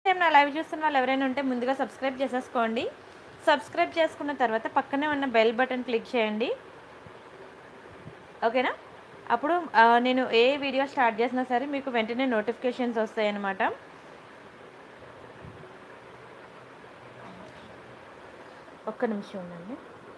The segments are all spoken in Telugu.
టైం నా లైవ్ చూస్తున్న వాళ్ళు ఎవరైనా ఉంటే ముందుగా సబ్స్క్రైబ్ చేసేసుకోండి. సబ్స్క్రైబ్ చేసుకున్న తర్వాత పక్కనే ఉన్న బెల్ బటన్ క్లిక్ చేయండి. ఓకేనా? అప్పుడు నేను ఏ వీడియో స్టార్ట్ చేసినా సరే మీకు వెంటనే నోటిఫికేషన్స్ వస్తాయన్నమాట. ఒక్క నిమిషం ఉండండి.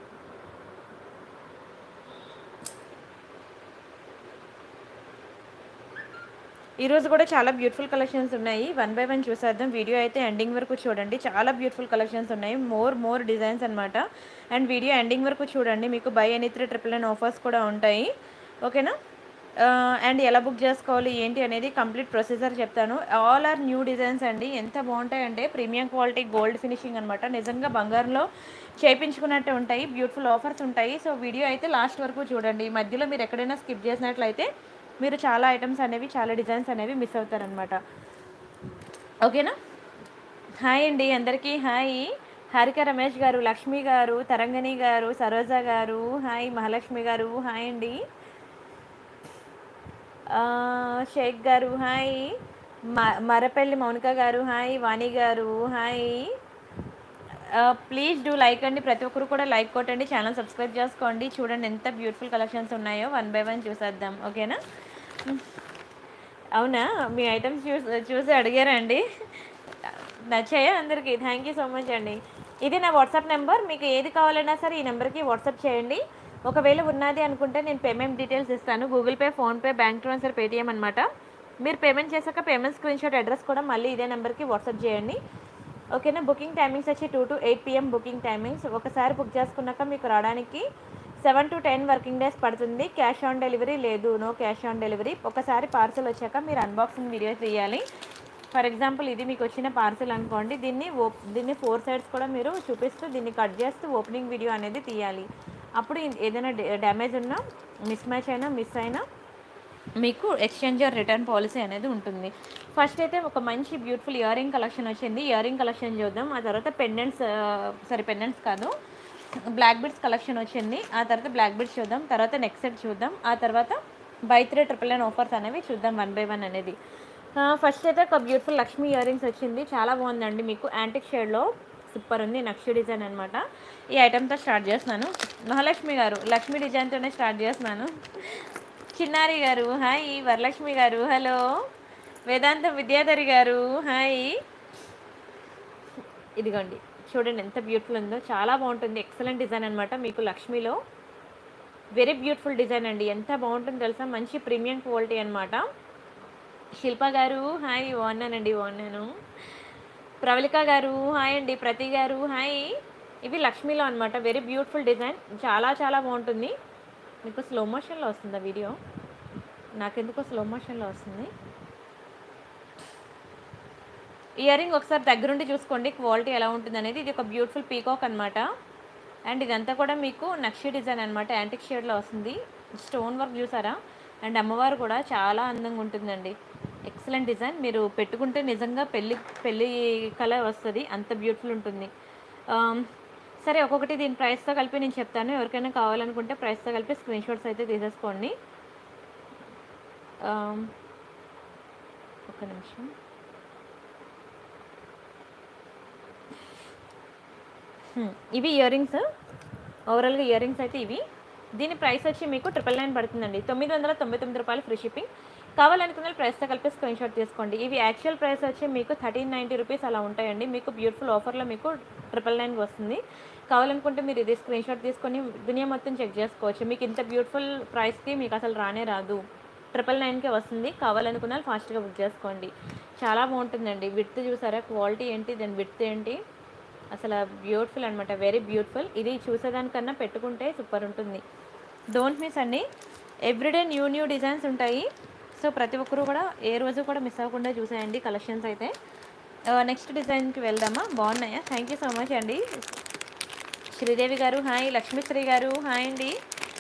ఈరోజు కూడా చాలా బ్యూటిఫుల్ కలెక్షన్స్ ఉన్నాయి. వన్ బై వన్ చూసేద్దాం. వీడియో అయితే ఎండింగ్ వరకు చూడండి. చాలా బ్యూటిఫుల్ కలెక్షన్స్ ఉన్నాయి. మోర్ డిజైన్స్ అనమాట. అండ్ వీడియో ఎండింగ్ వరకు చూడండి. మీకు బై ఎనీ 3 999 ఆఫర్స్ కూడా ఉంటాయి. ఓకేనా? అండ్ ఎలా బుక్ చేసుకోవాలి ఏంటి అనేది కంప్లీట్ ప్రొసీజర్ చెప్తాను. ఆల్ ఆర్ న్యూ డిజైన్స్ అండి. ఎంత బాగుంటాయంటే ప్రీమియం క్వాలిటీ గోల్డ్ ఫినిషింగ్ అనమాట. నిజంగా బంగారంలో చేయించుకున్నట్టు ఉంటాయి. బ్యూటిఫుల్ ఆఫర్స్ ఉంటాయి. సో వీడియో అయితే లాస్ట్ వరకు చూడండి. మధ్యలో మీరు ఎక్కడైనా స్కిప్ చేసినట్లయితే మీరు చాలా ఐటమ్స్ అనేవి, చాలా డిజైన్స్ అనేవి మిస్ అవుతారనమాట. ఓకేనా? హాయ్ అండి అందరికీ. హాయ్ హారిక రమేష్ గారు, లక్ష్మి గారు, తరంగిణి గారు, సరోజ గారు, హాయ్ మహాలక్ష్మి గారు, హాయ్ అండి. షేక్ గారు హాయ్, మరపల్లి మౌనిక గారు హాయ్, వాణి గారు హాయ్. ప్లీజ్ డూ లైక్ అండి. ప్రతి ఒక్కరు కూడా లైక్ కొట్టండి, ఛానల్ సబ్స్క్రైబ్ చేసుకోండి. చూడండి ఎంత బ్యూటిఫుల్ కలెక్షన్స్ ఉన్నాయో. వన్ బై వన్ చూసేద్దాం. ఓకేనా? అవునా, మీ ఐటమ్స్ చూసి అడిగారండి. నచ్చాయా అందరికీ? థ్యాంక్ యూ సో మచ్ అండి. ఇది నా వాట్సాప్ నెంబర్. మీకు ఏది కావాలన్నా సరే ఈ నెంబర్కి వాట్సాప్ చేయండి. ఒకవేళ ఉన్నది అనుకుంటే నేను పేమెంట్ డీటెయిల్స్ ఇస్తాను. Google Pay, PhonePe, bank transfer, Paytm అనమాట. మీరు పేమెంట్ చేశాక పేమెంట్ స్క్రీన్ షాట్ అడ్రస్ కూడా మళ్ళీ ఇదే నెంబర్కి వాట్సాప్ చేయండి. ఓకేనా? బుకింగ్ టైమింగ్స్ వచ్చి 2 to 8 PM బుకింగ్ టైమింగ్స్. ఒకసారి బుక్ చేసుకున్నాక మీకు రావడానికి 7 to 10 వర్కింగ్ డేస్ పడుతుంది. క్యాష్ ఆన్ డెలివరీ లేదు, నో క్యాష్ ఆన్ డెలివరీ. ఒకసారి పార్సల్ వచ్చాక మీరు అన్బాక్సింగ్ వీడియో తీయాలి. ఫర్ ఎగ్జాంపుల్ ఇది మీకు వచ్చిన పార్సల్ అనుకోండి. దీన్ని 4 సైడ్స్ కూడా మీరు చూపిస్తూ దీన్ని కట్ చేస్తూ ఓపెనింగ్ వీడియో అనేది తీయాలి. అప్పుడు ఏదైనా డ్యామేజ్ ఉన్నా, మిస్ మ్యాచ్ అయినా, మిస్ అయినా మీకు ఎక్స్చేంజ్ ఆర్ రిటర్న్ పాలసీ అనేది ఉంటుంది. ఫస్ట్ అయితే ఒక మంచి బ్యూటిఫుల్ ఇయర్ రింగ్ కలెక్షన్ వచ్చింది. ఇయర్ రింగ్ కలెక్షన్ చూద్దాం. ఆ తర్వాత పెండెంట్స్ కాదు, బ్లాక్ బిడ్స్ కలెక్షన్ వచ్చింది. ఆ తర్వాత బ్లాక్ బిడ్స్ చూద్దాం. తర్వాత నెక్స్ట్ సెట్ చూద్దాం. ఆ తర్వాత బై 3 999 ఆఫర్స్ అనేవి చూద్దాం వన్ బై వన్ అనేది. ఫస్ట్ అయితే ఒక బ్యూటిఫుల్ లక్ష్మీ ఇయర్ రింగ్స్ వచ్చింది. చాలా బాగుందండి. మీకు యాంటిక్ షేడ్లో సూపర్ ఉంది. నక్షి డిజైన్ అనమాట. ఈ ఐటెంతో స్టార్ట్ చేస్తున్నాను. మహాలక్ష్మి గారు లక్ష్మీ డిజైన్తోనే స్టార్ట్ చేస్తున్నాను. చిన్నారి గారు హాయ్, వరలక్ష్మి గారు హలో, వేదాంత విద్యాధరి గారు హాయ్. ఇదిగోండి చూడండి ఎంత బ్యూటిఫుల్ ఉందో. చాలా బాగుంటుంది. ఎక్సలెంట్ డిజైన్ అనమాట. మీకు లక్ష్మీలో వెరీ బ్యూటిఫుల్ డిజైన్ అండి. ఎంత బాగుంటుందో తెలుసా? మంచి ప్రీమియం క్వాలిటీ అనమాట. శిల్ప గారు హాయ్, బాగున్నాను. ప్రవళిక గారు హాయ్ అండి. ప్రతి గారు హాయ్. ఇవి లక్ష్మీలో అనమాట. Very beautiful design. చాలా బాగుంటుంది. మీకు స్లో మోషన్లో వస్తుందా వీడియో? నాకెందుకో స్లో మోషన్లో వస్తుంది. ఇయర్ రింగ్ ఒకసారి దగ్గరుండి చూసుకోండి క్వాలిటీ ఎలా ఉంటుంది అనేది. ఇది ఒక బ్యూటిఫుల్ పీకాక్ అనమాట. అండ్ ఇదంతా కూడా మీకు నక్షి డిజైన్ అనమాట. యాంటిక్ షేడ్లో వస్తుంది. స్టోన్ వర్క్ చూసారా? అండ్ అమ్మవారు కూడా చాలా అందంగా ఉంటుందండి. Excellent design. మీరు పెట్టుకుంటే నిజంగా పెళ్ళి కలర్ వస్తుంది. అంత బ్యూటిఫుల్ ఉంటుంది. సరే ఒక్కొక్కటి దీని ప్రైస్తో కలిపి నేను చెప్తాను. ఎవరికైనా కావాలనుకుంటే ప్రైస్తో కలిపి స్క్రీన్ షాట్స్ అయితే తీసేసుకోండి. ఒక్క నిమిషం. ఇవి ఇయర్ రింగ్స్. ఓవరాల్గా ఇయర్ రింగ్స్ అయితే ఇవి. దీని ప్రైస్ వచ్చి మీకు 999 పడుతుందండి. 999 రూపాయలు ఫ్రీ షిప్పింగ్. కావాలనుకున్న ప్రైస్తో కలిపి స్క్రీన్ షాట్ తీసుకోండి. ఇవి యాక్చువల్ ప్రైస్ వచ్చి మీకు 1390 రూపీస్ అలా ఉంటాయండి. మీకు బ్యూటిఫుల్ ఆఫర్లో మీకు 999 వస్తుంది. కావాలనుకుంటే మీరు ఇది స్క్రీన్ షాట్ తీసుకొని దునియా మొత్తం చెక్ చేసుకోవచ్చు. మీకు ఇంత బ్యూటిఫుల్ ప్రైస్కి మీకు అసలు రానే రాదు. 999కే వస్తుంది. కావాలనుకున్న ఫాస్ట్గా బుక్ చేసుకోండి. చాలా బాగుంటుందండి. విడ్త్ చూసారా? క్వాలిటీ ఏంటి, దాని విడ్త్ ఏంటి, అసలు బ్యూటిఫుల్ అనమాట. Very beautiful. ఇది చూసేదానికన్నా పెట్టుకుంటే సూపర్ ఉంటుంది. డోంట్ మిస్ అండి. ఎవ్రీడే న్యూ డిజైన్స్ ఉంటాయి. సో ప్రతి ఒక్కరు కూడా ఏ రోజు కూడా మిస్ అవ్వకుండా చూసేయండి కలెక్షన్స్ అయితే. నెక్స్ట్ డిజైన్కి వెళ్దామా? బాగున్నాయా? థ్యాంక్ యూ సో మచ్ అండి. శ్రీదేవి గారు హాయ్, లక్ష్మీశ్రీ గారు హాయ్ అండి,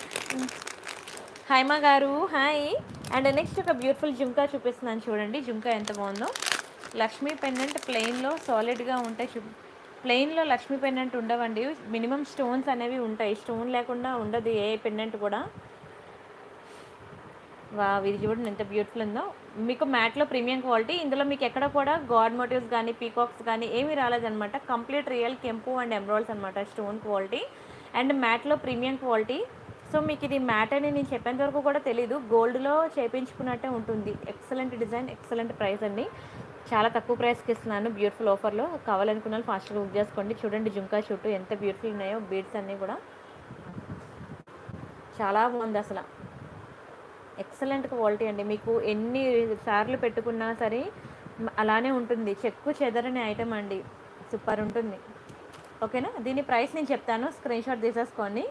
Haima garu hi. And next ఒక బ్యూటిఫుల్ జుంకా చూపిస్తున్నాను చూడండి. జుంకా ఎంత బాగుందో. లక్ష్మీ పెండెంట్ ప్లెయిన్లో సాలిడ్గా ఉంటాయి. ప్లెయిన్లో లక్ష్మీ పెండెంట్ ఉండవండి. మినిమం స్టోన్స్ అనేవి ఉంటాయి. స్టోన్ లేకుండా ఉండదు ఏ పెండెంట్ కూడా. ఇది చూడండి ఎంత బ్యూటిఫుల్ ఉందో. మీకు మ్యాట్లో ప్రీమియం క్వాలిటీ. ఇందులో మీకు ఎక్కడ కూడా గాడ్ మోటివ్స్ కానీ పీకాక్స్ కానీ ఏమీ రాలేదనమాట. కంప్లీట్ రియల్ కెంపు అండ్ ఎమరాల్డ్స్ అనమాట స్టోన్ క్వాలిటీ అండ్ మ్యాట్లో ప్రీమియం క్వాలిటీ. సో మీకు ఇది మ్యాట్ అని నేను చెప్పేంత వరకు కూడా తెలీదు. గోల్డ్లో చేయించుకున్నట్టే ఉంటుంది. ఎక్సలెంట్ డిజైన్, ఎక్సలెంట్ ప్రైస్ అండి. చాలా తక్కువ ప్రైస్కి ఇస్తున్నాను బ్యూటిఫుల్ ఆఫర్లో. కావాలనుకున్న వాళ్ళు ఫాస్ట్గా బుక్ చేసుకోండి. చూడండి జుంకా చుట్టూ ఎంత బ్యూటిఫుల్ ఉన్నాయో బీడ్స్ అన్నీ కూడా చాలా బాగుంది అసలు. ఎక్సలెంట్ క్వాలిటీ అండి. మీకు ఎన్ని సార్లు పెట్టుకున్నా సరే అలానే ఉంటుంది. చెక్కు చెదరని ఐటమ్ అండి. సూపర్ ఉంటుంది. ఓకేనా, దీని ప్రైస్ నేను చెప్తాను, స్క్రీన్ షాట్ తీసేసుకోండి.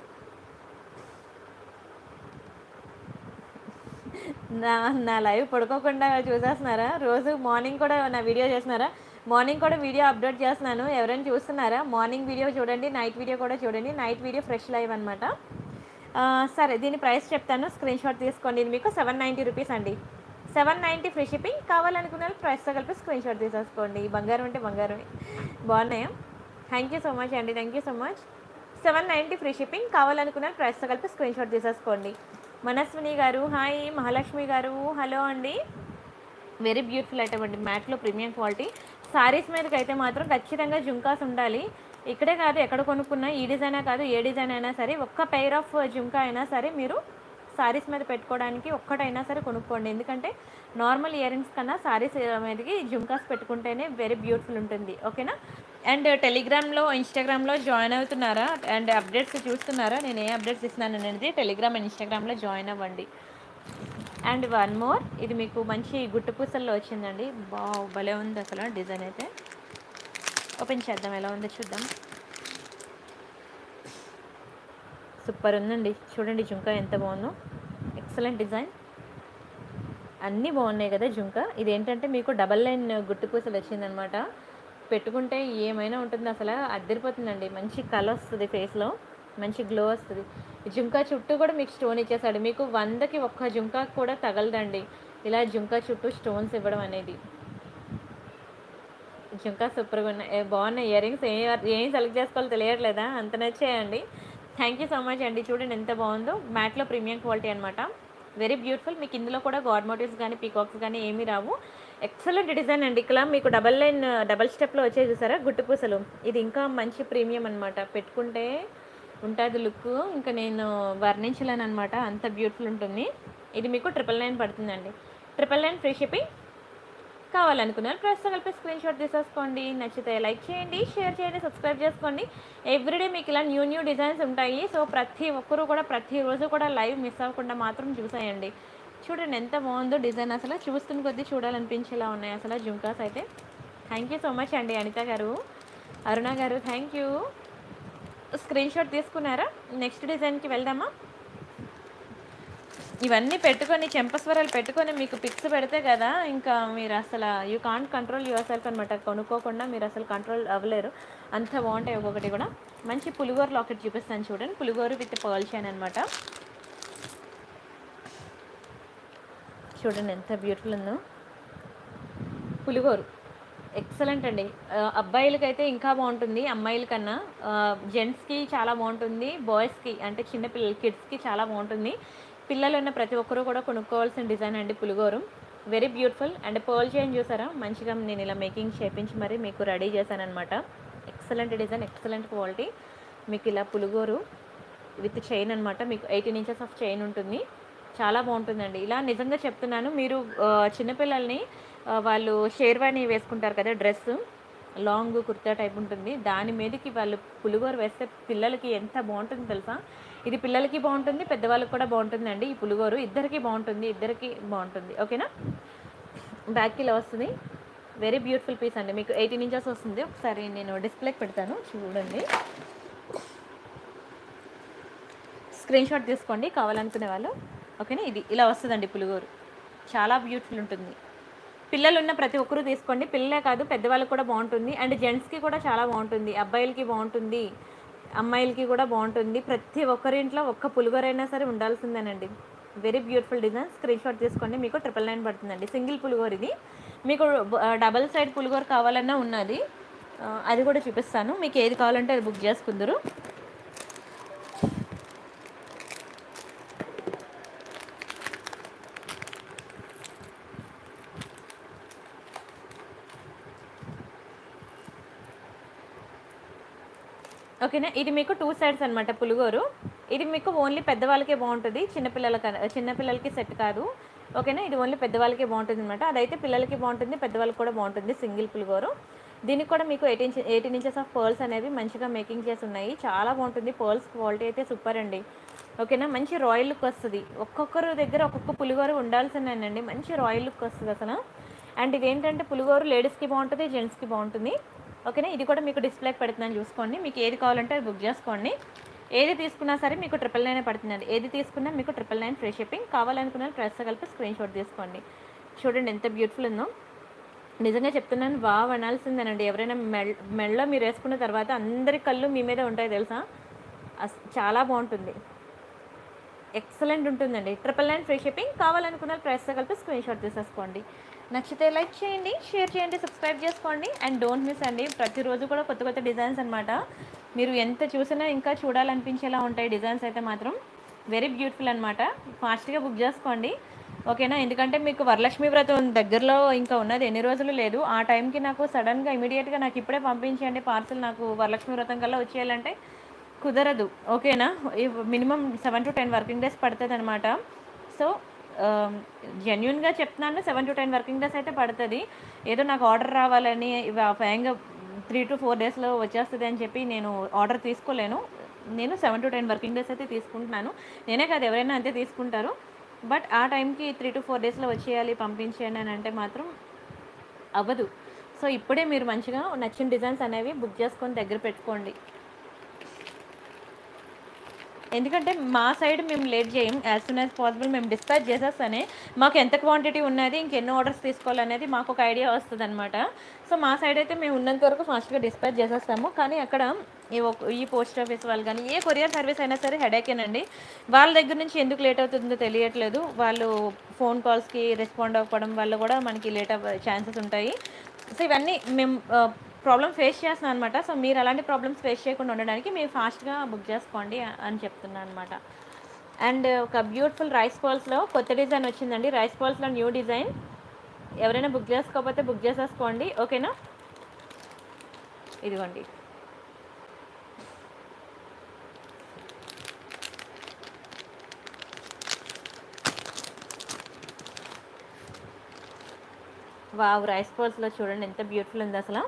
నా లైవ్ పడుకోకుండా చూసేస్తున్నారా? రోజు మార్నింగ్ కూడా నా వీడియో చేస్తున్నారా? మార్నింగ్ కూడా వీడియో అప్లోడ్ చేస్తున్నాను. ఎవరైనా చూస్తున్నారా? మార్నింగ్ వీడియో చూడండి, నైట్ వీడియో కూడా చూడండి. నైట్ వీడియో ఫ్రెష్ లైవ్ అనమాట. సరే, దీని ప్రైస్ చెప్తాను, స్క్రీన్ షాట్ తీసుకోండి. ఇది మీకు 790 రూపీస్ అండి. 790 ఫ్రీ షిప్పింగ్. కావాలనుకున్న ప్రైస్తో కలిపి స్క్రీన్ షాట్ తీసేసుకోండి. బంగారం అంటే బంగారమే. బాగున్నాయా? థ్యాంక్ యూ సో మచ్ అండి. Thank you so much. 790 free shipping. కావాలనుకున్న ప్రైస్తో కలిపి స్క్రీన్ షాట్ తీసేసుకోండి. మనస్విని గారు హాయ్. మహాలక్ష్మి గారు హలో అండి. వెరీ బ్యూటిఫుల్ ఐటమ్ అండి. మ్యాట్లో ప్రీమియం క్వాలిటీ. సారీస్ మీదకి అయితే మాత్రం ఖచ్చితంగా జుంకాస్ ఉండాలి. ఇక్కడే కాదు, ఎక్కడ కొనుక్కున్నా ఈ డిజైనే కాదు, ఏ డిజైన్ అయినా సరే ఒక్క పెయిర్ ఆఫ్ జుంకా అయినా సరే మీరు సారీస్ మీద పెట్టుకోవడానికి ఒక్కటైనా సరే కొనుక్కోండి. ఎందుకంటే నార్మల్ ఇయర్ రింగ్స్ కన్నా సారీస్ మీదకి జుంకాస్ పెట్టుకుంటేనే వెరీ బ్యూటిఫుల్ ఉంటుంది. ఓకేనా. అండ్ టెలిగ్రామ్లో ఇన్స్టాగ్రామ్లో జాయిన్ అవుతున్నారా అండ్ అప్డేట్స్ చూస్తున్నారా? నేను ఏ అప్డేట్స్ ఇస్తున్నాను అనేది టెలిగ్రామ్ అండ్ ఇన్స్టాగ్రామ్లో జాయిన్ అవ్వండి. అండ్ వన్ మోర్, ఇది మీకు మంచి గుట్టు పూసల్లో వచ్చిందండి. భలే ఉంది అసలు డిజైన్ అయితే. ఓపెన్ చేద్దాం, ఎలా ఉందో చూద్దాం. సూపర్ ఉందండి. చూడండి జుంకా ఎంత బాగుందో. Excellent design. అన్నీ బాగున్నాయి కదా జుంకా. ఇదేంటంటే మీకు డబల్ లైన్ గుట్టు పూసలు వచ్చిందనమాట. పెట్టుకుంటే ఏమైనా ఉంటుంది అసలు, అద్దరిపోతుందండి. మంచి కలర్ వస్తుంది, ఫేస్లో మంచి గ్లో వస్తుంది. జుంకా చుట్టూ కూడా మీకు స్టోన్ ఇచ్చేసాడు. మీకు 100కి ఒక్క జుంకా కూడా తగలదండి ఇలా జుంకా చుట్టూ స్టోన్స్ ఇవ్వడం అనేది. జుంకా సూపర్గా ఉన్నాయి, బాగున్నాయి. ఇయర్ రింగ్స్ ఏం సెలెక్ట్ చేసుకోవాలో తెలియట్లేదా? అంత నచ్చాయండి. థ్యాంక్ యూ సో మచ్ అండి. చూడండి ఎంత బాగుందో. మ్యాట్లో ప్రీమియం క్వాలిటీ అనమాట. Very beautiful. మీకు ఇందులో కూడా గాడ్ మోటివ్స్ కానీ పీకాక్స్ కానీ ఏమీ రావు. ఎక్సలెంట్ డిజైన్ అండి. ఇక్కడ మీకు డబల్ లైన్ డబల్ స్టెప్లో వచ్చే చూసారా గుట్టు పూసలు. ఇది ఇంకా మంచి ప్రీమియం అనమాట. పెట్టుకుంటే ఉంటుంది లుక్, ఇంకా నేను వర్ణించలేను అనమాట, అంత బ్యూటిఫుల్ ఉంటుంది. ఇది మీకు 999 పడుతుందండి. 999 ఫ్రీ షిప్పింగ్. కావాలనుకున్నారు ప్రస్తుతం కలిపి స్క్రీన్ షాట్ తీసేసుకోండి. నచ్చితే లైక్ చేయండి, షేర్ చేయండి, సబ్స్క్రైబ్ చేసుకోండి. ఎవ్రీడే మీకు ఇలా న్యూ డిజైన్స్ ఉంటాయి. సో ప్రతి ఒక్కరూ కూడా ప్రతిరోజు కూడా లైవ్ మిస్ అవ్వకుండా మాత్రం చూసేయండి. చూడండి ఎంత బాగుందో డిజైన్. అసలు చూస్తున్న కొద్దీ చూడాలనిపించేలా ఉన్నాయి అసలు జుంకాస్ అయితే. థ్యాంక్ యూ సో మచ్ అండి. Anitha garu, Aruna garu thank you. Screenshot తీసుకున్నారా? నెక్స్ట్ డిజైన్కి వెళ్దామా? ఇవన్నీ పెట్టుకొని చెంపస్వరాలు పెట్టుకొని మీకు పిక్స్ పెడితే కదా ఇంకా మీరు అసలు you can't control yourself అనమాట. కొనుక్కోకుండా మీరు అసలు కంట్రోల్ అవ్వలేరు. అంత బాగుంటాయి. ఒక్కొక్కటి కూడా మంచి పులిగోరు లాకెట్ చూపిస్తాను చూడండి. పులిగోరు విత్ పర్ల్ చైన్ అనమాట. చూడండి ఎంత బ్యూటిఫుల్ ఉందో. పులిగోరు ఎక్సలెంట్ అండి. అబ్బాయిలకి అయితే ఇంకా బాగుంటుంది అమ్మాయిల కన్నా. జెంట్స్కి చాలా బాగుంటుంది, బాయ్స్కి అంటే చిన్నపిల్లల కిడ్స్కి చాలా బాగుంటుంది. పిల్లలు ఉన్న ప్రతి ఒక్కరూ కూడా కొనుక్కోవాల్సిన డిజైన్ అండి పులిగోరు. Very beautiful. And pearl chain చూసారా? మంచిగా నేను ఇలా మేకింగ్ చేయించి మరి మీకు రెడీ చేశాను అనమాట. Excellent design, excellent quality. మీకు ఇలా పులిగోరు విత్ చైన్ అనమాట. మీకు 18 ఇంచెస్ ఆఫ్ చైన్ ఉంటుంది. చాలా బాగుంటుందండి. ఇలా నిజంగా చెప్తున్నాను. మీరు చిన్నపిల్లల్ని వాళ్ళు షేర్వాణి వేసుకుంటారు కదా, డ్రెస్ లాంగ్ కుర్తా టైప్ ఉంటుంది, దాని మీదకి వాళ్ళు పులిగోరు వేస్తే పిల్లలకి ఎంత బాగుంటుంది తెలుసా? ఇది పిల్లలకి బాగుంటుంది, పెద్దవాళ్ళకి కూడా బాగుంటుందండి. ఈ పులిగోరు ఇద్దరికి బాగుంటుంది. ఓకేనా. బ్యాక్కి ఇలా వస్తుంది. వెరీ బ్యూటిఫుల్ పీస్ అండి. మీకు 18 ఇంచెస్ వస్తుంది. ఒకసారి నేను డిస్ప్లేకి పెడతాను చూడండి. స్క్రీన్ షాట్ తీసుకోండి కావాలనుకునే వాళ్ళు. ఓకేనా. ఇది ఇలా వస్తుందండి పులిగోరు. చాలా బ్యూటిఫుల్ ఉంటుంది. పిల్లలు ఉన్న ప్రతి ఒక్కరూ తీసుకోండి. పిల్లలే కాదు పెద్దవాళ్ళకి కూడా బాగుంటుంది. అండ్ జెంట్స్కి కూడా చాలా బాగుంటుంది. అబ్బాయిలకి బాగుంటుంది, అమ్మాయిలకి కూడా బాగుంటుంది. ప్రతి ఒక్కరింట్లో ఒక్క పులిగోరైనా సరే ఉండాల్సిందేనండి. Very beautiful design. Screen shot తీసుకోండి. మీకు 999 పడుతుందండి. సింగిల్ పులిగోరు ఇది. మీకు డబల్ సైడ్ పులిగోరు కావాలన్నా ఉన్నది, అది కూడా చూపిస్తాను. మీకు ఏది కావాలంటే అది బుక్ చేసుకుందరు. ఓకేనా. ఇది మీకు 2 సైడ్స్ అనమాట పులిగోరు. ఇది మీకు ఓన్లీ పెద్దవాళ్ళకే బాగుంటుంది, చిన్నపిల్లలకి సెట్ కాదు. ఓకేనా. ఇది ఓన్లీ పెద్దవాళ్ళకే బాగుంటుంది అనమాట. అదైతే పిల్లలకి బాగుంటుంది, పెద్దవాళ్ళకి కూడా బాగుంటుంది సింగిల్ పులిగోరు. దీనికి కూడా మీకు 18 ఇంచెస్ ఆఫ్ పర్ల్స్ అనేవి మంచిగా మేకింగ్ చేసి ఉన్నాయి. చాలా బాగుంటుంది. పర్ల్స్ క్వాలిటీ అయితే సూపర్ అండి. ఓకేనా. మంచి రాయల్ లుక్ వస్తుంది. ఒక్కొక్కరు దగ్గర ఒక్కొక్క పులిగోరు ఉండాల్సిందేనండి. మంచి రాయల్ లుక్ వస్తుంది అసలు. అండ్ ఇదేంటంటే పులిగోరు లేడీస్కి బాగుంటుంది, జెంట్స్కి బాగుంటుంది. ఓకేనా. ఇది కూడా మీకు డిస్ప్లేకి పెడుతున్నాను చూసుకోండి. మీకు ఏది కావాలంటే అది బుక్ చేసుకోండి. ఏది తీసుకున్నా సరే మీకు 999 పడుతుందండి. ఏది తీసుకున్నా మీకు 999 ఫ్రీ షిప్పింగ్. కావాలనుకున్న ప్రైస్తో కలిపి స్క్రీన్ షాట్ తీసుకోండి. చూడండి ఎంత బ్యూటిఫుల్ ఉందో. నిజంగా చెప్తున్నాను, వావ్ అనాల్సిందేనండి. ఎవరైనా మెడలో మీరు వేసుకున్న తర్వాత అందరి కళ్ళు మీ మీద ఉంటాయి తెలుసా. చాలా బాగుంటుంది, ఎక్సలెంట్ ఉంటుందండి. 999 ఫ్రీ షిప్పింగ్. కావాలనుకున్న ప్రైస్తో కలిపి స్క్రీన్ షాట్ తీసేసుకోండి. నచ్చితే లైక్ చేయండి, షేర్ చేయండి, సబ్స్క్రైబ్ చేసుకోండి. అండ్ డోంట్ మిస్ అండి, ప్రతిరోజు కూడా కొత్త కొత్త డిజైన్స్ అనమాట. మీరు ఎంత చూసినా ఇంకా చూడాలనిపించేలా ఉంటాయి డిజైన్స్ అయితే మాత్రం. వెరీ బ్యూటిఫుల్ అనమాట. ఫాస్ట్గా బుక్ చేసుకోండి. ఓకేనా. ఎందుకంటే మీకు వరలక్ష్మి వ్రతం దగ్గరలో ఇంకా ఉన్నది, ఎన్ని రోజులు లేదు. ఆ టైంకి నాకు సడన్గా ఇమీడియట్గా నాకు ఇప్పుడే పంపించండి పార్సల్, నాకు వరలక్ష్మి వ్రతం కల్లా వచ్చేయాలంటే కుదరదు. ఓకేనా. మినిమం 7 to 10 వర్కింగ్ డేస్ పడుతుంది అనమాట. సో జెన్యున్గా చెప్తున్నాను, 7 to 10 వర్కింగ్ డేస్ అయితే పడుతుంది. ఏదో నాకు ఆర్డర్ రావాలని వేగంగా 3 to 4 డేస్లో వచ్చేస్తుంది అని చెప్పి నేను ఆర్డర్ తీసుకోలేను. నేను 7 to 10 వర్కింగ్ డేస్ అయితే తీసుకుంటున్నాను. నేనే కాదు, ఎవరైనా అంతే తీసుకుంటారు. బట్ ఆ టైంకి 3 to 4 డేస్లో వచ్చేయాలి, పంపించేయండి అని అంటే మాత్రం అవ్వదు. సో ఇప్పుడే మీరు మంచిగా నచ్చిన డిజైన్స్ అనేవి బుక్ చేసుకొని దగ్గర పెట్టుకోండి. ఎందుకంటే మా సైడ్ మేము లేట్ చేయం. యాజ్ సూన్ యాజ్ పాసిబుల్ మేము డిస్పాచ్ చేసేస్తానే. మాకు ఎంత క్వాంటిటీ ఉన్నది, ఇంకెన్నో ఆర్డర్స్ తీసుకోవాలనేది మాకు ఒక ఐడియా వస్తుంది అనమాట. సో మా సైడ్ అయితే మేము ఉన్నంత వరకు ఫాస్ట్గా డిస్పాచ్ చేసేస్తాము. కానీ అక్కడ ఈ పోస్ట్ ఆఫీస్ వాళ్ళు కానీ ఏ కొరియర్ సర్వీస్ అయినా సరే హెడేకేనండి. వాళ్ళ దగ్గర నుంచి ఎందుకు లేట్ అవుతుందో తెలియట్లేదు. వాళ్ళు ఫోన్ కాల్స్కి రెస్పాండ్ అవ్వడం వల్ల కూడా మనకి లేట్ అవ్వే ఛాన్సెస్ ఉంటాయి. సో ఇవన్నీ మేము ప్రాబ్లమ్ ఫేస్ చేస్తున్నాను అనమాట. సో మీరు అలాంటి ప్రాబ్లమ్స్ ఫేస్ చేయకుండా ఉండడానికి మీరు ఫాస్ట్గా బుక్ చేసుకోండి అని చెప్తున్నాను అనమాట. అండ్ ఒక బ్యూటిఫుల్ రైస్ పర్ల్స్లో కొత్త డిజైన్ వచ్చిందండి. రైస్ పర్ల్స్లో న్యూ డిజైన్. ఎవరైనా బుక్ చేసుకోకపోతే బుక్ చేసేసుకోండి. ఓకేనా. ఇదిగోండి. వావ్, రైస్ పర్ల్స్లో చూడండి ఎంత బ్యూటిఫుల్ ఉంది అసలు.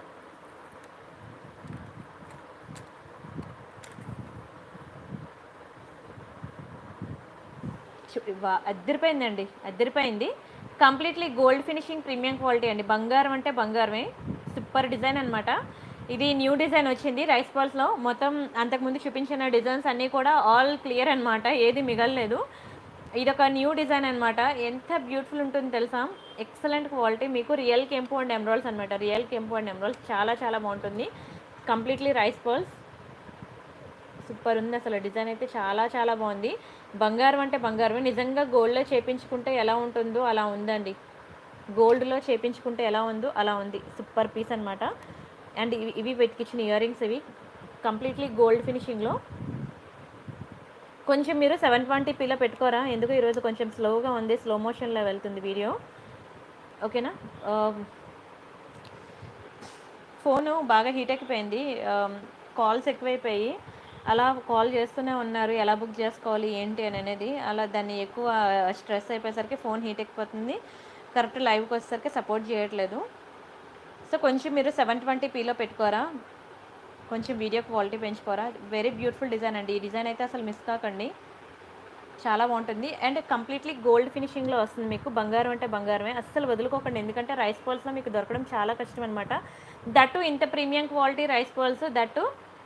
అద్దరిపోయిందండి, అద్దరిపోయింది. Completely gold finishing premium quality అండి. బంగారం అంటే బంగారమే. సూపర్ డిజైన్ అనమాట. ఇది న్యూ డిజైన్ వచ్చింది రైస్ పర్ల్స్లో. మొత్తం అంతకుముందు చూపించిన డిజైన్స్ అన్నీ కూడా ఆల్ క్లియర్ అనమాట, ఏది మిగలలేదు. ఇదొక న్యూ డిజైన్ అనమాట. ఎంత బ్యూటిఫుల్ ఉంటుంది తెలుసా. Excellent quality. మీకు రియల్ కెంపు అండ్ ఎమరాల్డ్స్ అనమాట. రియల్ కెంపు అండ్ ఎమరాల్డ్స్ చాలా చాలా బాగుంటుంది. Completely rice pearls. సూపర్ ఉంది అసలు. డిజైన్ అయితే చాలా చాలా బాగుంది. బంగారం అంటే బంగారమే. నిజంగా గోల్డ్లో చేపించుకుంటే ఎలా ఉంటుందో అలా ఉందండి. గోల్డ్లో చేపించుకుంటే ఎలా ఉందో అలా ఉంది. సూపర్ పీస్ అనమాట. అండ్ ఇవి వెతికిచ్చిన ఇయర్ రింగ్స్. ఇవి కంప్లీట్లీ గోల్డ్ ఫినిషింగ్లో. కొంచెం మీరు 720pలో పెట్టుకోరా, ఎందుకు ఈరోజు కొంచెం స్లోగా ఉంది, స్లో మోషన్లో వెళ్తుంది వీడియో. ఓకేనా. ఫోను బాగా హీట్ ఎక్కిపోయింది, కాల్స్ ఎక్కువైపోయి అలా కాల్ చేస్తూనే ఉన్నారు, ఎలా బుక్ చేసుకోవాలి ఏంటి అని అనేది. అలా దాన్ని ఎక్కువ స్ట్రెస్ అయిపోయేసరికి ఫోన్ హీట్ ఎక్కిపోతుంది. కరెక్ట్ లైవ్కి వచ్చేసరికి సపోర్ట్ చేయట్లేదు. సో కొంచెం మీరు 720pలో పెట్టుకోరా, కొంచెం వీడియో క్వాలిటీ పెంచుకోరా. వెరీ బ్యూటిఫుల్ డిజైన్ అండి. ఈ డిజైన్ అయితే అసలు మిస్ కాకండి, చాలా బాగుంటుంది. అండ్ కంప్లీట్లీ గోల్డ్ ఫినిషింగ్లో వస్తుంది మీకు. బంగారం అంటే బంగారమే, అస్సలు వదులుకోకండి. ఎందుకంటే రైస్ పర్ల్స్లో మీకు దొరకడం చాలా కష్టం అనమాట. దట్టు ఇంత premium quality rice pearls, that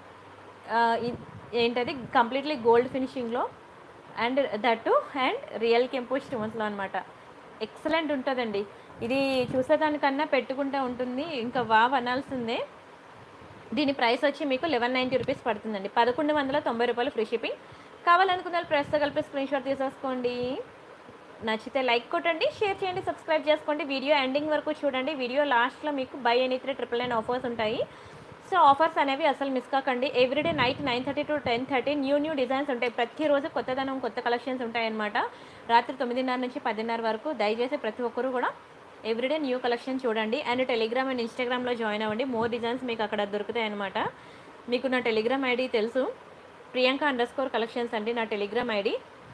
ఏంటది కంప్లీట్లీ గోల్డ్ ఫినిషింగ్లో అండ్ దట్టు అండ్ రియల్ కెంపు స్టోన్స్లో అనమాట. ఎక్సలెంట్ ఉంటుందండి. ఇది చూసేదానికన్నా పెట్టుకుంటే ఉంటుంది ఇంకా వావ్ అనాల్సిందే. దీని ప్రైస్ వచ్చి మీకు 1190 రూపీస్ పడుతుందండి. 1190 రూపాయలు ఫ్రీ షిప్పింగ్. కావాలనుకున్న ప్రైస్తో కలిపి స్క్రీన్ షాట్ తీసేసుకోండి. నచ్చితే లైక్ కొట్టండి, షేర్ చేయండి, సబ్స్క్రైబ్ చేసుకోండి. వీడియో ఎండింగ్ వరకు చూడండి. వీడియో లాస్ట్లో మీకు బై ఎనీ 3 999 ఆఫర్స్ ఉంటాయి. సో ఆఫర్స్ అనేవి అసలు మిస్ కాకండి. Everyday night 9:30 to 10:30 new designs ఉంటాయి. ప్రతిరోజు కొత్తదనం, కొత్త కలెక్షన్స్ ఉంటాయన్నమాట. రాత్రి 9:30 నుంచి 10:30 వరకు. దయచేసి ప్రతి ఒక్కరు కూడా ఎవ్రీడే న్యూ కలెక్షన్ చూడండి. అండ్ టెలిగ్రామ్ అండ్ ఇన్స్టాగ్రామ్లో జాయిన్ అవ్వండి. మోర్ డిజైన్స్ మీకు అక్కడ దొరుకుతాయి అన్నమాట. మీకు నా టెలిగ్రామ్ ఐడి తెలుసు, priyanka_collections అండి నా టెలిగ్రామ్ ఐడి.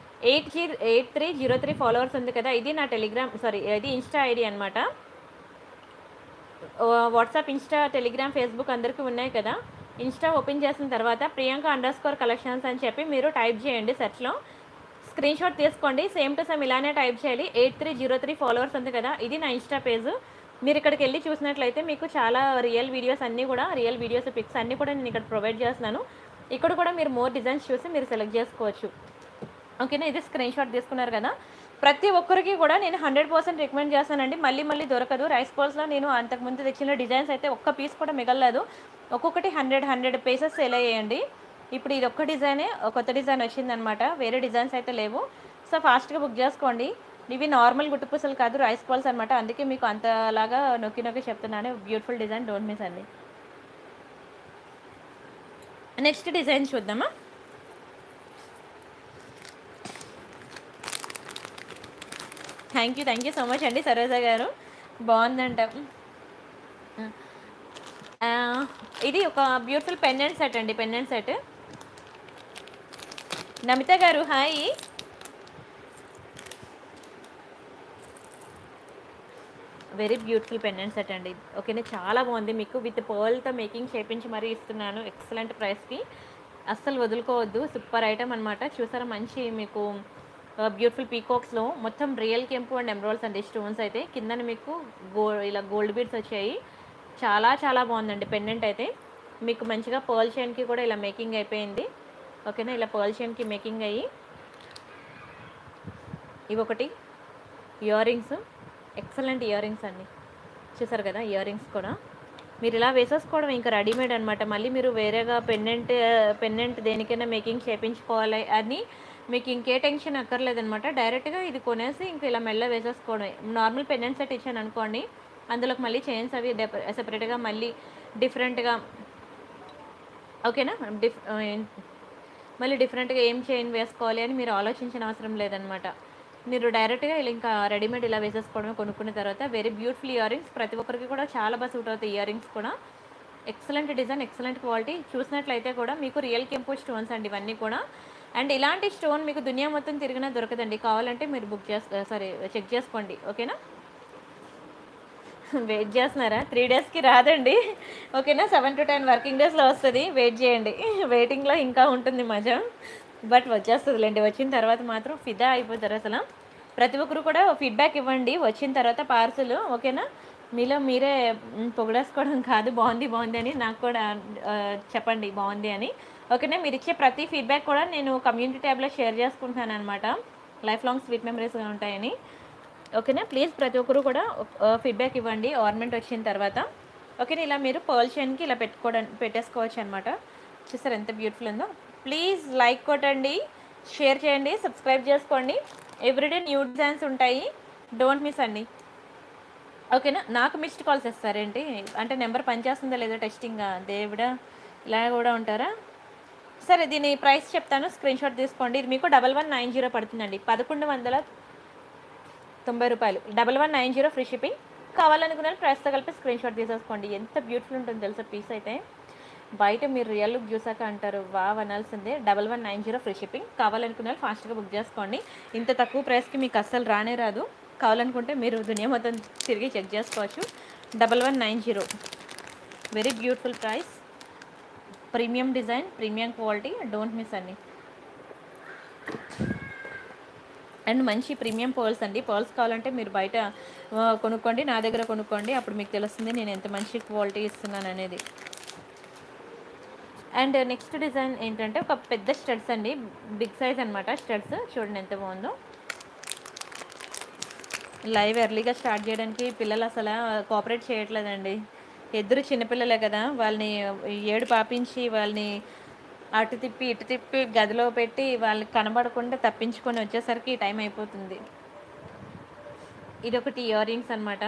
8303 ఫాలోవర్స్ ఉంది కదా, ఇది నా టెలిగ్రామ్, సారీ ఇది ఇన్స్టా ఐడి అనమాట. వాట్సాప్, ఇన్స్టా, టెలిగ్రామ్, ఫేస్బుక్ అందరికీ ఉన్నాయి కదా. ఇన్స్టా ఓపెన్ చేసిన తర్వాత priyanka_collections అని చెప్పి మీరు టైప్ చేయండి సెర్చ్లో. స్క్రీన్ షాట్ తీసుకోండి, సేమ్ టు సేమ్ ఇలానే టైప్ చేయాలి. 8303 ఫాలోవర్స్ ఉంది కదా, ఇది నా ఇన్స్టా పేజ్. మీరు ఇక్కడికి వెళ్ళి చూసినట్లయితే మీకు చాలా రియల్ వీడియోస్ అన్నీ కూడా, రియల్ వీడియోస్, పిక్స్ అన్నీ కూడా నేను ఇక్కడ ప్రొవైడ్ చేస్తున్నాను. ఇక్కడ కూడా మీరు మోర్ డిజైన్స్ చూసి మీరు సెలెక్ట్ చేసుకోవచ్చు. ఓకేనా, ఇది స్క్రీన్ షాట్ తీసుకున్నారు కదా. ప్రతి ఒక్కరికి కూడా నేను 100% రికమెండ్ చేస్తానండి. మళ్ళీ మళ్ళీ దొరకదు. రైస్ బాల్స్లో నేను అంతకుముందు తెచ్చిన డిజైన్స్ అయితే ఒక్క పీస్ కూడా మిగలలేదు. ఒక్కొక్కటి 100 పీసెస్ సేల్ అయ్యాయండి. ఇప్పుడు ఇది ఒక్క డిజైనే, కొత్త డిజైన్ వచ్చిందనమాట, వేరే డిజైన్స్ అయితే లేవు. సో ఫాస్ట్గా బుక్ చేసుకోండి. ఇవి నార్మల్ గుట్టుపూసలు కాదు, రైస్ బాల్స్ అనమాట. అందుకే మీకు అంతలాగా నొక్కి నొక్కి చెప్తున్నాను. బ్యూటిఫుల్ డిజైన్, డోంట్ మిస్ అండి. నెక్స్ట్ డిజైన్ చూద్దామా. థ్యాంక్ యూ సో మచ్ అండి సరోజ గారు, బాగుందంట. ఇది ఒక బ్యూటిఫుల్ పెండెంట్ సెట్ అండి, పెండెంట్ సెట్. నమిత గారు hi. Very beautiful pendant set అండి. ఓకేనా, చాలా బాగుంది. మీకు విత్ పర్ల్తో మేకింగ్ చేపించి మరీ ఇస్తున్నాను ఎక్సలెంట్ ప్రైస్కి. అస్సలు వదులుకోవద్దు, సూపర్ ఐటమ్ అనమాట. చూసారా, మంచి మీకు బ్యూటిఫుల్ పీకాక్స్లో మొత్తం రియల్ కెంపు అండ్ ఎమరాల్డ్స్ అండి స్టోన్స్ అయితే. కిందన మీకు ఇలా గోల్డ్ బీడ్స్ వచ్చాయి. చాలా చాలా బాగుందండి పెండెంట్ అయితే. మీకు మంచిగా పర్ల్ చైన్కి కూడా ఇలా మేకింగ్ అయిపోయింది. ఓకేనా, ఇలా పర్ల్ చైన్కి మేకింగ్ అయ్యి, ఇవి ఒకటి ear rings, excellent ear rings అండి. చూసారు కదా, ఇయర్ రింగ్స్ కూడా మీరు ఇలా వేసేసుకోవడం ఇంకా రెడీమేడ్ అనమాట. మళ్ళీ మీరు వేరేగా పెండెంట్ దేనికైనా మేకింగ్ చేయించుకోవాలి అని మీకు ఇంకే టెన్షన్ అక్కర్లేదనమాట. డైరెక్ట్గా ఇది కొనేసి ఇంక ఇలా మెల్ల వేసేసుకోవడం. నార్మల్ పెండెంట్ సెట్ ఇచ్చాను అనుకోండి, అందులోకి మళ్ళీ చైన్స్ అవి సెపరేట్గా మళ్ళీ డిఫరెంట్గా, ఓకేనా, మళ్ళీ డిఫరెంట్గా ఏం చైన్ వేసుకోవాలి అని మీరు ఆలోచించిన అవసరం లేదనమాట. మీరు డైరెక్ట్గా ఇలా ఇంకా రెడీమేడ్ ఇలా వేసేసుకోవడమే కొనుక్కున్న తర్వాత. వెరీ బ్యూటిఫుల్ ఇయర్ రింగ్స్, ప్రతి ఒక్కరికి కూడా చాలా బాగా సూట్ అవుతాయి ఇయర్ రింగ్స్ కూడా. Excellent design, excellent quality. చూసినట్లయితే కూడా మీకు రియల్ కెంపు స్టోన్స్ అండి ఇవన్నీ కూడా. అండ్ ఇలాంటి స్టోన్ మీకు దునియా మొత్తం తిరిగినా దొరకదండి. కావాలంటే మీరు చెక్ చేసుకోండి. ఓకేనా, వెయిట్ చేస్తున్నారా? 3 డేస్కి రాదండి. ఓకేనా, 7 to 10 వర్కింగ్ డేస్లో వస్తుంది. వెయిట్ చేయండి, వెయిటింగ్లో ఇంకా ఉంటుంది మజా. బట్ వచ్చేస్తుందిలేండి. వచ్చిన తర్వాత మాత్రం ఫిదా అయిపోతారు అసలు. ప్రతి ఒక్కరు కూడా ఫీడ్బ్యాక్ ఇవ్వండి వచ్చిన తర్వాత పార్సల్. ఓకేనా, మీలో మీరే పొగడేసుకోవడం కాదు, బాగుంది అని నాకు కూడా చెప్పండి బాగుంది అని. ఓకేనా, మీరు ఇచ్చే ప్రతి ఫీడ్బ్యాక్ కూడా నేను కమ్యూనిటీ ట్యాబ్లో షేర్ చేసుకుంటున్నాను అనమాట. లైఫ్ లాంగ్ స్వీట్ మెమరీస్గా ఉంటాయని. ఓకేనా, ప్లీజ్ ప్రతి ఒక్కరు కూడా ఫీడ్బ్యాక్ ఇవ్వండి ఆర్నమెంట్ వచ్చిన తర్వాత. ఓకేనా, ఇలా మీరు పర్ల్ చైన్కి ఇలా పెట్టేసుకోవచ్చు అనమాట. చూసారు ఎంత బ్యూటిఫుల్ ఉందో. ప్లీజ్ లైక్ కొట్టండి, షేర్ చేయండి, సబ్స్క్రైబ్ చేసుకోండి. ఎవ్రీడే న్యూ డిజైన్స్ ఉంటాయి, డోంట్ మిస్ అండి. ఓకేనా, నాకు మిస్డ్ కాల్స్ ఇస్తారేంటి అంటే నెంబర్ పనిచేస్తుందా లేదా టెస్టింగ్గా, దేవుడా ఇలా కూడా ఉంటారా? సరే, దీని ప్రైస్ చెప్తాను, స్క్రీన్ షాట్ తీసుకోండి. ఇది మీకు 1190 పడుతుందండి, 1190 రూపాయలు. 1190 ఫ్రీ షిప్పింగ్. కావాలనుకున్న ప్రైస్తో కలిపి స్క్రీన్ షాట్ తీసేసుకోండి. ఎంత బ్యూటిఫుల్ ఉంటుందో తెలుసా పీస్ అయితే. బయట మీరు రియల్ లుక్ చూసాక అంటారు వావ్ అనాల్సిందే. 1190 free shipping. కావాలనుకున్న ఫాస్ట్గా బుక్ చేసుకోండి. ఇంత తక్కువ ప్రైస్కి మీకు అస్సలు రానే రాదు. కావాలనుకుంటే మీరు దునియా మొత్తం తిరిగి చెక్ చేసుకోవచ్చు. 1190, very beautiful price, premium design, premium quality, don't miss అండి. అండ్ మంచి ప్రీమియం పర్ల్స్ అండి. పర్ల్స్ కావాలంటే మీరు బయట కొనుక్కోండి, నా దగ్గర కొనుక్కోండి, అప్పుడు మీకు తెలుస్తుంది నేను ఎంత మంచి క్వాలిటీ ఇస్తున్నాను అనేది. అండ్ నెక్స్ట్ డిజైన్ ఏంటంటే ఒక పెద్ద స్టడ్స్ అండి, బిగ్ సైజ్ అనమాట స్టడ్స్. చూడండి ఎంత బాగుందో. లైవ్ ఎర్లీగా స్టార్ట్ చేయడానికి పిల్లలు అసలు కోఆపరేట్ చేయట్లేదండి. ఇద్దరు చిన్నపిల్లలే కదా, వాళ్ళని ఏడు పాపించి వాళ్ళని అటు తిప్పి ఇటు తిప్పి గదిలో పెట్టి వాళ్ళకి కనబడకుండా తప్పించుకొని వచ్చేసరికి టైం అయిపోతుంది. ఇదొకటి ఇయర్ రింగ్స్ అనమాట.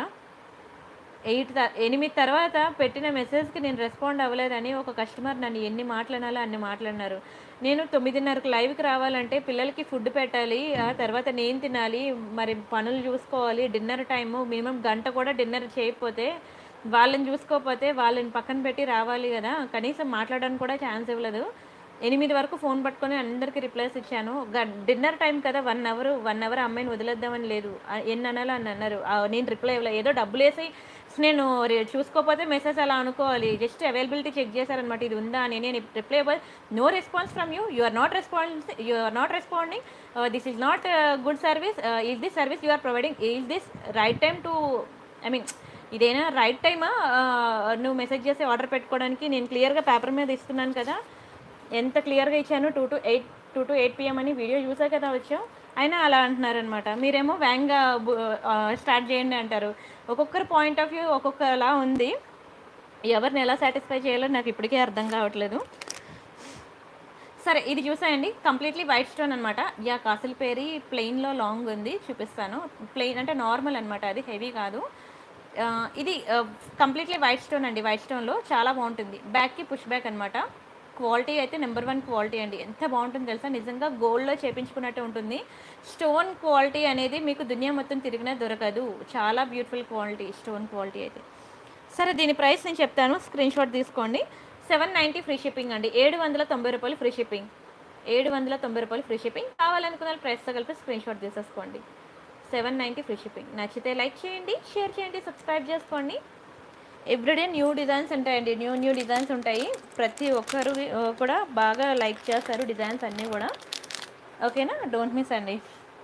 8 తర్వాత పెట్టిన మెసేజ్కి నేను రెస్పాండ్ అవ్వలేదని ఒక కస్టమర్ నన్ను ఎన్ని మాట్లాడాలో అన్ని మాట్లాడినారు. నేను 9:30కి లైవ్కి రావాలంటే పిల్లలకి ఫుడ్ పెట్టాలి, ఆ తర్వాత నేను తినాలి, మరి పనులు చూసుకోవాలి, డిన్నర్ టైము మినిమం గంట కూడా డిన్నర్ చేయకపోతే వాళ్ళని చూసుకోకపోతే వాళ్ళని పక్కన పెట్టి రావాలి కదా, కనీసం మాట్లాడడానికి కూడా ఛాన్స్ ఇవ్వలేదు. 8 వరకు ఫోన్ పట్టుకొని అందరికీ రిప్లైస్ ఇచ్చాను. డిన్నర్ టైం కదా, 1 అవర్ అమ్మాయిని వదిలేద్దామని లేదు. ఎన్ని అనాలో అని అన్నారు. నేను రిప్లై ఇవ్వలేదు. ఏదో డబ్బులేసి నేను చూసుకోకపోతే మెసేజ్ అలా అనుకోవాలి. జస్ట్ అవైలబిలిటీ చెక్ చేశారనమాట, ఇది ఉందా అని. నేను రిప్లై ఇవ్వాలి. No response from you, you are not responding, this is not good service, is this service you are providing, is this right time to, I mean ఇదేనా రైట్ టైమా నువ్వు మెసేజ్ చేసి ఆర్డర్ పెట్టుకోవడానికి? నేను క్లియర్గా పేపర్ మీద ఇస్తున్నాను కదా, ఎంత క్లియర్గా ఇచ్చాను, 2 to 8 PM అని వీడియో చూసా కదా వచ్చాం. అయినా అలా అంటున్నారనమాట. మీరేమో వ్యాంగ్గా స్టార్ట్ చేయండి అంటారు. ఒక్కొక్కరు పాయింట్ ఆఫ్ వ్యూ ఒక్కొక్కలా ఉంది. ఎవరిని ఎలా సాటిస్ఫై చేయాలో నాకు ఇప్పటికే అర్థం కావట్లేదు. సరే, ఇది చూసాయండి, కంప్లీట్లీ వైట్ స్టోన్ అనమాట. యా, కాసులపేరి ప్లెయిన్లో లాంగ్ ఉంది, చూపిస్తాను. ప్లెయిన్ అంటే నార్మల్ అనమాట, అది హెవీ కాదు. ఇది కంప్లీట్లీ వైట్ స్టోన్ అండి. వైట్ స్టోన్లో చాలా బాగుంటుంది. బ్యాక్కి పుష్ బ్యాక్ అనమాట. క్వాలిటీ అయితే నెంబర్ 1 క్వాలిటీ అండి. ఎంత బాగుంటుంది తెలుసా, నిజంగా గోల్డ్లో చేపించుకున్నట్టు ఉంటుంది. స్టోన్ క్వాలిటీ అనేది మీకు దునియా మొత్తం తిరిగినా దొరకదు. చాలా బ్యూటిఫుల్ క్వాలిటీ, స్టోన్ క్వాలిటీ అయితే. సరే, దీని ప్రైస్ నేను చెప్తాను, స్క్రీన్ షాట్ తీసుకోండి. 790 ఫ్రీ షిప్పింగ్ అండి. 790 రూపాయలు ఫ్రీ షిప్పింగ్. 790 రూపాయలు ఫ్రీ షిప్పింగ్. కావాలనుకున్న ప్రైస్తో కలిపి స్క్రీన్ షాట్ తీసేసుకోండి. 790 ఫ్రీ షిప్పింగ్. నచ్చితే లైక్ చేయండి, షేర్ చేయండి, సబ్స్క్రైబ్ చేసుకోండి. ఎవ్రీడే న్యూ డిజైన్స్ ఉంటాయండి, న్యూ డిజైన్స్ ఉంటాయి. ప్రతి ఒక్కరు కూడా బాగా లైక్ చేస్తారు డిజైన్స్ అన్నీ కూడా. ఓకేనా, డోంట్ మిస్ అండి.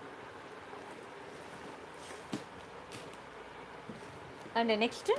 అండ్ నెక్స్ట్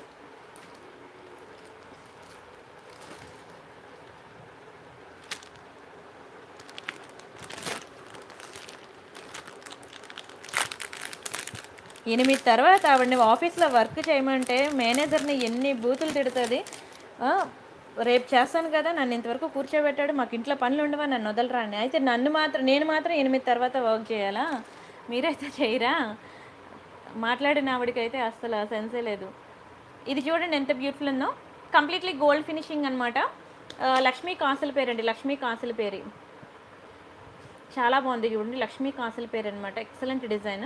ఎనిమిది తర్వాత ఆవిడని ఆఫీస్లో వర్క్ చేయమంటే మేనేజర్ని ఎన్ని బూతులు తిడుతుంది. రేపు చేస్తాను కదా, నన్ను ఇంతవరకు కూర్చోబెట్టాడు, మాకు ఇంట్లో పనులు ఉండవా, నన్ను వదలరాని. అయితే నేను మాత్రం 8 తర్వాత వర్క్ చేయాలా? మీరైతే చేయరా? మాట్లాడిన ఆవిడకైతే అస్సలు సెన్సే లేదు. ఇది చూడండి ఎంత బ్యూటిఫుల్ ఉందో. కంప్లీట్లీ గోల్డ్ ఫినిషింగ్ అనమాట. లక్ష్మీ కాసులపేరి అండి, లక్ష్మీ కాసులపేరి. చాలా బాగుంది చూడండి, లక్ష్మీ కాసులపేరి అనమాట. Excellent design.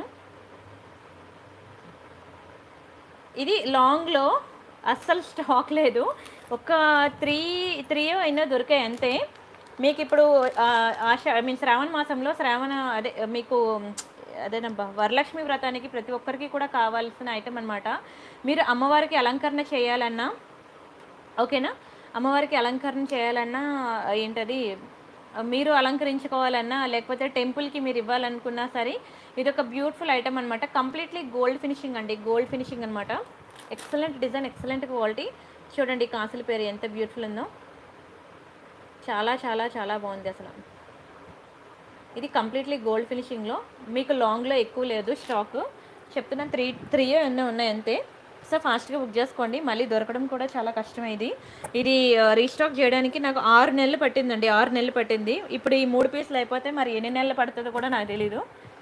ఇది లాంగ్లో అస్సలు స్టాక్ లేదు. ఒక త్రీ అయినా దొరికాయి అంతే. మీకు ఇప్పుడు శ్రావణ మాసంలో అదే మీకు అదేనబ్బా వరలక్ష్మి వ్రతానికి ప్రతి ఒక్కరికి కూడా కావాల్సిన ఐటమ్ అనమాట. మీరు అమ్మవారికి అలంకరణ చేయాలన్నా, ఓకేనా, అమ్మవారికి అలంకరణ చేయాలన్నా ఏంటది, మీరు అలంకరించుకోవాలన్నా లేకపోతే టెంపుల్కి మీరు ఇవ్వాలనుకున్నా సరే, ఇది ఒక బ్యూటిఫుల్ ఐటమ్ అనమాట. కంప్లీట్లీ గోల్డ్ ఫినిషింగ్ అండి, గోల్డ్ ఫినిషింగ్ అనమాట. Excellent design, excellent quality. చూడండి కాసులపేరి ఎంత బ్యూటిఫుల్ ఉందో, చాలా చాలా చాలా బాగుంది అసలు. ఇది కంప్లీట్లీ గోల్డ్ ఫినిషింగ్లో. మీకు లాంగ్లో ఎక్కువ లేదు స్టాక్, చెప్తున్నాను. త్రీ ఎన్నో ఉన్నాయి అంతే. సో ఫాస్ట్గా బుక్ చేసుకోండి, మళ్ళీ దొరకడం కూడా చాలా కష్టమైంది. ఇది రీస్టాక్ చేయడానికి నాకు 6 నెలలు పట్టిందండి, 6 నెలలు పట్టింది. ఇప్పుడు ఈ 3 పీసులు అయిపోతే మరి ఎన్ని నెలలు పడుతుందో కూడా నాకు తెలీదు.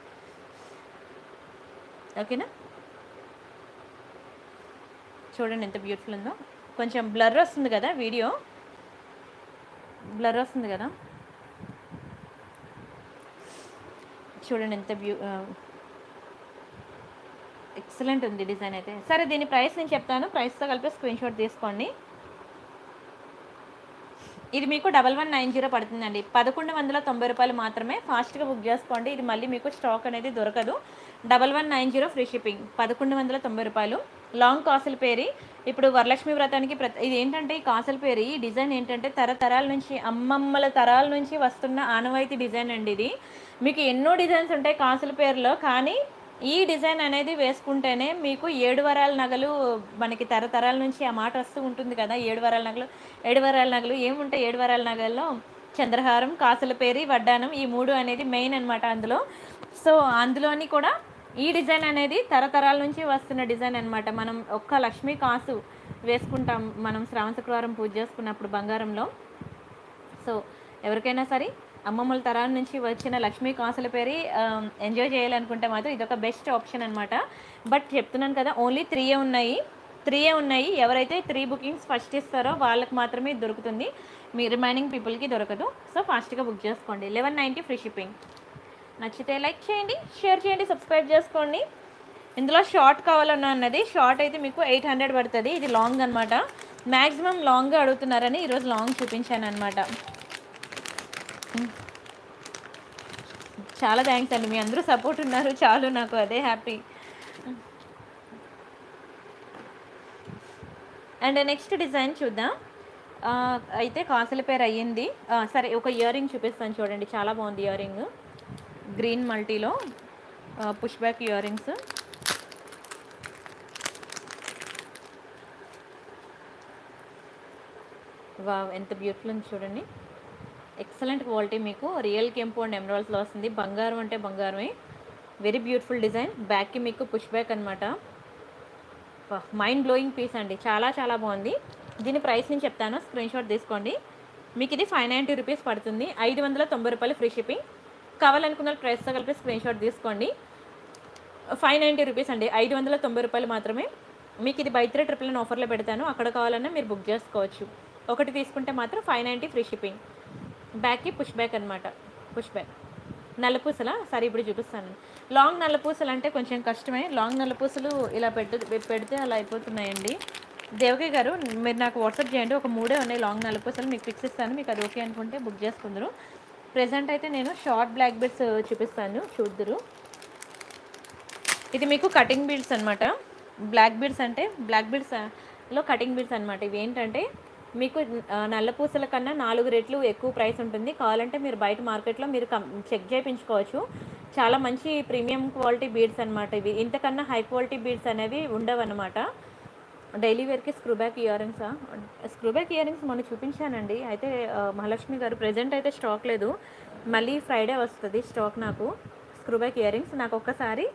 ఓకేనా, చూడండి ఎంత బ్యూటిఫుల్ ఉందో. కొంచెం బ్లర్ వస్తుంది కదా, వీడియో బ్లర్ వస్తుంది కదా, చూడండి ఎంత ఎక్సలెంట్ ఉంది డిజైన్ అయితే. సరే, దీని ప్రైస్ నేను చెప్తాను, ప్రైస్తో కలిపి స్క్రీన్ షాట్ తీసుకోండి. ఇది మీకు 1190 పడుతుందండి. 1190 రూపాయలు మాత్రమే. ఫాస్ట్గా బుక్ చేసుకోండి, ఇది మళ్ళీ మీకు స్టాక్ అనేది దొరకదు. 1190 ఫ్రీ షిప్పింగ్, 1190 రూపాయలు. లాంగ్ కాసులపేరి. ఇప్పుడు వరలక్ష్మి వ్రతానికి ఇది ఏంటంటే, ఈ కాసులపేరి డిజైన్ ఏంటంటే తరతరాల నుంచి, అమ్మమ్మల తరాల నుంచి వస్తున్న ఆనవాయితీ డిజైన్ అండి ఇది. మీకు ఎన్నో డిజైన్స్ ఉంటాయి కాసులపేరులో, కానీ ఈ డిజైన్ అనేది వేసుకుంటేనే మీకు 7 వరాల నగలు, మనకి తరతరాల నుంచి ఆ మాట వస్తూ ఉంటుంది కదా, 7 వరాల నగలు ఏముంటాయి? 7 వరాల నగల్లో చంద్రహారం, కాసులపేరి, వడ్డానం, ఈ 3 అనేది మెయిన్ అనమాట అందులో. సో అందులోని కూడా ఈ డిజైన్ అనేది తరతరాల నుంచి వస్తున్న డిజైన్ అనమాట. మనం ఒక్క లక్ష్మీ కాసు వేసుకుంటాం మనం శ్రావణ శుక్రవారం పూజ చేసుకున్నప్పుడు బంగారంలో. సో ఎవరికైనా సరే అమ్మమ్మల తరాల నుంచి వచ్చిన లక్ష్మీ కాసులపేరి ఎంజాయ్ చేయాలనుకుంటే మాత్రం ఇదొక బెస్ట్ ఆప్షన్ అనమాట. బట్ చెప్తున్నాను కదా, ఓన్లీ 3 ఉన్నాయి. ఎవరైతే 3 బుకింగ్స్ ఫస్ట్ ఇస్తారో వాళ్ళకి మాత్రమే దొరుకుతుంది, మీ రిమైనింగ్ పీపుల్కి దొరకదు. సో ఫాస్ట్గా బుక్ చేసుకోండి. 1190 ఫ్రీ షిప్పింగ్. నచ్చితే లైక్ చేయండి, షేర్ చేయండి, సబ్స్క్రైబ్ చేసుకోండి. ఇందులో షార్ట్ కావాలన్నా అన్నది షార్ట్ అయితే మీకు 800 పడుతుంది. ఇది లాంగ్ అనమాట. మ్యాక్సిమం లాంగ్గా అడుగుతున్నారని ఈరోజు లాంగ్ చూపించాను అనమాట. చాలా థ్యాంక్స్ అండి, మీ అందరూ సపోర్ట్ ఉన్నారు చాలు, నాకు అదే హ్యాపీ. అండ్ నెక్స్ట్ డిజైన్ చూద్దాం. అయితే కాసుల పేరు అయ్యింది. సరే, ఒక ఇయర్ రింగ్ చూపిస్తాను చూడండి, చాలా బాగుంది ఇయర్ రింగ్. గ్రీన్ మల్టీలో push back ear rings. Wow, ఎంత బ్యూటిఫుల్ ఉంది చూడండి. ఎక్సలెంట్ క్వాలిటీ, మీకు రియల్ కెంపు అండ్ ఎమరాల్డ్స్లో వస్తుంది. బంగారం అంటే బంగారమే. Very beautiful design. బ్యాక్కి మీకు పుష్ బ్యాక్ అనమాట. మైండ్ బ్లోయింగ్ పీస్ అండి, చాలా చాలా బాగుంది. దీని ప్రైస్ నేను చెప్తాను, స్క్రీన్ షాట్ తీసుకోండి. మీకు ఇది 590 రూపీస్ పడుతుంది. 590 రూపాయలు ఫ్రీ షిప్పింగ్. కావాలనుకున్న ప్రైస్తో కలిపి స్క్రీన్ షాట్ తీసుకోండి. 590 రూపీస్ అండి, 590 రూపాయలు మాత్రమే. మీకు ఇది బై 3 999 ఆఫర్లో పెడతాను, అక్కడ కావాలన్నా మీరు బుక్ చేసుకోవచ్చు. ఒకటి తీసుకుంటే మాత్రం 590 ఫ్రీ షిప్పింగ్. బ్యాక్కి పుష్ బ్యాక్ అనమాట. పుష్ బ్యాక్ నల్లపూసల, సరే ఇప్పుడు చూపిస్తాను. లాంగ్ నల్లపూసలు అంటే కొంచెం కష్టమే. లాంగ్ నల్లపూసలు ఇలా పెడితే అలా అయిపోతున్నాయండి. దేవకి గారు, మీరు నాకు వాట్సాప్ చేయండి. ఒక 3 ఉన్నాయి లాంగ్ నల్లపూసలు, మీకు ఫిక్స్ ఇస్తాను. మీకు అది ఓకే అనుకుంటే బుక్ చేసుకుందరు. ప్రెజెంట్ అయితే నేను షార్ట్ బ్లాక్ బీడ్స్ చూపిస్తాను, చూద్దరు. ఇది మీకు కటింగ్ బీడ్స్ అనమాట. బ్లాక్ బీడ్స్ అంటే బ్లాక్ బీడ్స్లో కటింగ్ బీడ్స్ అనమాట. ఇవి ఏంటంటే మీకు నల్లపూసల కన్నా 4 రెట్లు ఎక్కువ ప్రైస్ ఉంటుంది. కావాలంటే మీరు బయట మార్కెట్లో మీరు చెక్ చేయించుకోవచ్చు. చాలా మంచి ప్రీమియం క్వాలిటీ బీడ్స్ అనమాట ఇవి. ఇంతకన్నా హై క్వాలిటీ బీడ్స్ అనేవి ఉండవు అనమాట. డైలీ వేర్కి స్క్రూ బ్యాక్ ఇయర్ రింగ్సా? స్క్రూ బ్యాక్ ఇయర్ రింగ్స్ మొన్న చూపించానండి. అయితే మహాలక్ష్మి గారు, ప్రజెంట్ అయితే స్టాక్ లేదు, మళ్ళీ ఫ్రైడే వస్తుంది స్టాక్. నాకు స్క్రూ బ్యాక్ ఇయర్ రింగ్స్ నాకు ఒక్కసారి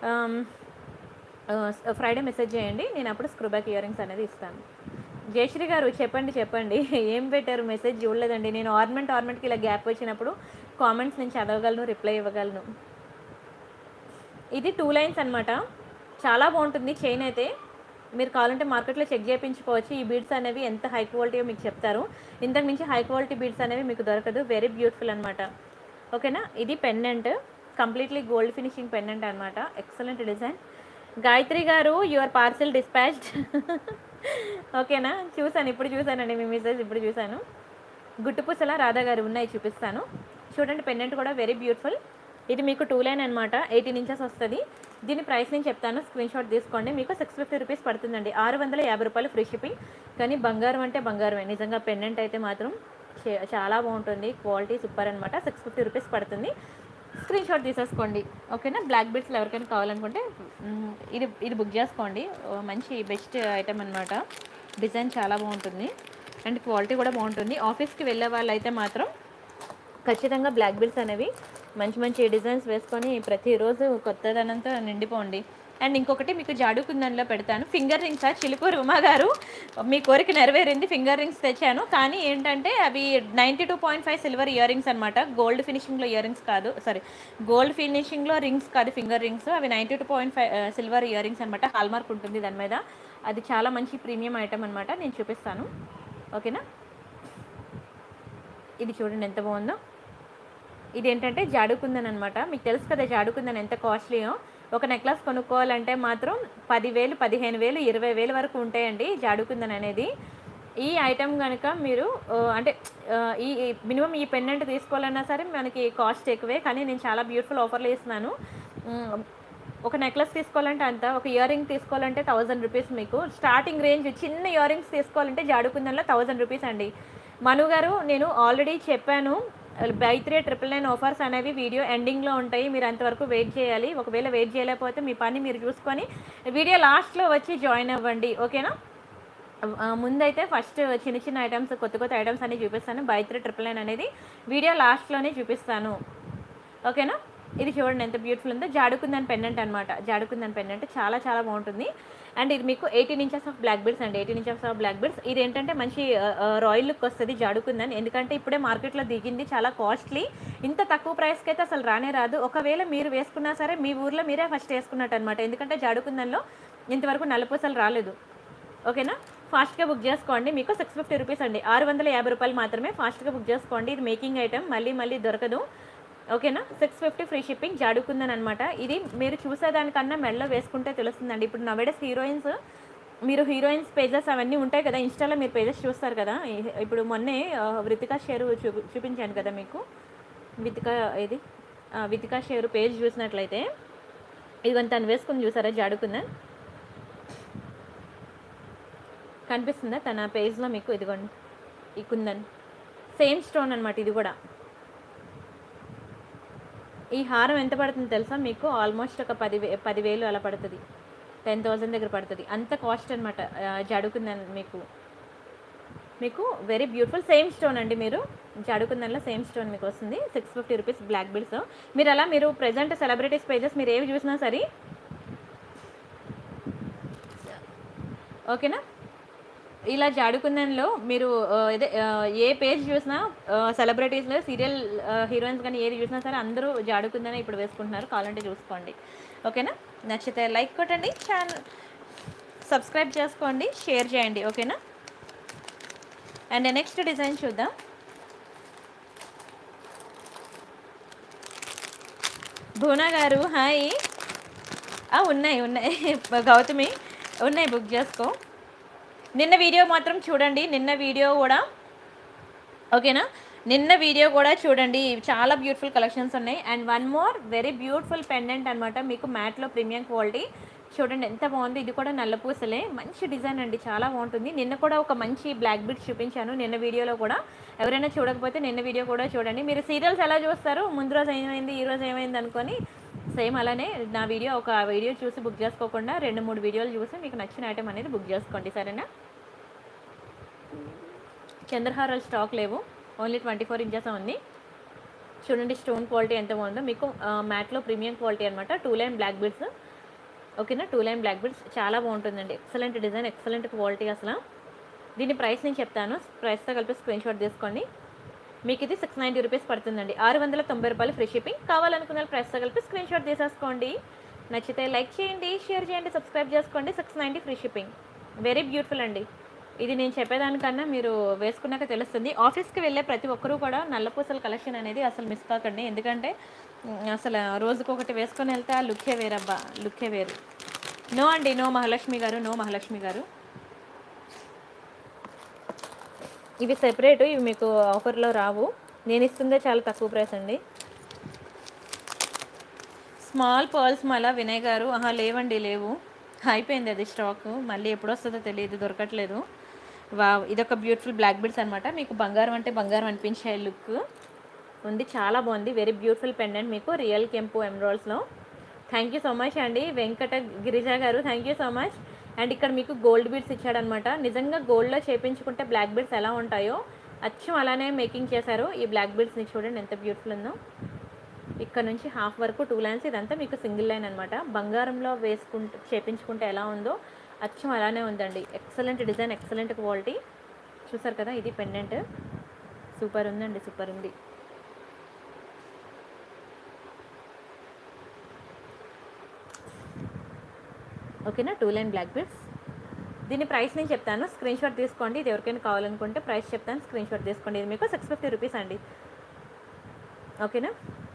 ఫ్రైడే మెసేజ్ చేయండి, నేను అప్పుడు స్క్రూ బ్యాక్ ఇయర్ రింగ్స్ అనేది ఇస్తాను. జయశ్రీ గారు, చెప్పండి ఏం పెట్టారు? మెసేజ్ చూడలేదండి. నేను ఆర్నమెంట్కి ఇలా గ్యాప్ వచ్చినప్పుడు కామెంట్స్ నేను చదవగలను, రిప్లై ఇవ్వగలను. ఇది 2 లైన్స్ అనమాట. చాలా బాగుంటుంది చైన్ అయితే. మీరు కావాలంటే మార్కెట్లో చెక్ చేయించుకోవచ్చు. ఈ బీడ్స్ అనేవి ఎంత హై క్వాలిటీయో మీకు చెప్తారు. ఇంతకు మించి హై క్వాలిటీ బీడ్స్ అనేవి మీకు దొరకదు. వెరీ బ్యూటిఫుల్ అనమాట. ఓకేనా? ఇది pendant, completely gold finishing pendant అనమాట. Excellent design. గాయత్రి గారు, యువర్ పార్సెల్ డిస్పాచ్డ్. ఓకేనా? ఇప్పుడు చూసానండి మీ మెసేజ్, ఇప్పుడు చూశాను. గుట్టుపూసల రాధా గారు ఉన్నాయి, చూపిస్తాను చూడండి. పెండెంట్ కూడా వెరీ బ్యూటిఫుల్. ఇది మీకు 2 లైన్ అనమాట, 18 ఇంచెస్ వస్తుంది. దీని ప్రైస్ నేను చెప్తాను, స్క్రీన్ షాట్ తీసుకోండి. మీకు 650 రూపీస్ పడుతుందండి. 650 రూపాయలు ఫ్రీ షిప్పింగ్. కానీ బంగారం అంటే బంగారమే నిజంగా. పెండెంట్ అయితే మాత్రం చాలా బాగుంటుంది, క్వాలిటీ సూపర్ అనమాట. 650 రూపీస్ పడుతుంది. స్క్రీన్ షాట్ తీసేసుకోండి. ఓకేనా? బ్లాక్ బీడ్స్లో ఎవరికైనా కావాలనుకుంటే ఇది బుక్ చేసుకోండి. మంచి బెస్ట్ ఐటమ్ అనమాట. డిజైన్ చాలా బాగుంటుంది అండ్ క్వాలిటీ కూడా బాగుంటుంది. ఆఫీస్కి వెళ్ళే వాళ్ళు అయితే మాత్రం ఖచ్చితంగా బ్లాక్ బీడ్స్ అనేవి మంచి డిజైన్స్ వేసుకొని ప్రతిరోజు కొత్తదనంతో నిండిపోండి. అండ్ ఇంకొకటి మీకు జాడు కుందన్లో పెడతాను, ఫింగర్ రింగ్స్. చిలుకూరు ఉమా గారు, మీ కోరిక నెరవేరింది. ఫింగర్ రింగ్స్ తెచ్చాను, కానీ ఏంటంటే అవి 92.5 సిల్వర్ ఇయర్ రింగ్స్ అనమాట. గోల్డ్ ఫినిషింగ్లో ఇయర్ రింగ్స్ కాదు, గోల్డ్ ఫినిషింగ్లో రింగ్స్ కాదు, ఫింగర్ రింగ్స్. అవి 92.5 సిల్వర్ ఇయర్ రింగ్స్ అనమాట. హాల్మార్క్ ఉంటుంది దాని మీద. అది చాలా మంచి ప్రీమియం ఐటమ్ అనమాట. నేను చూపిస్తాను. ఓకేనా? ఇది చూడండి ఎంత బాగుందో. ఇది ఏంటంటే జాడుకుందన్ అనమాట. మీకు తెలుసు కదా జాడుకుందన్ ఎంత కాస్ట్లీయో. ఒక నెక్లెస్ కొనుక్కోవాలంటే మాత్రం 10,000, 15,000, 20,000 వరకు ఉంటాయండి జాడుకుందన్ అనేది. ఈ ఐటెం కనుక మీరు అంటే ఈ మినిమం ఈ పెండెంట్ తీసుకోవాలన్నా సరే మనకి కాస్ట్ ఎక్కువే, కానీ నేను చాలా బ్యూటిఫుల్ ఆఫర్లు ఇస్తున్నాను. ఒక నెక్లెస్ తీసుకోవాలంటే అంత, ఒక ఇయర్ రింగ్ తీసుకోవాలంటే 1000 రూపీస్. మీకు స్టార్టింగ్ రేంజ్ చిన్న ఇయర్ రింగ్స్ తీసుకోవాలంటే జాడుకుందన్లో 1000 రూపీస్ అండి. మను గారు, నేను ఆల్రెడీ చెప్పాను, బై 3 999 ఆఫర్స్ అనేవి వీడియో ఎండింగ్లో ఉంటాయి. మీరు అంతవరకు వెయిట్ చేయాలి. ఒకవేళ వెయిట్ చేయలేకపోతే మీ పని మీరు చూసుకొని వీడియో లాస్ట్లో వచ్చి జాయిన్ అవ్వండి. ఓకేనా? ముందైతే ఫస్ట్ చిన్న ఐటమ్స్, కొత్త ఐటమ్స్ అన్ని చూపిస్తాను. బై 3 999 అనేది వీడియో లాస్ట్లోనే చూపిస్తాను. ఓకేనా? ఇది చూడండి ఎంత బ్యూటిఫుల్ ఉందో. జాడుకుందన్ పెండెంట్ అనమాట. జాడుకుందన్ పెండెంట్ చాలా బాగుంటుంది. అండ్ ఇది మీకు 18 ఇంచెస్ ఆఫ్ బ్లాక్ బీడ్స్ అండి. 18 ఇంచెస్ ఆఫ్ బ్లాక్ బీడ్స్. ఇది ఏంటంటే మంచి రాయల్ లుక్ వస్తుంది జాడుకుందన్. ఎందుకంటే ఇప్పుడే మార్కెట్లో దిగింది, చాలా కాస్ట్లీ. ఇంత తక్కువ ప్రైస్కి అయితే అసలు రానే రాదు. ఒకవేళ మీరు వేసుకున్నా సరే మీ ఊర్లో మీరే ఫస్ట్ వేసుకున్నట్టు అనమాట. ఎందుకంటే జాడుకుందన్లో ఇంతవరకు నల్లపూసలు రాలేదు. ఓకేనా? ఫాస్ట్గా బుక్ చేసుకోండి. మీకు 650 రూపీస్ అండి. 650 రూపాయలు మాత్రమే. ఫాస్ట్గా బుక్ చేసుకోండి. ఇది మేకింగ్ ఐటమ్, మళ్ళీ దొరకదు. ఓకేనా. 650 ఫ్రీ షిప్పింగ్, జాడుకుందని అనమాట. ఇది మీరు చూసేదానికన్నా మెడలో వేసుకుంటే తెలుస్తుందండి. ఇప్పుడు నవేడేస్ మీరు హీరోయిన్స్ పేజెస్ అవన్నీ ఉంటాయి కదా, ఇన్స్టాలో మీరు పేజెస్ చూస్తారు కదా. ఇప్పుడు మొన్నే వృతికా షేరు చూపించాను కదా మీకు. వితికా షేరు పేజ్ చూసినట్లయితే ఇదిగోని తను వేసుకుని చూసారా జాడుకుందని కనిపిస్తుందా తన పేజ్లో మీకు? ఇదిగోండి ఈ కుందన్ సేమ్ స్టోన్ అనమాట. ఇది కూడా ఈ హారం ఎంత పడుతుంది తెలుసా మీకు? ఆల్మోస్ట్ ఒక 10,000 అలా పడుతుంది, 10,000 దగ్గర పడుతుంది. అంత కాస్ట్ అనమాట జాడుకుందని మీకు వెరీ బ్యూటిఫుల్ సేమ్ స్టోన్ అండి. మీరు జాడుకుందన్లో సేమ్ స్టోన్ మీకు వస్తుంది. 650 రూపీస్ బ్లాక్ బిల్స్. మీరు ప్రజెంట్ సెలబ్రిటీస్ పేజెస్ మీరు ఏవి చూసినా సరే, ఓకేనా, ఇలా జాడుకుందన్లో మీరు ఏ పేజ్ చూసినా సెలబ్రిటీస్లో సీరియల్ హీరోయిన్స్ కానీ ఏది చూసినా సరే అందరూ జాడుకుందనే ఇప్పుడు వేసుకుంటున్నారు. కావాలంటే చూసుకోండి, ఓకేనా. నచ్చితే లైక్ కొట్టండి, ఛానల్ సబ్స్క్రైబ్ చేసుకోండి, షేర్ చేయండి, ఓకేనా. అండ్ నెక్స్ట్ డిజైన్ చూద్దాం. భువనా గారు హాయ్. ఉన్నాయి గౌతమి ఉన్నాయి, బుక్ చేసుకో. నిన్న వీడియో మాత్రం చూడండి, నిన్న వీడియో కూడా చూడండి. చాలా బ్యూటిఫుల్ కలెక్షన్స్ ఉన్నాయి. And one more very beautiful pendant అనమాట, మీకు మ్యాట్లో ప్రీమియం క్వాలిటీ. చూడండి ఎంత బాగుంది. ఇది కూడా నల్ల పూసలే, మంచి డిజైన్ అండి, చాలా బాగుంటుంది. నిన్న కూడా ఒక మంచి బ్లాక్ బిట్స్ చూపించాను నిన్న వీడియోలో కూడా. ఎవరైనా చూడకపోతే నిన్న వీడియో కూడా చూడండి. మీరు సీరియల్స్ ఎలా చూస్తారు, ముందు రోజు ఏమైంది ఈ రోజు ఏమైంది అనుకొని, సేమ్ అలానే నా ఒక వీడియో చూసి బుక్ చేసుకోకుండా 2-3 వీడియోలు చూసి మీకు నచ్చిన ఐటమ్ అనేది బుక్ చేసుకోండి, సరేనా. చంద్రహారాలు స్టాక్ లేవు, ఓన్లీ 24 ఇంచెస్ ఉంది. చూడండి స్టోన్ క్వాలిటీ ఎంత బాగుందో, మీకు మ్యాట్లో ప్రీమియం క్వాలిటీ అనమాట. 2 లైన్ బ్లాక్ బిడ్స్, ఓకేనా. 2 లైన్ బ్లాక్ బిడ్స్ చాలా బాగుంటుందండి. ఎక్సలెంట్ డిజైన్, ఎక్సలెంట్ క్వాలిటీ అసలు. దీని ప్రైస్ నేను చెప్తాను, ప్రైస్తో కలిపి స్క్రీన్ షాట్ తీసుకోండి. మీకు ఇది 690 రూపీస్ పడుతుందండి. 690 రూపాయలు ఫ్రీ షిప్పింగ్. కావాలనుకున్న ప్రైస్తో కలిపి స్క్రీన్ షాట్ తీసేసుకోండి. నచ్చితే లైక్ చేయండి, షేర్ చేయండి, సబ్స్క్రైబ్ చేసుకోండి. 690 ఫ్రీ షిప్పింగ్, వెరీ బ్యూటిఫుల్ అండి. ఇది నేను చెప్పేదానికన్నా మీరు వేసుకున్నాక తెలుస్తుంది. ఆఫీస్కి వెళ్ళే ప్రతి ఒక్కరూ కూడా నల్లపూసల కలెక్షన్ అనేది అసలు మిస్ కాకండి. ఎందుకంటే అసలు రోజుకొకటి వేసుకొని వెళ్తే ఆ లుక్కే వేరబ్బా, లుక్కే వేరు. నో అండి, నో మహాలక్ష్మి గారు. ఇవి సెపరేటు, ఇవి మీకు ఆఫర్లో రావు. నేను ఇస్తుందే చాలా తక్కువ ప్రైస్ అండి. స్మాల్ పర్ల్స్ మళ్ళా వినయ్ గారు లేవు, అయిపోయింది అది స్టాక్. మళ్ళీ ఎప్పుడు వస్తుందో తెలియదు, దొరకట్లేదు. ఇదొక బ్యూటిఫుల్ బ్లాక్ బిడ్స్ అనమాట. మీకు బంగారం అంటే బంగారం అనిపించే లుక్ ఉంది, చాలా బాగుంది. వెరీ బ్యూటిఫుల్ పెండెంట్, మీకు రియల్ కెంపు ఎమరాల్డ్స్లో. థ్యాంక్ యూ సో మచ్ అండి వెంకట గిరిజా గారు, thank you so much. And ఇక్కడ మీకు గోల్డ్ బీడ్స్ ఇచ్చాడనమాట. నిజంగా గోల్డ్లో చేయించుకుంటే బ్లాక్ బీడ్స్ ఎలా ఉంటాయో అచ్చం అలానే మేకింగ్ చేశారు. ఈ బ్లాక్ బీడ్స్ని చూడండి ఎంత బ్యూటిఫుల్ ఉందో. ఇక్కడ నుంచి హాఫ్ వరకు 2 లైన్స్, ఇదంతా మీకు సింగిల్ లైన్ అనమాట. బంగారంలో చేయించుకుంటే ఎలా ఉందో అచ్చం అలానే ఉందండి. Excellent design, excellent quality. చూసారు కదా, ఇది పెండెంట్ సూపర్ ఉందండి, సూపర్ ఉంది. ఓకేనా, 2 లైన్ బ్లాక్ బీడ్స్. దీని ప్రైస్ నేను చెప్తాను, స్క్రీన్ షాట్ తీసుకోండి. ఇది ఎవరికైనా కావాలనుకుంటే ప్రైస్ చెప్తాను, స్క్రీన్ షాట్ తీసుకోండి. ఇది మీకు 650 రూపీస్ అండి, ఓకేనా.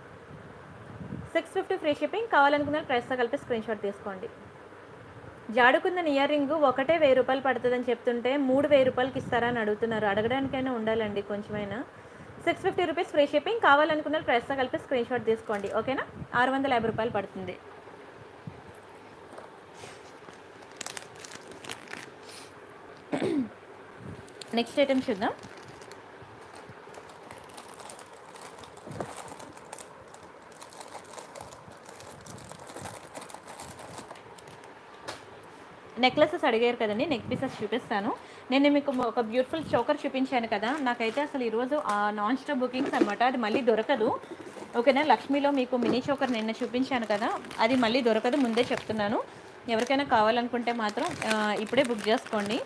650 ఫ్రీ షిప్పింగ్. కావాలనుకున్న ప్రైస్తో కలిపి స్క్రీన్ షాట్ తీసుకోండి. జాడుకుందని ఇయర్ రింగ్ ఒకటే 1000 రూపాయలు పడుతుందని చెప్తుంటే 3000 రూపాయలకి ఇస్తారా అని అడుగుతున్నారు. అడగడానికైనా ఉండాలండి కొంచెమైనా. 650 రూపీస్ ఫ్రీ షిప్పింగ్. కావాలనుకున్న ప్రైస్తో కలిపి స్క్రీన్ షాట్ తీసుకోండి, ఓకేనా. 650 రూపాయలు పడుతుంది. నెక్స్ట్ ఐటమ్ చూద్దాం. నెక్లెసెస్ అడిగారు కదండి, నెక్ పీసెస్ చూపిస్తాను. నేను మీకు ఒక బ్యూటిఫుల్ చోకర్ చూపించాను కదా, నాకైతే అసలు ఈరోజు నాన్ స్టాప్ బుకింగ్స్ అనమాట. అది మళ్ళీ దొరకదు, ఓకేనా. లక్ష్మీలో మీకు మినీ చోకర్ నిన్న చూపించాను కదా, అది మళ్ళీ దొరకదు, ముందే చెప్తున్నాను. ఎవరికైనా కావాలనుకుంటే మాత్రం ఇప్పుడే బుక్ చేసుకోండి.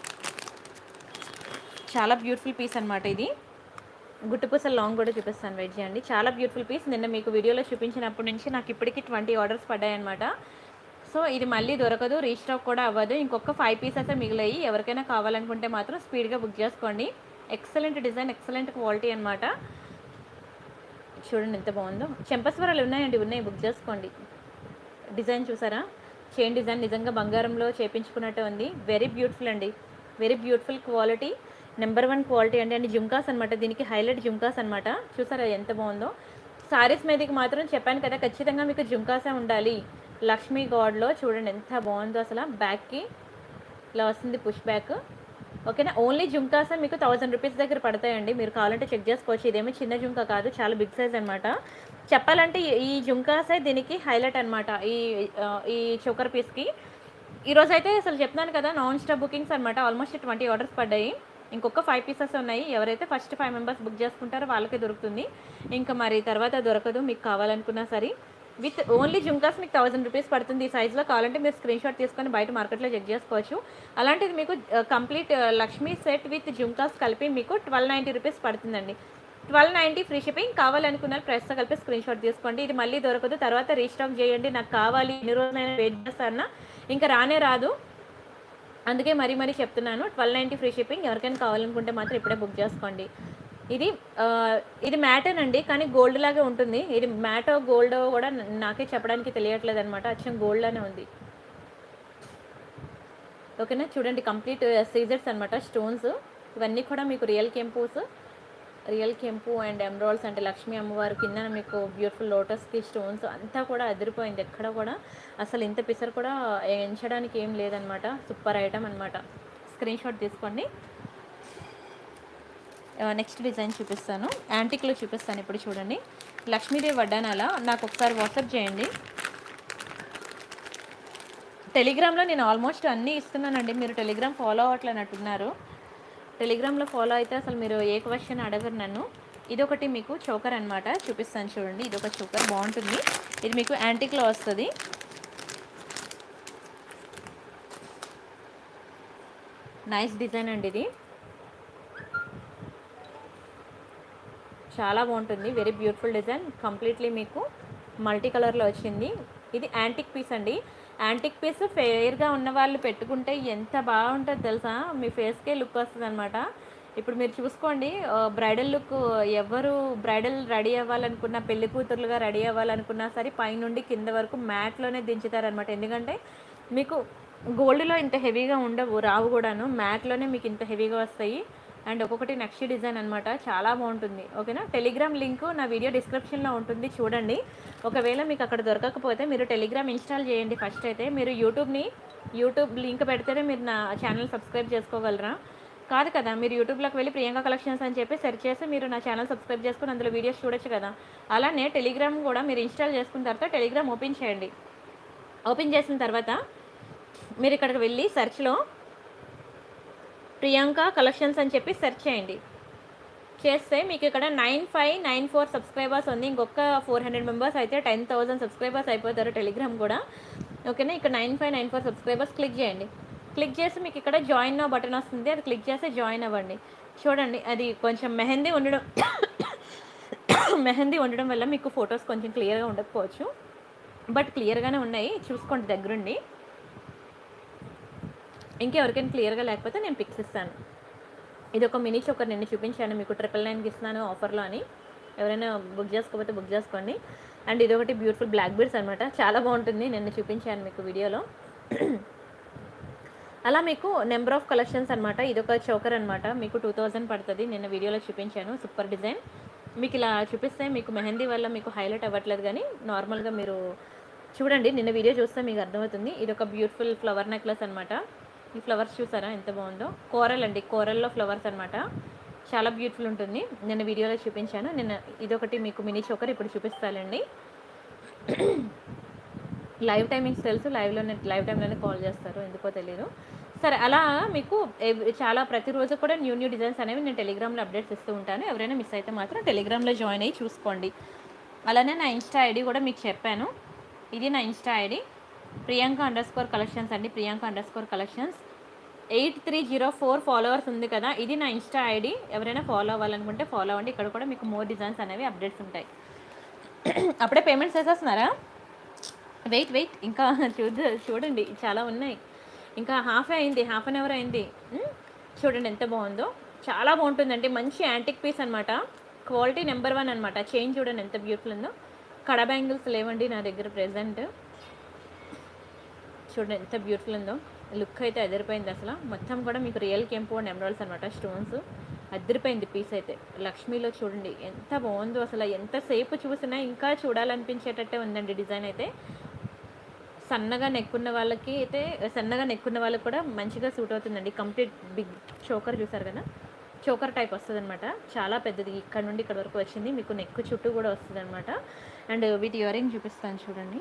చాలా బ్యూటిఫుల్ పీస్ అనమాట ఇది. గుట్టుపూసల లాంగ్ కూడా చూపిస్తాను, వెయిట్ చేయండి. చాలా బ్యూటిఫుల్ పీస్. నిన్న మీకు వీడియోలో చూపించినప్పటి నుంచి నాకు ఇప్పటికీ 20 ఆర్డర్స్ పడ్డాయన్నమాట. సో ఇది మళ్ళీ దొరకదు, రీస్టాక్ కూడా అవ్వదు. ఇంకొక 5 పీసెస్ మిగిలాయి. ఎవరికైనా కావాలనుకుంటే మాత్రం స్పీడ్గా బుక్ చేసుకోండి. ఎక్సలెంట్ డిజైన్, ఎక్సలెంట్ క్వాలిటీ అనమాట. చూడండి ఎంత బాగుందో. చెంపస్వరాలు ఉన్నాయండి, ఉన్నాయి, బుక్ చేసుకోండి. డిజైన్ చూసారా, చైన్ డిజైన్ నిజంగా బంగారంలో చేపించుకున్నట్టు ఉంది. వెరీ బ్యూటిఫుల్ అండి, very beautiful quality, number 1 quality అండి. అండ్ జుంకాస్ అనమాట, దీనికి హైలైట్ జుంకాస్ అనమాట. చూసారా ఎంత బాగుందో. సారీస్ మీదకి మాత్రం చెప్పాను కదా, ఖచ్చితంగా మీకు జుంకాసే ఉండాలి. లక్ష్మీ గాడ్లో చూడండి ఎంత బాగుందో అసలు. బ్యాక్కి ఇలా వస్తుంది పుష్ బ్యాక్, ఓకేనా. ఓన్లీ జుంకాసే మీకు 1000 రూపీస్ దగ్గర పడతాయండి. మీరు కావాలంటే చెక్ చేసుకోవచ్చు. ఇదేమీ చిన్న జుంకా కాదు, చాలా బిగ్ సైజ్ అనమాట. చెప్పాలంటే ఈ జుంకాసే దీనికి హైలైట్ అనమాట, ఈ చోకర్ పీస్కి. ఈరోజు అయితే అసలు చెప్తున్నాను కదా, నాన్ స్టాప్ బుకింగ్స్ అనమాట. ఆల్మోస్ట్ 20 ఆర్డర్స్ పడ్డాయి. ఇంకొక 5 పీసెస్ ఉన్నాయి. ఎవరైతే ఫస్ట్ 5 మెంబర్స్ బుక్ చేసుకుంటారో వాళ్ళకే దొరుకుతుంది. ఇంకా మరి తర్వాత దొరకదు. మీకు కావాలనుకున్నా సరే విత్ ఓన్లీ జుంకాస్ మీకు 1000 రూపీస్ పడుతుంది. ఈ సైజ్లో కావాలంటే మీరు స్క్రీన్ షాట్ తీసుకొని బయట మార్కెట్లో చెక్ చేసుకోవచ్చు. అలాంటిది మీకు complete Lakshmi set with jhumkas కలిపి మీకు 1290 రూపీస్ పడుతుందండి. 1290 ఫ్రీ షిప్పింగ్. కావాలనుకున్న ప్రైస్తో కలిపి స్క్రీన్ షాట్ తీసుకోండి. ఇది మళ్ళీ దొరకదు, తర్వాత రీస్టాక్ చేయండి. నాకు కావాలి, ఎన్ని రోజులైనా వెయిట్ చేస్తారన్నా ఇంకా రానే రాదు. అందుకే మరీ చెప్తున్నాను, 1290 ఫ్రీ షిప్పింగ్. ఎవరికైనా కావాలనుకుంటే మాత్రం ఇప్పుడే బుక్ చేసుకోండి. ఇది మ్యాటేనండి, కానీ గోల్డ్ లాగే ఉంటుంది. ఇది మ్యాటో గోల్డో కూడా నాకే చెప్పడానికి తెలియట్లేదు అనమాట. అచ్చం గోల్డ్ లానే ఉంది, ఓకేనా. చూడండి కంప్లీట్ సీజర్స్ అనమాట, స్టోన్స్ ఇవన్నీ కూడా మీకు రియల్ కెంపు అండ్ ఎమరాల్డ్స్, అంటే లక్ష్మీ అమ్మవారు కింద మీకు బ్యూటిఫుల్ లోటస్కి స్టోన్స్ అంతా కూడా అదిరిపోయింది. ఎక్కడ కూడా అసలు ఇంత పిసర్ కూడా ఎంచడానికి ఏం లేదనమాట. సూపర్ ఐటమ్ అనమాట. స్క్రీన్ షాట్ తీసుకోండి. నెక్స్ట్ డిజైన్ చూపిస్తాను, యాంటిక్లో చూపిస్తాను. ఇప్పుడు చూడండి, లక్ష్మీదేవి వడ్డానాల. నాకు ఒకసారి వాట్సాప్ చేయండి. టెలిగ్రామ్లో నేను ఆల్మోస్ట్ అన్నీ ఇస్తున్నానండి. మీరు టెలిగ్రామ్ ఫాలో అవ్వట్లేనట్టున్నారు. టెలిగ్రామ్లో ఫాలో అయితే అసలు మీరు ఏ క్వశ్చన్ అడగరు నన్ను. ఇదొకటి మీకు చోకర్ అనమాట, చూపిస్తాను చూడండి. ఇదొక చోకర్ బాగుంటుంది. ఇది మీకు యాంటిక్లో వస్తుంది. నైస్ డిజైన్ అండి, ఇది చాలా బాగుంటుంది. వెరీ బ్యూటిఫుల్ డిజైన్, కంప్లీట్లీ మీకు మల్టీ కలర్లో వచ్చింది. ఇది యాంటిక్ పీస్ అండి. యాంటిక్ పీస్ ఫెయిర్గా ఉన్న వాళ్ళు పెట్టుకుంటే ఎంత బాగుంటుందో తెలుసా, మీ ఫేస్కే లుక్ వస్తుంది అనమాట. ఇప్పుడు మీరు చూసుకోండి, బ్రైడల్ లుక్, ఎవరు బ్రైడల్ రెడీ అవ్వాలనుకున్నా, పెళ్లి కూతురులుగా రెడీ అవ్వాలనుకున్నా సరే పైనుండి కింద వరకు మ్యాట్లోనే దించుతారనమాట. ఎందుకంటే మీకు గోల్డ్లో ఇంత హెవీగా ఉండవు, రావు కూడాను. మ్యాట్లోనే మీకు ఇంత హెవీగా వస్తాయి. అండ్ ఒక్కొక్కటి నక్షి డిజైన్ అనమాట, చాలా బాగుంటుంది, ఓకేనా. టెలిగ్రామ్ లింక్ నా వీడియో డిస్క్రిప్షన్లో ఉంటుంది, చూడండి. ఒకవేళ మీకు అక్కడ దొరకకపోతే మీరు టెలిగ్రామ్ ఇన్స్టాల్ చేయండి. ఫస్ట్ అయితే మీరు యూట్యూబ్ లింక్ పెడితేనే మీరు నా ఛానల్ సబ్స్క్రైబ్ చేసుకోగలరా? కాదు కదా, మీరు యూట్యూబ్లోకి వెళ్ళి ప్రియాంక కలెక్షన్స్ అని చెప్పి సెర్చ్ చేసి మీరు నా ఛానల్ సబ్స్క్రైబ్ చేసుకుని అందులో వీడియోస్ చూడొచ్చు కదా. అలానే టెలిగ్రామ్ కూడా మీరు ఇన్స్టాల్ చేసుకున్న తర్వాత టెలిగ్రామ్ ఓపెన్ చేయండి. ఓపెన్ చేసిన తర్వాత మీరు ఇక్కడికి వెళ్ళి సెర్చ్లో ప్రియాంక కలెక్షన్స్ అని చెప్పి సెర్చ్ చేయండి. చేస్తే మీకు ఇక్కడ 9594 సబ్స్క్రైబర్స్ ఉంది. ఇంకొక 400 మెంబర్స్ అయితే 10,000 సబ్స్క్రైబర్స్ అయిపోతారు టెలిగ్రామ్ కూడా, ఓకేనా. ఇక్కడ 9594 సబ్స్క్రైబర్స్ క్లిక్ చేయండి. క్లిక్ చేసి మీకు ఇక్కడ జాయిన్ నౌ బటన్ వస్తుంది, అది క్లిక్ చేసి జాయిన్ అవ్వండి. చూడండి, అది కొంచెం మెహందీ ఉండడం వల్ల మీకు ఫొటోస్ కొంచెం క్లియర్గా ఉండకపోవచ్చు, బట్ క్లియర్గానే ఉన్నాయి, చూసుకోండి దగ్గరుండి. ఇంకెవరికైనా క్లియర్గా లేకపోతే నేను పిక్స్ ఇస్తాను. ఇది ఒక మినీ చోకర్ నిన్న చూపించాను మీకు, 999కి ఇస్తున్నాను ఆఫర్లో అని. ఎవరైనా బుక్ చేసుకోకపోతే బుక్ చేసుకోండి. అండ్ ఇదొకటి బ్యూటిఫుల్ బ్లాక్ బీడ్స్ అనమాట, చాలా బాగుంటుంది. నిన్న చూపించాను మీకు వీడియోలో. అలా మీకు నెంబర్ ఆఫ్ కలెక్షన్స్ అనమాట. ఇదొక చోకర్ అనమాట, మీకు 2000 పడుతుంది. నిన్న వీడియోలో చూపించాను, సూపర్ డిజైన్. మీకు ఇలా చూపిస్తే మీకు మెహందీ వల్ల మీకు హైలైట్ అవ్వట్లేదు, కానీ నార్మల్గా మీరు చూడండి, నిన్న వీడియో చూస్తే మీకు అర్థమవుతుంది. ఇదొక బ్యూటిఫుల్ ఫ్లవర్ నెక్లెస్ అనమాట. ఈ ఫ్లవర్స్ చూసారా ఎంత బాగుందో, కోరల్ అండి, కోరల్లో ఫ్లవర్స్ అనమాట, చాలా బ్యూటిఫుల్ ఉంటుంది. నిన్న వీడియోలో చూపించాను. నిన్న ఇదొకటి మీకు మినీ చోకర్ ఇప్పుడు చూపిస్తానండి. లైవ్ టైమింగ్స్ తెలుసు, లైవ్ టైంలోనే కాల్ చేస్తారు, ఎందుకో తెలియదు. సరే, అలా మీకు చాలా ప్రతిరోజు కూడా న్యూ డిజైన్స్ అనేవి నేను టెలిగ్రామ్లో అప్డేట్స్ ఇస్తూ ఉంటాను. ఎవరైనా మిస్ అయితే మాత్రం టెలిగ్రామ్లో జాయిన్ అయ్యి చూసుకోండి. అలానే నా ఇన్స్టా ఐడి కూడా మీకు చెప్పాను, ఇది నా ఇన్స్టా ఐడి Priyanka_collections అండి. Priyanka_collections 8304 ఫాలోవర్స్ ఉంది కదా, ఇది నా ఇన్స్టా ఐడి. ఎవరైనా ఫాలో అవ్వాలనుకుంటే ఫాలో అవ్వండి. ఇక్కడ కూడా మీకు మోర్ డిజైన్స్ అనేవి అప్డేట్స్ ఉంటాయి. అప్పుడే పేమెంట్స్ చేసేస్తున్నారా? వెయిట్ ఇంకా చూడండి, చాలా ఉన్నాయి. ఇంకా హాఫ్ అన్ అవర్ అయింది. చూడండి ఎంత బాగుందో, చాలా బాగుంటుందండి. మంచి యాంటిక్ పీస్ అనమాట, క్వాలిటీ నెంబర్ 1 అనమాట. చైన్ చూడండి ఎంత బ్యూటిఫుల్ ఉందో. కడ బ్యాంగిల్స్ లేవండి నా దగ్గర ప్రెజెంట్. చూడండి ఎంత బ్యూటిఫుల్ ఉందో. లుక్ అయితే అదిరిపోయింది అసలు. మొత్తం కూడా మీకు రియల్ కెంపు అండ్ ఎమరాల్డ్స్ అనమాట స్టోన్స్. అదిరిపోయింది పీస్ అయితే. లక్ష్మీలో చూడండి ఎంత బాగుందో అసలు. ఎంతసేపు చూసినా ఇంకా చూడాలనిపించేటట్టే ఉందండి డిజైన్ అయితే. సన్నగా నెక్కున్న వాళ్ళకి అయితే, సన్నగా నెక్కున్న వాళ్ళకి కూడా మంచిగా సూట్ అవుతుందండి. కంప్లీట్ బిగ్ చోకర్ చూసారు కదా, చోకర్ టైప్ వస్తుంది అనమాట. చాలా పెద్దది, ఇక్కడ నుండి ఇక్కడ వరకు వచ్చింది. మీకు నెక్ చుట్టూ కూడా వస్తుంది అనమాట. అండ్ వీటి ఇయర్ రింగ్ చూపిస్తాను చూడండి.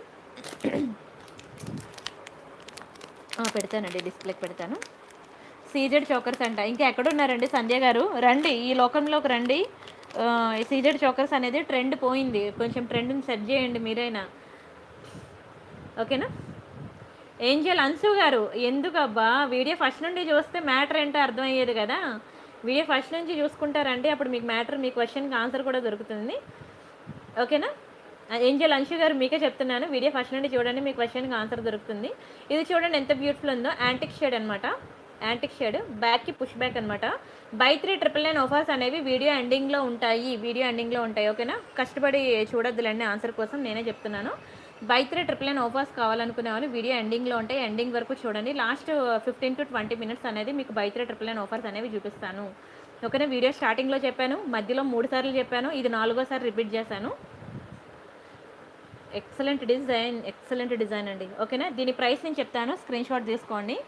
పెడతానండి, డిస్ప్లేకి పెడతాను. సీజెడ్ చోకర్స్ అంట. ఇంకా ఎక్కడున్నారండి సంధ్య గారు? రండి, ఈ లోకంలోకి రండి. సీజెడ్ చోకర్స్ అనేది ట్రెండ్ పోయింది. కొంచెం ట్రెండ్ని సెట్ చేయండి మీరైనా, ఓకేనా? ఏంజల్ అన్సు గారు, ఎందుకబ్బా వీడియో ఫస్ట్ నుండి చూస్తే మ్యాటర్ ఏంటో అర్థమయ్యేది కదా. వీడియో ఫస్ట్ నుంచి చూసుకుంటారంటే అప్పుడు మీకు మ్యాటర్, మీ క్వశ్చన్కి ఆన్సర్ కూడా దొరుకుతుంది, ఓకేనా? ఏంజల్ అన్షు గారు మీకే చెప్తున్నాను, వీడియో ఫస్ట్ నుండి చూడండి, మీ క్వశ్చన్కి ఆన్సర్ దొరుకుతుంది. ఇది చూడండి ఎంత బ్యూటిఫుల్ ఉందో. యాంటిక్ షేడ్ అనమాట. యాంటిక్ షేడ్, బ్యాక్కి పుష్ బ్యాక్ అనమాట. బై 3 999 ఆఫర్స్ అనేవి వీడియో ఎండింగ్లో ఉంటాయి. ఓకేనా? కష్టపడి చూడొద్దులండి ఆన్సర్ కోసం, నేనే చెప్తున్నాను. బై 3 999 ఆఫర్స్ కావాలనుకునే వాళ్ళు వీడియో ఎండింగ్లో ఉంటాయి. ఎండింగ్ వరకు చూడండి. లాస్ట్ 15 to 20 minutes అనేది మీకు బై 3 999 ఆఫర్స్ అనేవి చూపిస్తాను, ఓకేనా? వీడియో స్టార్టింగ్లో చెప్పాను, మధ్యలో 3 సార్లు చెప్పాను, ఇది 4వ సారి రిపీట్ చేశాను. ఎక్సలెంట్ డిజైన్ అండి, ఓకేనా? దీని ప్రైస్ నేను చెప్తాను, స్క్రీన్ షాట్ తీసుకోండి.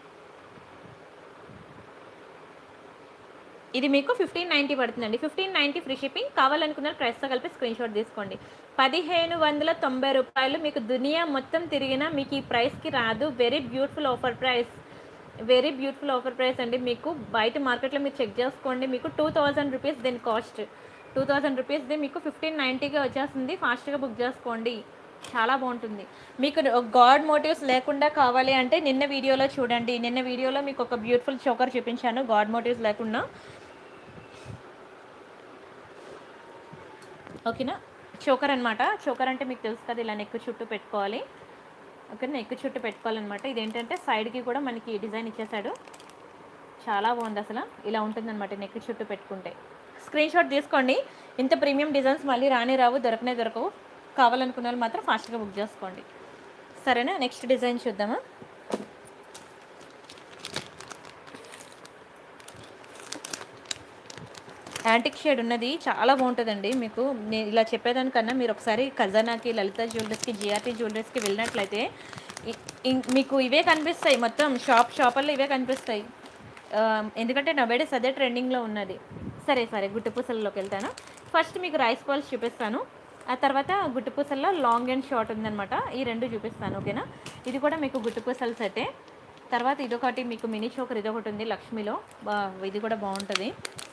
ఇది మీకు 1590 పడుతుందండి. 1590 ఫ్రీ షిప్పింగ్. కావాలనుకున్న ప్రైస్తో కలిపి స్క్రీన్ షాట్ తీసుకోండి. 1590 రూపాయలు మీకు దునియా మొత్తం తిరిగినా మీకు ఈ ప్రైస్కి రాదు. వెరీ బ్యూటిఫుల్ ఆఫర్ ప్రైస్ అండి. మీకు బయట మార్కెట్లో మీరు చెక్ చేసుకోండి, మీకు 2000 రూపీస్ దీని కాస్ట్. 2000 రూపీస్ది మీకు 1590గా వచ్చేస్తుంది. ఫాస్ట్గా బుక్ చేసుకోండి, చాలా బాగుంటుంది. మీకు గాడ్ మోటివ్స్ లేకుండా కావాలి అంటే నిన్న వీడియోలో చూడండి. నిన్న వీడియోలో మీకు ఒక బ్యూటిఫుల్ చోకర్ చూపించాను గాడ్ మోటివ్స్ లేకుండా, ఓకేనా? చోకర్ అనమాట. చోకర్ అంటే మీకు తెలుసు కదా, ఇలా నెక్ చుట్టూ పెట్టుకోవాలి, ఓకే? నెక్ చుట్టూ పెట్టుకోవాలన్నమాట. ఇదేంటంటే సైడ్కి కూడా మనకి డిజైన్ ఇచ్చేసాడు, చాలా బాగుంది అసలు. ఇలా ఉంటుందన్నమాట నెక్ చుట్టూ పెట్టుకుంటే. స్క్రీన్ షాట్ తీసుకోండి. ఇంత ప్రీమియం డిజైన్స్ మళ్ళీ రావు, దొరకవు. కావాలనుకున్న వాళ్ళు మాత్రం ఫాస్ట్గా బుక్ చేసుకోండి, సరేనా? నెక్స్ట్ డిజైన్ చూద్దామా? యాంటిక్ షేడ్ ఉన్నది, చాలా బాగుంటుందండి. మీకు నేను ఇలా చెప్పేదానికన్నా మీరు ఒకసారి ఖజానాకి, లలిత జ్యువెలర్స్కి, జిఆర్టీ జ్యువెలర్స్కి వెళ్ళినట్లయితే మీకు ఇవే కనిపిస్తాయి. మొత్తం షాపుల్లో ఇవే కనిపిస్తాయి. ఎందుకంటే నవేడేస్ అదే ట్రెండింగ్లో ఉన్నది. సరే గుట్టుపూసలలోకి వెళ్తాను. ఫస్ట్ మీకు రైస్ బాల్స్ చూపిస్తాను, ఆ తర్వాత గుట్టుపూసల్లో లాంగ్ అండ్ షార్ట్ ఉందనమాట. ఈ రెండు చూపిస్తాను, ఓకేనా? ఇది కూడా మీకు గుట్టుపూసల సెటే. తర్వాత ఇదొకటి మీకు మినీ చోకర్, ఇదొకటి ఉంది లక్ష్మిలో, ఇది కూడా బాగుంటుంది.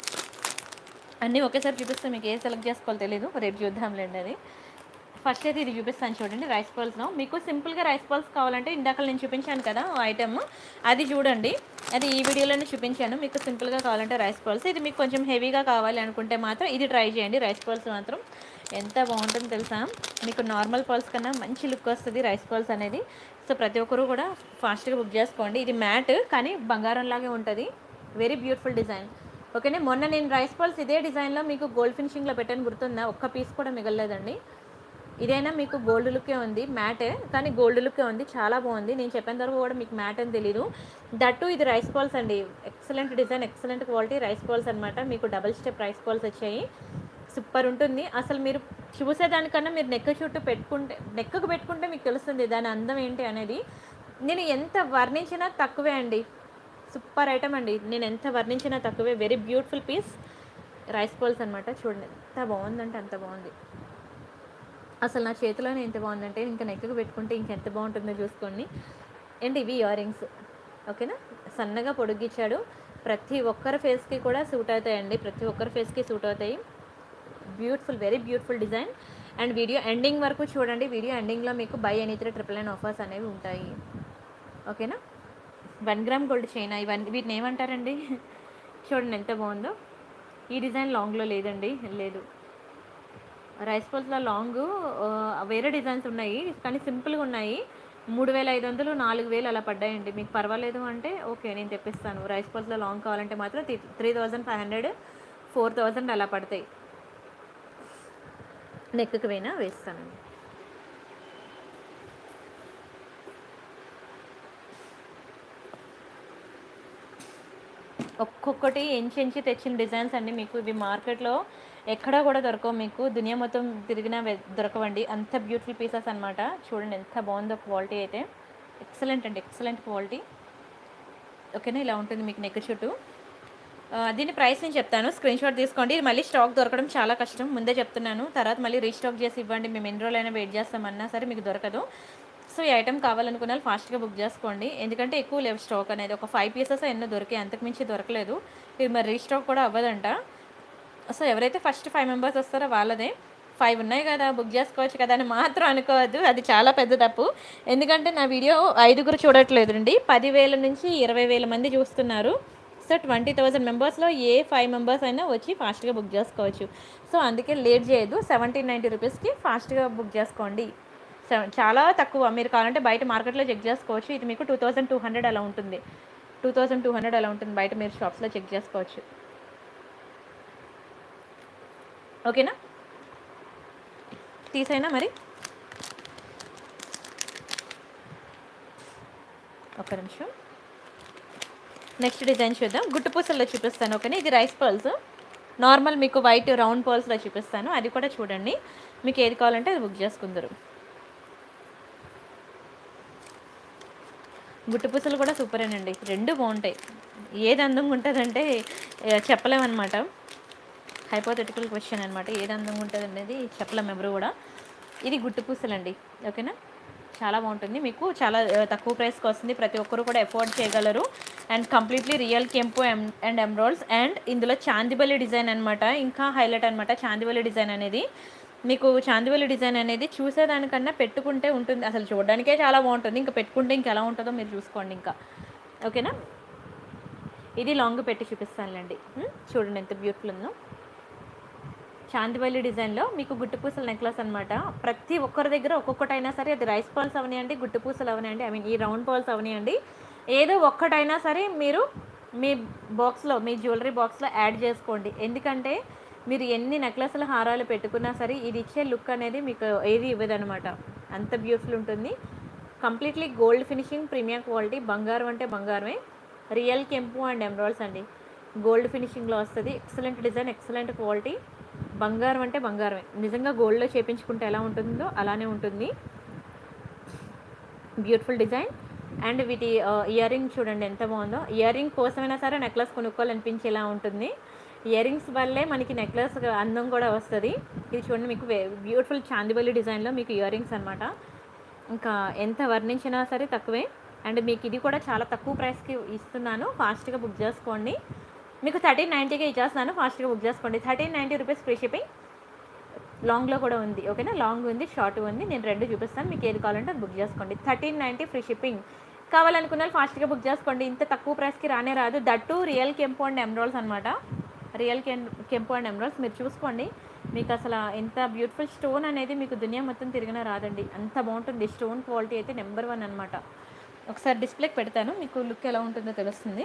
అన్నీ ఒకేసారి చూపిస్తే మీకు ఏ సెలెక్ట్ చేసుకోవాలో తెలీదు, రేపు చూద్దాంలేండి అది. ఫస్ట్ అయితే ఇది చూపిస్తాను చూడండి, రైస్ బాల్స్లో. మీకు సింపుల్గా రైస్ బాల్స్ కావాలంటే ఇందాక నేను చూపించాను కదా ఐటమ్, అది చూడండి. అది ఈ వీడియోలోనే చూపించాను. మీకు సింపుల్గా కావాలంటే రైస్ బాల్స్. ఇది మీకు కొంచెం హెవీగా కావాలి అనుకుంటే మాత్రం ఇది ట్రై చేయండి. రైస్ బాల్స్ మాత్రం ఎంత బాగుంటుందో తెలుసా, మీకు నార్మల్ బాల్స్ కన్నా మంచి లుక్ వస్తుంది రైస్ బాల్స్ అనేది. సో ప్రతి ఒక్కరు కూడా ఫాస్ట్గా బుక్ చేసుకోండి. ఇది మ్యాట్ కానీ బంగారంలాగే ఉంటుంది, వెరీ బ్యూటిఫుల్ డిజైన్, ఓకేనా? మొన్న నేను రైస్ బాల్స్ ఇదే డిజైన్లో మీకు గోల్డ్ ఫినిషింగ్లో పెట్టాను, గుర్తుందా? ఒక్క పీస్ కూడా మిగలలేదండి. ఇదైనా మీకు గోల్డ్ లుక్కే ఉంది, మ్యాటే కానీ గోల్డ్ లుక్కే ఉంది, చాలా బాగుంది. నేను చెప్పిన వరకు కూడా మీకు మ్యాట్ అని తెలీదు. దట్టు ఇది రైస్ బాల్స్ అండి, excellent design, excellent quality rice balls అనమాట. మీకు డబల్ స్టెప్ రైస్ బాల్స్ వచ్చాయి, సూపర్ ఉంటుంది అసలు. మీరు చూసేదానికన్నా మీరు నెక్ చుట్టూ నెక్కకు పెట్టుకుంటే మీకు తెలుస్తుంది దాని అందం ఏంటి అనేది. నేను ఎంత వర్ణించినా తక్కువే అండి, సూపర్ ఐటమ్ అండి. నేను ఎంత వర్ణించినా తక్కువే, very beautiful piece rice balls అనమాట. చూడండి ఎంత బాగుందంటే అంత బాగుంది అసలు. నా చేతిలోనే ఎంత బాగుందంటే ఇంకా నెక్కకు పెట్టుకుంటే ఇంకెంత బాగుంటుందో చూసుకోండి. అండ్ ఇవి ఇయర్ రింగ్స్, ఓకేనా? సన్నగా పొడిగిచ్చాడు, ప్రతి ఒక్కరి ఫేస్కి కూడా సూట్ అవుతాయండి, ప్రతి ఒక్కరి ఫేస్కి సూట్ అవుతాయి. Beautiful, very beautiful design. And video ending వరకు చూడండి. వీడియో ఎండింగ్లో మీకు బై ఎనీ 3 999 ఆఫర్స్ అనేవి ఉంటాయి, ఓకేనా? 1 గ్రామ్ గోల్డ్ చైన్, వీటిని ఏమంటారండి? చూడండి ఎంత బాగుందో. ఈ డిజైన్ లాంగ్లో లేదండి, లేదు. రైస్ బాల్స్లో లాంగ్ వేరే డిజైన్స్ ఉన్నాయి కానీ సింపుల్గా ఉన్నాయి. 3500 4000 అలా పడ్డాయండి. మీకు పర్వాలేదు అంటే ఓకే, నేను తెప్పిస్తాను. రైస్ బాల్స్లో లాంగ్ కావాలంటే మాత్రం 3500 4000 అలా పడతాయి, నెక్కి పోయినా వేస్తానండి. ఒక్కొక్కటి ఎంచి తెచ్చిన డిజైన్స్ అండి. మీకు ఇవి మార్కెట్‌లో ఎక్కడా కూడా దొరకవు మీకు. దునియా మొత్తం తిరిగినా దొరకవండి. అంత బ్యూటిఫుల్ పీసెస్ అనమాట. చూడండి ఎంత బాగుందో క్వాలిటీ అయితే. ఎక్సలెంట్ అండి, ఎక్సలెంట్ క్వాలిటీ. ఓకేనా, ఇలా ఉంటుంది మీకు నెక్ చుట్టూ. దీని ప్రైస్ నేను చెప్తాను, స్క్రీన్ షాట్ తీసుకోండి. ఇది మళ్ళీ స్టాక్ దొరకడం చాలా కష్టం, ముందే చెప్తున్నాను. తర్వాత మళ్ళీ రీస్టాక్ చేసి ఇవ్వండి, మేము ఎన్ని రోజులైనా వెయిట్ చేస్తామన్నా సరే మీకు దొరకదు. సో ఈ ఐటమ్ కావాలనుకున్న వాళ్ళు ఫాస్ట్గా బుక్ చేసుకోండి, ఎందుకంటే ఎక్కువ లేవు స్టాక్ అనేది. ఒక 5 పీసెస్ ఎన్నో దొరికాయి, అంతకుమించి దొరకలేదు. ఇది మరి రీస్టాక్ కూడా అవ్వదంట. సో ఎవరైతే ఫస్ట్ 5 మెంబర్స్ వస్తారో వాళ్ళదే. 5 ఉన్నాయి కదా బుక్ చేసుకోవచ్చు కదా అని మాత్రం అనుకోవద్దు, అది చాలా పెద్ద తప్పు. ఎందుకంటే నా వీడియో 5గురు చూడట్లేదండి, 10,000 నుంచి 20,000 మంది చూస్తున్నారు. సో 20,000 మెంబర్స్లో ఏ 5 మెంబర్స్ అయినా వచ్చి ఫాస్ట్గా బుక్ చేసుకోవచ్చు. సో అందుకే లేట్ చేయొద్దు, 1790 రూపీస్కి ఫాస్ట్గా బుక్ చేసుకోండి. చాలా తక్కువ, మీరు కావాలంటే బయట మార్కెట్లో చెక్ చేసుకోవచ్చు. ఇది మీకు 2200 అలా ఉంటుంది, 2200 అలా ఉంటుంది, బయట మీరు షాప్స్లో చెక్ చేసుకోవచ్చు. ఓకేనా, తీసైనా మరి ఒక్క నిమిషం. నెక్స్ట్ డిజైన్ చూద్దాం, గుట్టు పూసల్లో చూపిస్తాను. ఓకేనా, ఇది రైస్ పర్ల్స్, నార్మల్ మీకు వైట్ రౌండ్ పర్ల్స్లో చూపిస్తాను, అది కూడా చూడండి. మీకు ఏది కావాలంటే అది బుక్ చేసుకుందరు. గుట్టు పూసలు కూడా సూపరేనండి, రెండు బాగుంటాయి. ఏది అందంగా ఉంటుందంటే చెప్పలేమన్నమాట, హైపోథెటికల్ క్వశ్చన్ అనమాట. ఏది అందంగా ఉంటుంది అనేది చెప్పలేము ఎవరు కూడా. ఇది గుట్టు పూసలండి, ఓకేనా, చాలా బాగుంటుంది. మీకు చాలా తక్కువ ప్రైస్కి వస్తుంది, ప్రతి ఒక్కరు కూడా ఎఫోర్డ్ చేయగలరు. అండ్ కంప్లీట్లీ రియల్ కెంపు అండ్ ఎమ్రాయిడ్స్, అండ్ ఇందులో చాందిబలి డిజైన్ అనమాట, ఇంకా హైలైట్ అనమాట. చాందిబలి డిజైన్ అనేది మీకు, చాందిబలి డిజైన్ అనేది చూసేదానికన్నా పెట్టుకుంటే ఉంటుంది, అసలు చూడడానికే చాలా బాగుంటుంది, ఇంకా పెట్టుకుంటే ఇంకా ఎలా ఉంటుందో మీరు చూసుకోండి ఇంకా. ఓకేనా, ఇది లాంగ్ పెట్టి చూపిస్తానులేండి. చూడండి ఎంత బ్యూటిఫుల్ ఉందో. చాందిబలి డిజైన్లో మీకు గుట్టు పూసల నెక్లెస్ అనమాట. ప్రతి ఒక్కరి దగ్గర ఒక్కొక్కటైనా సరే, అది రైస్ పర్ల్స్ అవనియండి, గుట్టు పూసలు అవనియండి, ఐ మీన్ ఈ రౌండ్ పర్ల్స్ అవనియండి, ఏదో ఒక్కటైనా సరే మీరు మీ బాక్స్లో, మీ జ్యువెలరీ బాక్స్లో యాడ్ చేసుకోండి. ఎందుకంటే మీరు ఎన్ని నెక్లెస్ల హారాలు పెట్టుకున్నా సరే ఇది ఇచ్చే లుక్ అనేది మీకు ఏది ఇవ్వదనమాట, అంత బ్యూటిఫుల్ ఉంటుంది. Completely gold finishing, premium quality, బంగారం అంటే బంగారమే, రియల్ కెంపు అండ్ ఎమరాల్డ్స్ అండి, గోల్డ్ ఫినిషింగ్లో వస్తుంది. ఎక్సలెంట్ డిజైన్, ఎక్సలెంట్ క్వాలిటీ, బంగారం అంటే బంగారమే, నిజంగా గోల్డ్లో చేపించుకుంటే ఎలా ఉంటుందో అలానే ఉంటుంది. Beautiful design. అండ్ వీటి ఇయర్ రింగ్ చూడండి ఎంత బాగుందో. ఇయర్ రింగ్ కోసమైనా సరే నెక్లెస్ కొనుక్కోవాలనిపించేలా ఉంటుంది. ఇయర్ రింగ్స్ వల్లే మనకి నెక్లెస్ అందం కూడా వస్తుంది. ఇది చూడండి మీకు బ్యూటిఫుల్ చాందిబలి డిజైన్లో మీకు ఇయర్ రింగ్స్ అనమాట, ఇంకా ఎంత వర్ణించినా సరే తక్కువే. అండ్ మీకు ఇది కూడా చాలా తక్కువ ప్రైస్కి ఇస్తున్నాను, ఫాస్ట్గా బుక్ చేసుకోండి. మీకు 1390కి ఇచ్చేస్తున్నాను, ఫాస్ట్గా బుక్ చేసుకోండి. 1390 రూపీస్ ఫ్రీ షిప్పింగ్. లాంగ్లో కూడా ఉంది, ఓకేనా, లాంగ్ ఉంది, షార్ట్ ఉంది, నేను రెండు చూపిస్తాను, మీకు ఏది కావాలంటే అది బుక్ చేసుకోండి. 1390 ఫ్రీ షిప్పింగ్. కావాలనుకున్న వాళ్ళు ఫాస్ట్గా బుక్ చేసుకోండి, ఇంత తక్కువ ప్రైస్కి రానే రాదు. దట్టు రియల్ కెంపు అండ్ ఎమరాల్డ్స్ అనమాట, రియల్ కెంపు అండ్ ఎమరాల్డ్స్ మీరు చూసుకోండి. మీకు అసలు ఎంత బ్యూటిఫుల్ స్టోన్ అనేది మీకు దునియా మొత్తం తిరిగినా రాదండి, అంత బాగుంటుంది. స్టోన్ క్వాలిటీ అయితే నెంబర్ 1 అనమాట. ఒకసారి డిస్ప్లేకి పెడతాను, మీకు లుక్ ఎలా ఉంటుందో తెలుస్తుంది.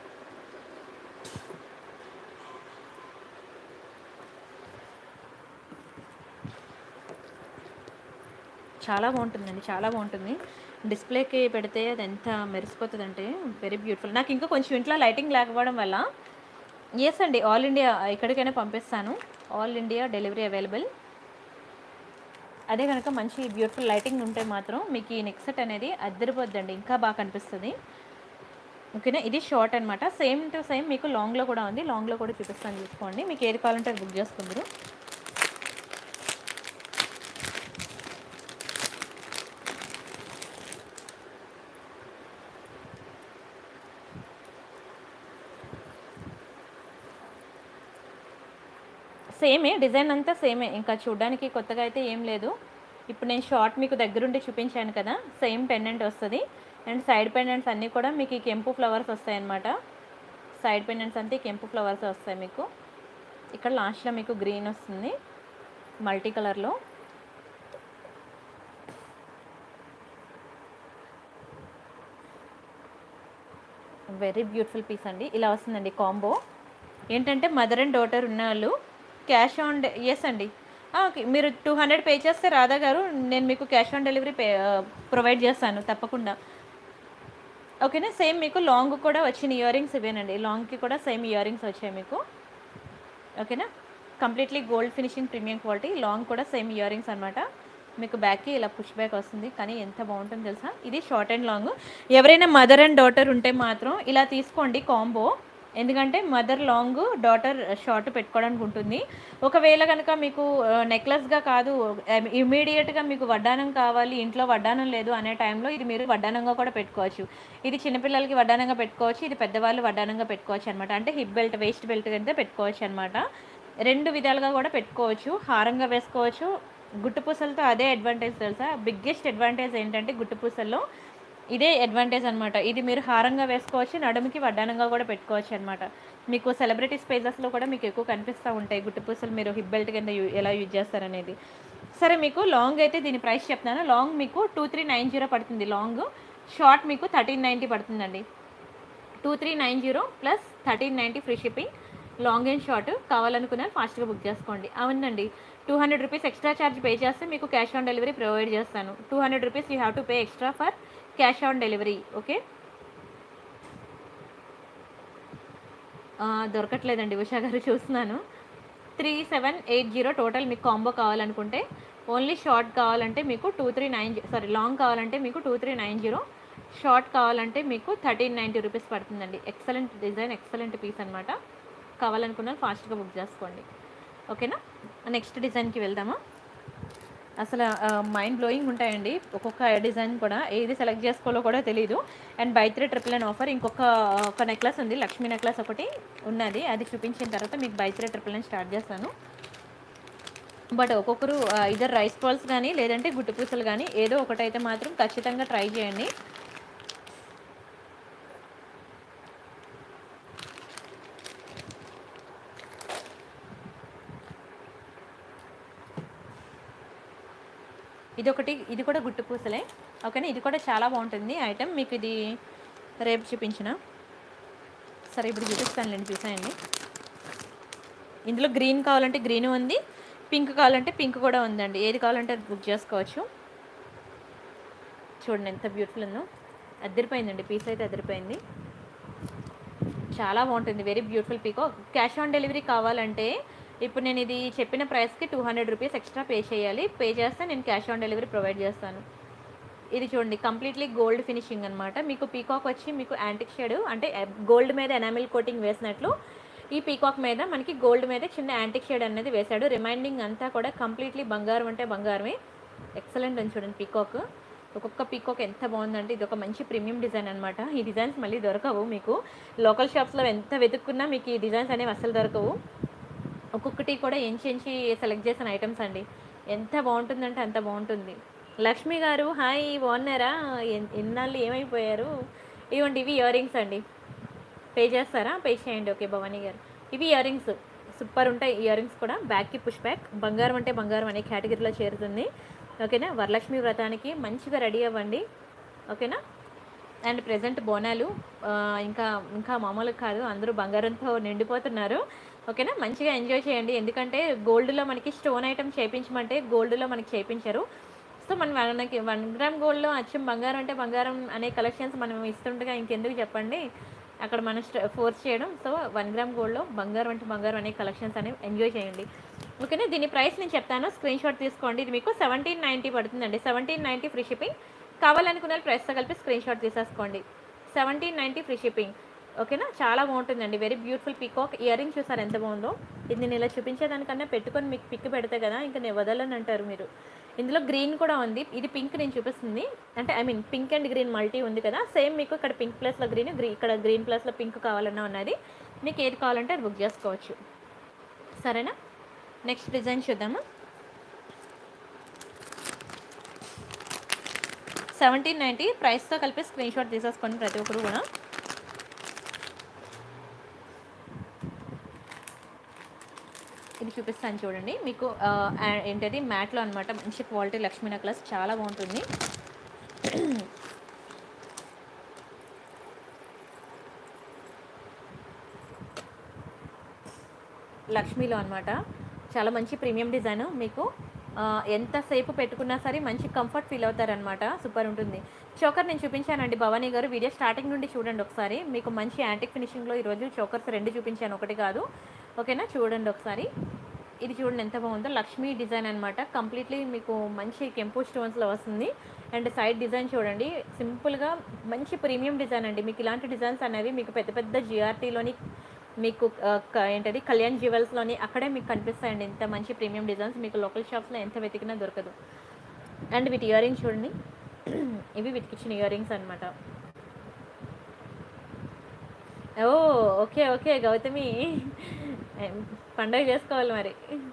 చాలా బాగుంటుందండి, చాలా బాగుంటుంది. డిస్ప్లేకి పెడితే అది ఎంత మెరిసిపోతుంది అంటే వెరీ బ్యూటిఫుల్. నాకు ఇంకా కొంచెం ఇంట్లో లైటింగ్ లేకపోవడం వల్ల, ఎస్ అండి, ఆల్ ఇండియా ఎక్కడికైనా పంపిస్తాను, ఆల్ ఇండియా డెలివరీ అవైలబుల్. అదే కనుక మంచి బ్యూటిఫుల్ లైటింగ్ ఉంటే మాత్రం మీకు ఈ నెక్ సెట్ అనేది అద్దరిపోద్దండి, ఇంకా బాగా కనిపిస్తుంది. ఓకేనా, ఇది షార్ట్ అనమాట, సేమ్ టు సేమ్ మీకు లాంగ్లో కూడా ఉంది, లాంగ్లో కూడా చూపిస్తాను, చూసుకోండి. మీకు ఏది కావాలంటే అది బుక్ చేసుకుందరు. సేమే డిజైన్ అంతా సేమే, ఇంకా చూడడానికి కొత్తగా అయితే ఏం లేదు. ఇప్పుడు నేను షార్ట్ మీకు దగ్గరుండి చూపించాను కదా, సేమ్ పెండెంట్ వస్తుంది. అండ్ సైడ్ పెండెంట్స్ అన్నీ కూడా మీకు ఈ కెంపు ఫ్లవర్స్ వస్తాయన్నమాట. సైడ్ పెండెంట్స్ అంతా కెంపు ఫ్లవర్స్ వస్తాయి మీకు. ఇక్కడ లాస్ట్లో మీకు గ్రీన్ వస్తుంది మల్టీ కలర్లో. వెరీ బ్యూటిఫుల్ పీస్ అండి, ఇలా వస్తుందండి కాంబో. ఏంటంటే మదర్ అండ్ డాటర్ ఉన్న వాళ్ళు క్యాష్ ఆన్ ఎస్ అండి, ఓకే. మీరు 200 పే చేస్తే రాధా గారు నేను మీకు క్యాష్ ఆన్ డెలివరీ ప్రొవైడ్ చేస్తాను తప్పకుండా. ఓకేనా. సేమ్ మీకు లాంగ్ కూడా వచ్చిన ఇయర్ రింగ్స్ ఇవేనండి. లాంగ్‌కి కూడా సేమ్ ఇయర్ రింగ్స్ వచ్చాయి మీకు. ఓకేనా. Completely gold finishing premium quality. Long కూడా సేమ్ ఇయర్ రింగ్స్ అనమాట. మీకు బ్యాక్కి ఇలా పుష్ బ్యాక్ వస్తుంది, కానీ ఎంత బాగుంటుందో తెలుసా. ఇది షార్ట్ అండ్ లాంగ్. ఎవరైనా మదర్ అండ్ డాటర్ ఉంటే మాత్రం ఇలా తీసుకోండి కాంబో. ఎందుకంటే మదర్ లాంగ్, డాటర్ షార్ట్ పెట్టుకోవడానికి ఉంటుంది. ఒకవేళ కనుక మీకు నెక్లెస్గా కాదు, ఇమీడియట్గా మీకు వడ్డానం కావాలి, ఇంట్లో వడ్డానం లేదు అనే టైంలో ఇది మీరు వడ్డానంగా కూడా పెట్టుకోవచ్చు. ఇది చిన్నపిల్లలకి వడ్డానంగా పెట్టుకోవచ్చు, ఇది పెద్దవాళ్ళు వడ్డానంగా పెట్టుకోవచ్చు అనమాట. అంటే హిప్ బెల్ట్, వేస్ట్ బెల్ట్ అయితే పెట్టుకోవచ్చు అనమాట. రెండు విధాలుగా కూడా పెట్టుకోవచ్చు. హారంగా వేసుకోవచ్చు. గుట్టు పూసలతో అదే అడ్వాంటేజ్ తెలుసా. బిగ్గెస్ట్ అడ్వాంటేజ్ ఏంటంటే గుట్టు పూసల్లో ఇదే అడ్వాంటేజ్ అనమాట. ఇది మీరు హారంగా వేసుకోవచ్చు, నడుముకి వడ్డానంగా కూడా పెట్టుకోవచ్చు అనమాట. మీకు సెలబ్రిటీ స్పేసెస్లో కూడా మీకు ఎక్కువ కనిపిస్తూ ఉంటాయి గుట్టు పూసలు మీరు హిప్ బెల్ట్ కింద ఎలా యూజ్ చేస్తారనేది. సరే, మీకు లాంగ్ అయితే దీని ప్రైస్ చెప్తాను. లాంగ్ మీకు 2390 పడుతుంది. లాంగ్. షార్ట్ మీకు 1390 పడుతుందండి. 2390 plus 1390 free shipping. Long and short కావాలనుకున్న ఫాస్ట్గా బుక్ చేసుకోండి. అవునండి, 200 రూపీస్ ఎక్స్ట్రా ఛార్జ్ పే చేస్తే మీకు క్యాష్ ఆన్ డెలివరీ ప్రొవైడ్ చేస్తాను. 200 rupees you have to pay extra for cash on delivery. Okay. దొరకట్లేదండి ఉషా గారు, చూస్తున్నాను. 3780 టోటల్ మీకు కాంబో కావాలనుకుంటే. ఓన్లీ షార్ట్ కావాలంటే మీకు 2390, లాంగ్ కావాలంటే మీకు 2390, షార్ట్ కావాలంటే మీకు 1390 రూపీస్ పడుతుందండి. ఎక్సలెంట్ డిజైన్, ఎక్సలెంట్ పీస్ అనమాట. కావాలనుకున్న ఫాస్ట్గా బుక్ చేసుకోండి. ఓకేనా. నెక్స్ట్ డిజైన్కి వెళ్దామా. అసలు మైండ్ బ్లోయింగ్ ఉంటాయండి ఒక్కొక్క డిజైన్ కూడా. ఏది సెలెక్ట్ చేసుకోవాలో కూడా తెలియదు. And buy 3 triple offer. ఒక నెక్లెస్ ఉంది, లక్ష్మీ నెక్లెస్ ఒకటి ఉన్నది. అది చూపించిన తర్వాత మీకు బై 3 ట్రిపుల్ స్టార్ట్ చేస్తాను. బట్ ఒక్కొక్కరు ఇద్దరు రైస్ బాల్స్ కానీ లేదంటే గుట్టు పూసలు కానీ ఏదో ఒకటైతే మాత్రం ఖచ్చితంగా ట్రై చేయండి. ఇది కూడా గుట్టు పూసలే. ఓకేనా. ఇది కూడా చాలా బాగుంటుంది ఐటమ్. మీకు ఇది రేపు చూపించిన. సరే, ఇప్పుడు చూపిస్తానులేండి, చూసాయండి. ఇందులో గ్రీన్ కావాలంటే గ్రీన్ ఉంది, పింక్ కావాలంటే పింక్ కూడా ఉందండి. ఏది కావాలంటే అది బుక్ చేసుకోవచ్చు. చూడండి ఎంత బ్యూటిఫుల్ ఉందో. అదిరిపోయిందండి, పీస్ అయితే అదిరిపోయింది. చాలా బాగుంటుంది. Very beautiful peacock. Cash on delivery కావాలంటే ఇప్పుడు నేను ఇది చెప్పిన ప్రైస్కి 200 రూపీస్ ఎక్స్ట్రా పే చేయాలి. పే చేస్తే నేను క్యాష్ ఆన్ డెలివరీ ప్రొవైడ్ చేస్తాను. ఇది చూడండి, కంప్లీట్లీ గోల్డ్ ఫినిషింగ్ అనమాట. మీకు పీకాక్ వచ్చి మీకు యాంటిక్ షేడ్, అంటే గోల్డ్ మీద ఎనామిల్ కోటింగ్ వేసినట్లు ఈ పీకాక్ మీద మనకి గోల్డ్ మీద చిన్న యాంటిక్ షేడ్ అనేది వేశాడు. రిమైండింగ్ అంతా కూడా కంప్లీట్లీ బంగారం అంటే బంగారమే. ఎక్సలెంట్ అని చూడండి పీకాక్. ఒక్కొక్క పీకాక్ ఎంత బాగుందంటే ఇది ఒక మంచి ప్రీమియం డిజైన్ అనమాట. ఈ డిజైన్స్ మళ్ళీ దొరకవు మీకు. లోకల్ షాప్స్లో ఎంత వెతుక్కున్నా మీకు ఈ డిజైన్స్ అనేవి అసలు దొరకవు. ఒక్కొక్కటి కూడా ఎంచి సెలెక్ట్ చేసిన ఐటమ్స్ అండి. ఎంత బాగుంటుందంటే అంత బాగుంటుంది. లక్ష్మి గారు హాయ్, బాగున్నారా? ఎన్నాళ్ళు ఏమైపోయారు? ఇవ్వండి, ఇవి ఇయర్ రింగ్స్ అండి. పే చేస్తారా? పే చేయండి. ఓకే భవానీ గారు, ఇవి ఇయర్ రింగ్స్ సూపర్ ఉంటాయి. ఇయర్ రింగ్స్ కూడా బ్యాక్కి పుష్ బ్యాక్. బంగారం అంటే బంగారం అనే కేటగిరీలో చేరుతుంది. ఓకేనా. వరలక్ష్మి వ్రతానికి మంచిగా రెడీ అవ్వండి. ఓకేనా. అండ్ ప్రజెంట్ బోనాలు ఇంకా మామూలు కాదు, అందరూ బంగారంతో నిండిపోతున్నారు. ఓకేనా. మంచిగా ఎంజాయ్ చేయండి. ఎందుకంటే గోల్డ్లో మనకి స్టోన్ ఐటమ్ చేయించమంటే గోల్డ్లో మనకి చేయించారు. సో మనకి 1 గ్రామ్ గోల్డ్లో అచ్చం బంగారం అంటే బంగారం అనే కలెక్షన్స్ మనం ఇస్తుండగా ఇంకెందుకు చెప్పండి అక్కడ మనం ఫోర్స్ చేయడం. సో 1 గ్రామ్ గోల్డ్లో బంగారం అంటే బంగారం అనే కలెక్షన్స్ అనేవి ఎంజాయ్ చేయండి. ఓకేనా. దీని ప్రైస్ నేను చెప్తాను, స్క్రీన్ షాట్ తీసుకోండి. ఇది మీకు 1790 పడుతుందండి. 1790 ఫ్రీ షిప్పింగ్. కావాలనుకున్న ప్రైస్తో కలిపి స్క్రీన్ షాట్ తీసేసుకోండి. 1790 ఫ్రీ షిప్పింగ్. ఓకేనా. చాలా బాగుంటుందండి. Very beautiful peacock. Earring చూసారు ఎంత బాగుందో. ఇది నేను ఇలా చూపించేదానికన్నా పెట్టుకొని మీకు పిక్ పెడితే కదా ఇంకా నేను వదలని అంటారు మీరు. ఇందులో గ్రీన్ కూడా ఉంది. ఇది పింక్ నేను చూపిస్తుంది, అంటే పింక్ అండ్ గ్రీన్ మల్టీ ఉంది కదా. సేమ్ మీకు ఇక్కడ పింక్ ప్లస్లో గ్రీన్, ఇక్కడ గ్రీన్ ప్లస్లో పింక్ కావాలన్నా ఉన్నది. మీకు ఏది కావాలంటే అది బుక్ చేసుకోవచ్చు. సరేనా. నెక్స్ట్ డిజైన్ చూద్దాము. 1790 ప్రైస్తో కలిపి స్క్రీన్ షాట్ తీసేసుకోండి ప్రతి ఒక్కరు కూడా. ఇది చూపిస్తాను చూడండి. మీకు ఏంటది మ్యాట్లో అనమాట. మంచి క్వాలిటీ లక్ష్మీ నెక్లెస్, చాలా బాగుంటుంది. లక్ష్మీలో అనమాట. చాలా మంచి ప్రీమియం డిజైన్. మీకు ఎంతసేపు పెట్టుకున్నా సరే మంచి కంఫర్ట్ ఫీల్ అవుతారనమాట. సూపర్ ఉంటుంది. చోకర్ నేను చూపించానండి భవానీ గారు. వీడియో స్టార్టింగ్ నుండి చూడండి ఒకసారి. మీకు మంచి యాంటిక్ ఫినిషింగ్లో ఈరోజు చోకర్స్ 2 చూపించాను, ఒకటి కాదు. ఓకేనా, చూడండి ఒకసారి. ఇది చూడండి ఎంత బాగుందో, లక్ష్మీ డిజైన్ అనమాట. కంప్లీట్లీ మీకు మంచి కెంపు స్టోన్స్లో వస్తుంది. అండ్ సైడ్ డిజైన్ చూడండి, సింపుల్గా మంచి ప్రీమియం డిజైన్ అండి. మీకు ఇలాంటి డిజైన్స్ అనేవి మీకు పెద్ద పెద్ద జిఆర్టీలోని, మీకు ఏంటది కళ్యాణ్ జ్యువెల్స్లోని అక్కడే మీకు కనిపిస్తాయండి. ఇంత మంచి ప్రీమియం డిజైన్స్ మీకు లోకల్ షాప్స్లో ఎంత వెతికినా దొరకదు. అండ్ వీటి ఇయర్ రింగ్స్ చూడండి, ఇవి వెతికిచ్చిన ఇయర్ రింగ్స్ అనమాట. ఓ ఓకే ఓకే గౌతమి, పండగ చేసుకోవాలి మరి.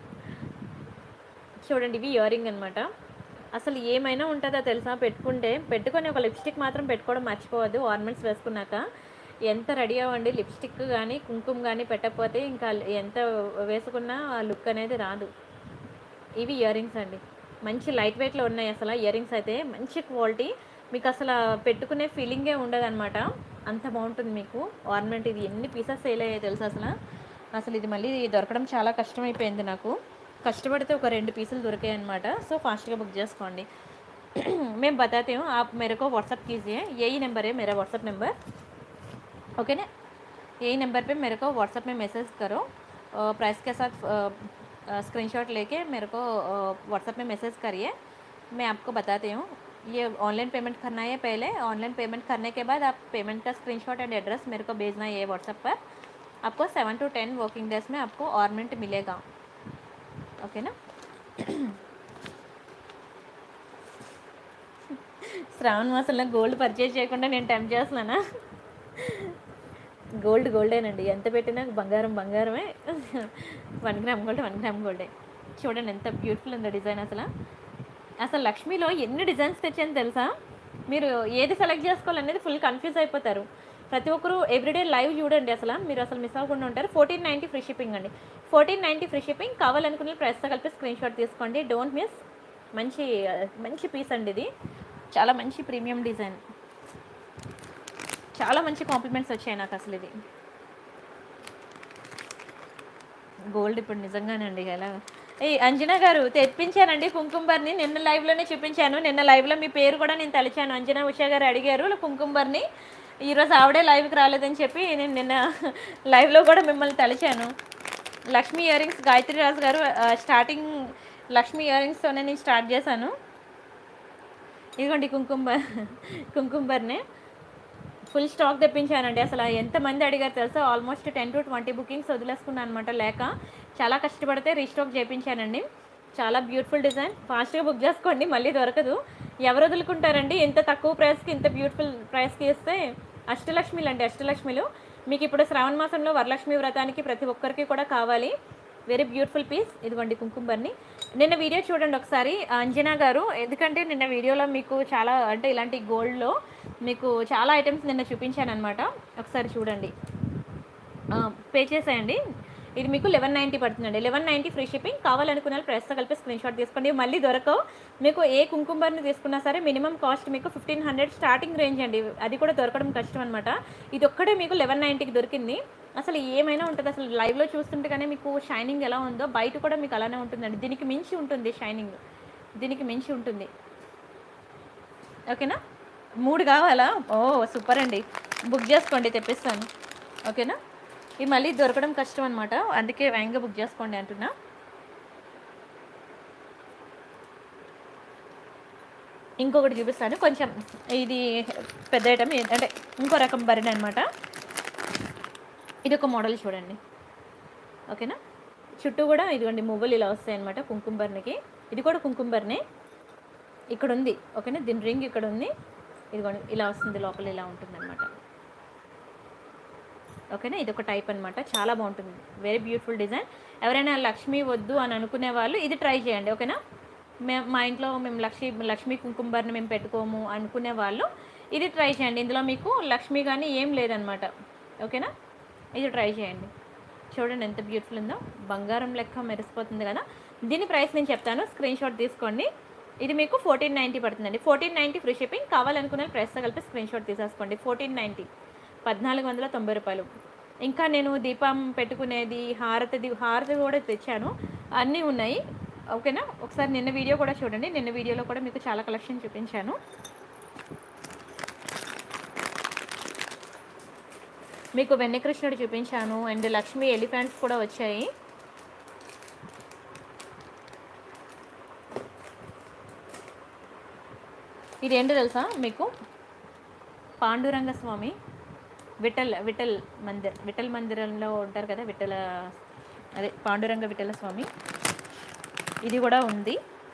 చూడండి ఇవి ఇయర్ రింగ్ అనమాట. అసలు ఏమైనా ఉంటుందో తెలుసా, పెట్టుకొని ఒక లిప్స్టిక్ మాత్రం పెట్టుకోవడం మర్చిపోవద్దు. ఆర్నమెంట్స్ వేసుకున్నాక ఎంత రెడీ అవ్వండి, లిప్స్టిక్ కానీ కుంకుమ కానీ పెట్టకపోతే ఇంకా ఎంత వేసుకున్నా ఆ లుక్ అనేది రాదు. ఇవి ఇయర్ రింగ్స్ అండి, మంచి లైట్ వెయిట్లో ఉన్నాయి. అసలు ఇయర్ రింగ్స్ అయితే మంచి క్వాలిటీ, మీకు అసలు పెట్టుకునే ఫీలింగే ఉండదు అనమాట. అంత బాగుంటుంది మీకు ఆర్నమెంట్. ఇది ఎన్ని పీసెస్ సేల్ అయ్యాయి తెలుసా అసలు ఇది మళ్ళీ దొరకడం చాలా కష్టమైపోయింది నాకు. కష్టపడితే ఒక 2 పీసులు దొరికాయి అనమాట. సో ఫాస్ట్గా బుక్ చేసుకోండి. మేము बताते हैं, आप मेरे को व्हाट्सअप कीजिए, यही नंबर है मेरा व्हाट्सअप नंबर, ओके ना। यही नंबर पे मेरे को व्हाट्सअप में मैसेज करो, प्राइस के साथ स्क्रीनशॉट लेके मेरे को व्हाट्सअप में मैसेज करिए, मैं आपको बताती हूँ। ये ऑनलाइन पेमेंट करना है पहले, ऑनलाइन पेमेंट करने के बाद आप पेमेंट का स्क्रीनशॉट एंड एड्रेस मेरे को भेजना है व्हाट्सएप पर। आपको 7 to 10 वर्किंग डेज में आपको ऑर्नमेंट मिलेगा, ओके ना। శ్రావణ మాసంలో గోల్డ్ పర్చేజ్ చేయకుండా నేను టెంప్ట్ చేస్తున్నానా? గోల్డేనండి, ఎంత పెట్టినా బంగారమే. 1 గ్రామ్ గోల్డ్ 1 గ్రామ్ గోల్డే. చూడండి ఎంత బ్యూటిఫుల్ ఉందో డిజైన్. అసలు లక్ష్మీలో ఎన్ని డిజైన్స్ తెచ్చాను తెలుసా. మీరు ఏది సెలెక్ట్ చేసుకోవాలనేది ఫుల్ కన్ఫ్యూజ్ అయిపోతారు. ప్రతి ఒక్కరు ఎవ్రీడే లైవ్ చూడండి, మీరు మిస్ అవ్వకుండా ఉంటారు. 1490 ఫ్రీ షిప్పింగ్ అండి, 1490 ఫ్రీ షిప్పింగ్. కావాలనుకునే ప్రైస్తో కలిపి స్క్రీన్ షాట్ తీసుకోండి, డోంట్ మిస్. మంచి పీస్ అండి ఇది, చాలా మంచి ప్రీమియం డిజైన్. చాలా మంచి కాంప్లిమెంట్స్ వచ్చాయి నాకు అసలు. ఇది గోల్డ్ ఇప్పుడు నిజంగానండి. ఎలా అంజనా గారు తెప్పించానండి కుంకుమబర్ని, నిన్న లైవ్లోనే చూపించాను. నిన్న లైవ్లో మీ పేరు కూడా నేను తలిచాను. అంజనా ఉషా గారు అడిగారు కుంకుమబర్ని, ఈరోజు ఆవిడే లైవ్కి రాలేదని చెప్పి నేను నిన్న లైవ్లో కూడా మిమ్మల్ని తలిచాను. Lakshmi earrings Gayatri Raju garu, starting Lakshmi year రింగ్స్తోనే నేను స్టార్ట్ చేశాను. ఇదిగోండి కుంకుమబర్నే ఫుల్ స్టాక్ తెప్పించానండి. అసలు ఎంతమంది అడిగారు తెలుసా, ఆల్మోస్ట్ 10 to 20 బుకింగ్స్ వదిలేసుకున్నాను అనమాట. లేక చాలా కష్టపడితే రీస్టాక్ చేయించానండి. చాలా బ్యూటిఫుల్ డిజైన్, ఫాస్ట్గా బుక్ చేసుకోండి, మళ్ళీ దొరకదు. ఎవరు వదులుకుంటారండి ఇంత తక్కువ ప్రైస్కి, ఇంత బ్యూటిఫుల్ ప్రైస్కి ఇస్తే. అష్టలక్ష్మిలు మీకు ఇప్పుడు శ్రావణ మాసంలో వరలక్ష్మి వ్రతానికి ప్రతి ఒక్కరికి కూడా కావాలి. Very beautiful piece. ఇదిగోండి కుంకుమబర్ని. నిన్న వీడియో చూడండి ఒకసారి అంజనా గారు, ఎందుకంటే నిన్న వీడియోలో మీకు చాలా ఇలాంటి గోల్డ్లో మీకు చాలా ఐటమ్స్ నిన్న చూపించాను అనమాట. ఒకసారి చూడండి, పే చేసేయండి. ఇది మీకు 1190 పడుతుందండి, 1190 ఫ్రీ షిప్పింగ్. కావాలనుకున్న ప్రైస్తో కలిపి స్క్రీన్ షాట్ తీసుకోండి, మళ్ళీ దొరకవు. మీకు ఏ కుంకుమబర్ని తీసుకున్నా సరే మినిమం కాస్ట్ మీకు 1500 స్టార్టింగ్ రేంజ్ అండి, అది కూడా దొరకడం కష్టం అనమాట. ఇది ఒక్కడే మీకు 1190కి దొరికింది. అసలు ఏమైనా ఉంటుంది, అసలు లైవ్లో చూస్తుంటేగానే మీకు షైనింగ్ ఎలా ఉందో బయట కూడా మీకు అలానే ఉంటుందండి. దీనికి మించి ఉంటుంది షైనింగ్, దీనికి మించి ఉంటుంది, ఓకేనా. 3 కావాలా? ఓ సూపర్ అండి, బుక్ చేసుకోండి, తెప్పిస్తాను, ఓకేనా. ఇది మళ్ళీ దొరకడం కష్టం అనమాట, అందుకే వేగంగా బుక్ చేసుకోండి అంటున్నా. ఇంకొకటి చూపిస్తాను, కొంచెం ఇది పెద్ద ఐటమ్, అంటే ఇంకో రకం బరిని అనమాట. ఇది ఒక మోడల్ చూడండి, ఓకేనా. చుట్టూ కూడా ఇదిగోండి మువ్వలు ఇలా వస్తాయి అనమాట కుంకుమబర్నికి. ఇది కూడా కుంకుమబర్నే, ఇక్కడ ఉంది, ఓకేనా. దీని రింగ్ ఇక్కడ ఉంది, ఇదిగోండి ఇలా వస్తుంది, లోపల ఇలా ఉంటుంది అనమాట, ఓకేనా. ఇది ఒక టైప్ అనమాట, చాలా బాగుంటుంది, వెరీ బ్యూటిఫుల్ డిజైన్. ఎవరైనా లక్ష్మీ వద్దు అని అనుకునే వాళ్ళు ఇది ట్రై చేయండి, ఓకేనా. మా ఇంట్లో మేము లక్ష్మీ కుంకుమబర్ని మేము పెట్టుకోము అనుకునే వాళ్ళు ఇది ట్రై చేయండి. ఇందులో మీకు లక్ష్మీ కానీ ఏం లేదనమాట, ఓకేనా. ఇది ట్రై చేయండి, చూడండి ఎంత బ్యూటిఫుల్ ఉందో, బంగారం లెక్క మెరిసిపోతుంది కదా. దీని ప్రైస్ నేను చెప్తాను, స్క్రీన్ షాట్ తీసుకోండి. ఇది మీకు 1490 పడుతుందండి, 1490 ఫ్రీ షిప్పింగ్. కావాలనుకున్న ప్రైస్తో కలిపి స్క్రీన్ షాట్ తీసేసుకోండి. 1490, 1490 రూపాయలు. ఇంకా నేను దీపం పెట్టుకునేది హారతి కూడా తెచ్చాను, అన్నీ ఉన్నాయి. ఓకేనా. ఒకసారి నిన్న వీడియో కూడా చూడండి. నిన్న వీడియోలో కూడా మీకు చాలా కలెక్షన్ చూపించాను. మీకు వెన్నకృష్ణుడు చూపించాను అండ్ లక్ష్మీ ఎలిఫెంట్స్ కూడా వచ్చాయి. ఇది ఏంటో తెలుసా మీకు? పాండురంగ స్వామి విఠల్ మందిరంలో ఉంటారు కదా, అదే పాండురంగ విఠల స్వామి. ఇది కూడా ఉంది.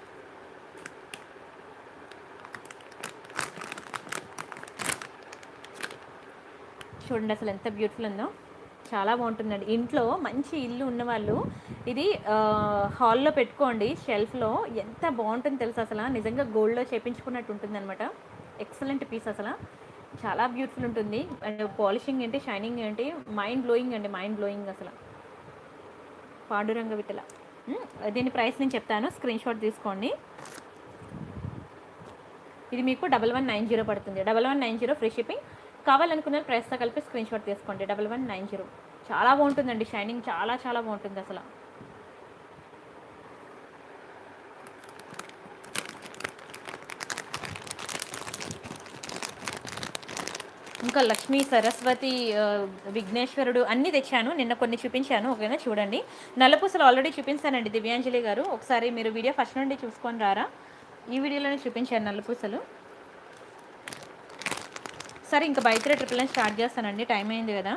చూడండి అసలు ఎంత బ్యూటిఫుల్ ఉందో, చాలా బాగుంటుందండి. ఇంట్లో మంచి ఇల్లు ఉన్నవాళ్ళు ఇది హాల్లో పెట్టుకోండి, షెల్ఫ్లో. ఎంత బాగుంటుందో తెలుసు అసలు, నిజంగా గోల్డ్లో చేపించుకున్నట్టు ఉంటుంది అనమాట. ఎక్సలెంట్ పీస్ అసలు, చాలా బ్యూటిఫుల్ ఉంటుంది. అండ్ పాలిషింగ్ ఏంటి, షైనింగ్ ఏంటి, మైండ్ బ్లోయింగ్ అండి, మైండ్ బ్లోయింగ్ అసలు. పాండురంగ విఠల. దీని ప్రైస్ నేను చెప్తాను, స్క్రీన్ షాట్ తీసుకోండి. ఇది మీకు 1190 పడుతుంది. 1190 ఫ్రీ షిప్పింగ్. కావాలనుకున్న ప్రైస్తో కలిపి స్క్రీన్ షాట్ తీసుకోండి. 1190. చాలా బాగుంటుందండి, షైనింగ్ చాలా చాలా బాగుంటుంది అసలు. ఇంకా లక్ష్మీ, సరస్వతి, విఘ్నేశ్వరుడు అన్నీ తెచ్చాను. నిన్న కొన్ని చూపించాను, ఓకేనా. చూడండి, నల్లపూసలు ఆల్రెడీ చూపించానండి దివ్యాంజలి గారు. ఒకసారి మీరు వీడియో ఫస్ట్ నుండి చూసుకొని రారా. ఈ వీడియోలోనే చూపించాను నల్లపూసలు. సరే, ఇంకా బై 3 999 స్టార్ట్ చేస్తానండి, టైం అయింది కదా.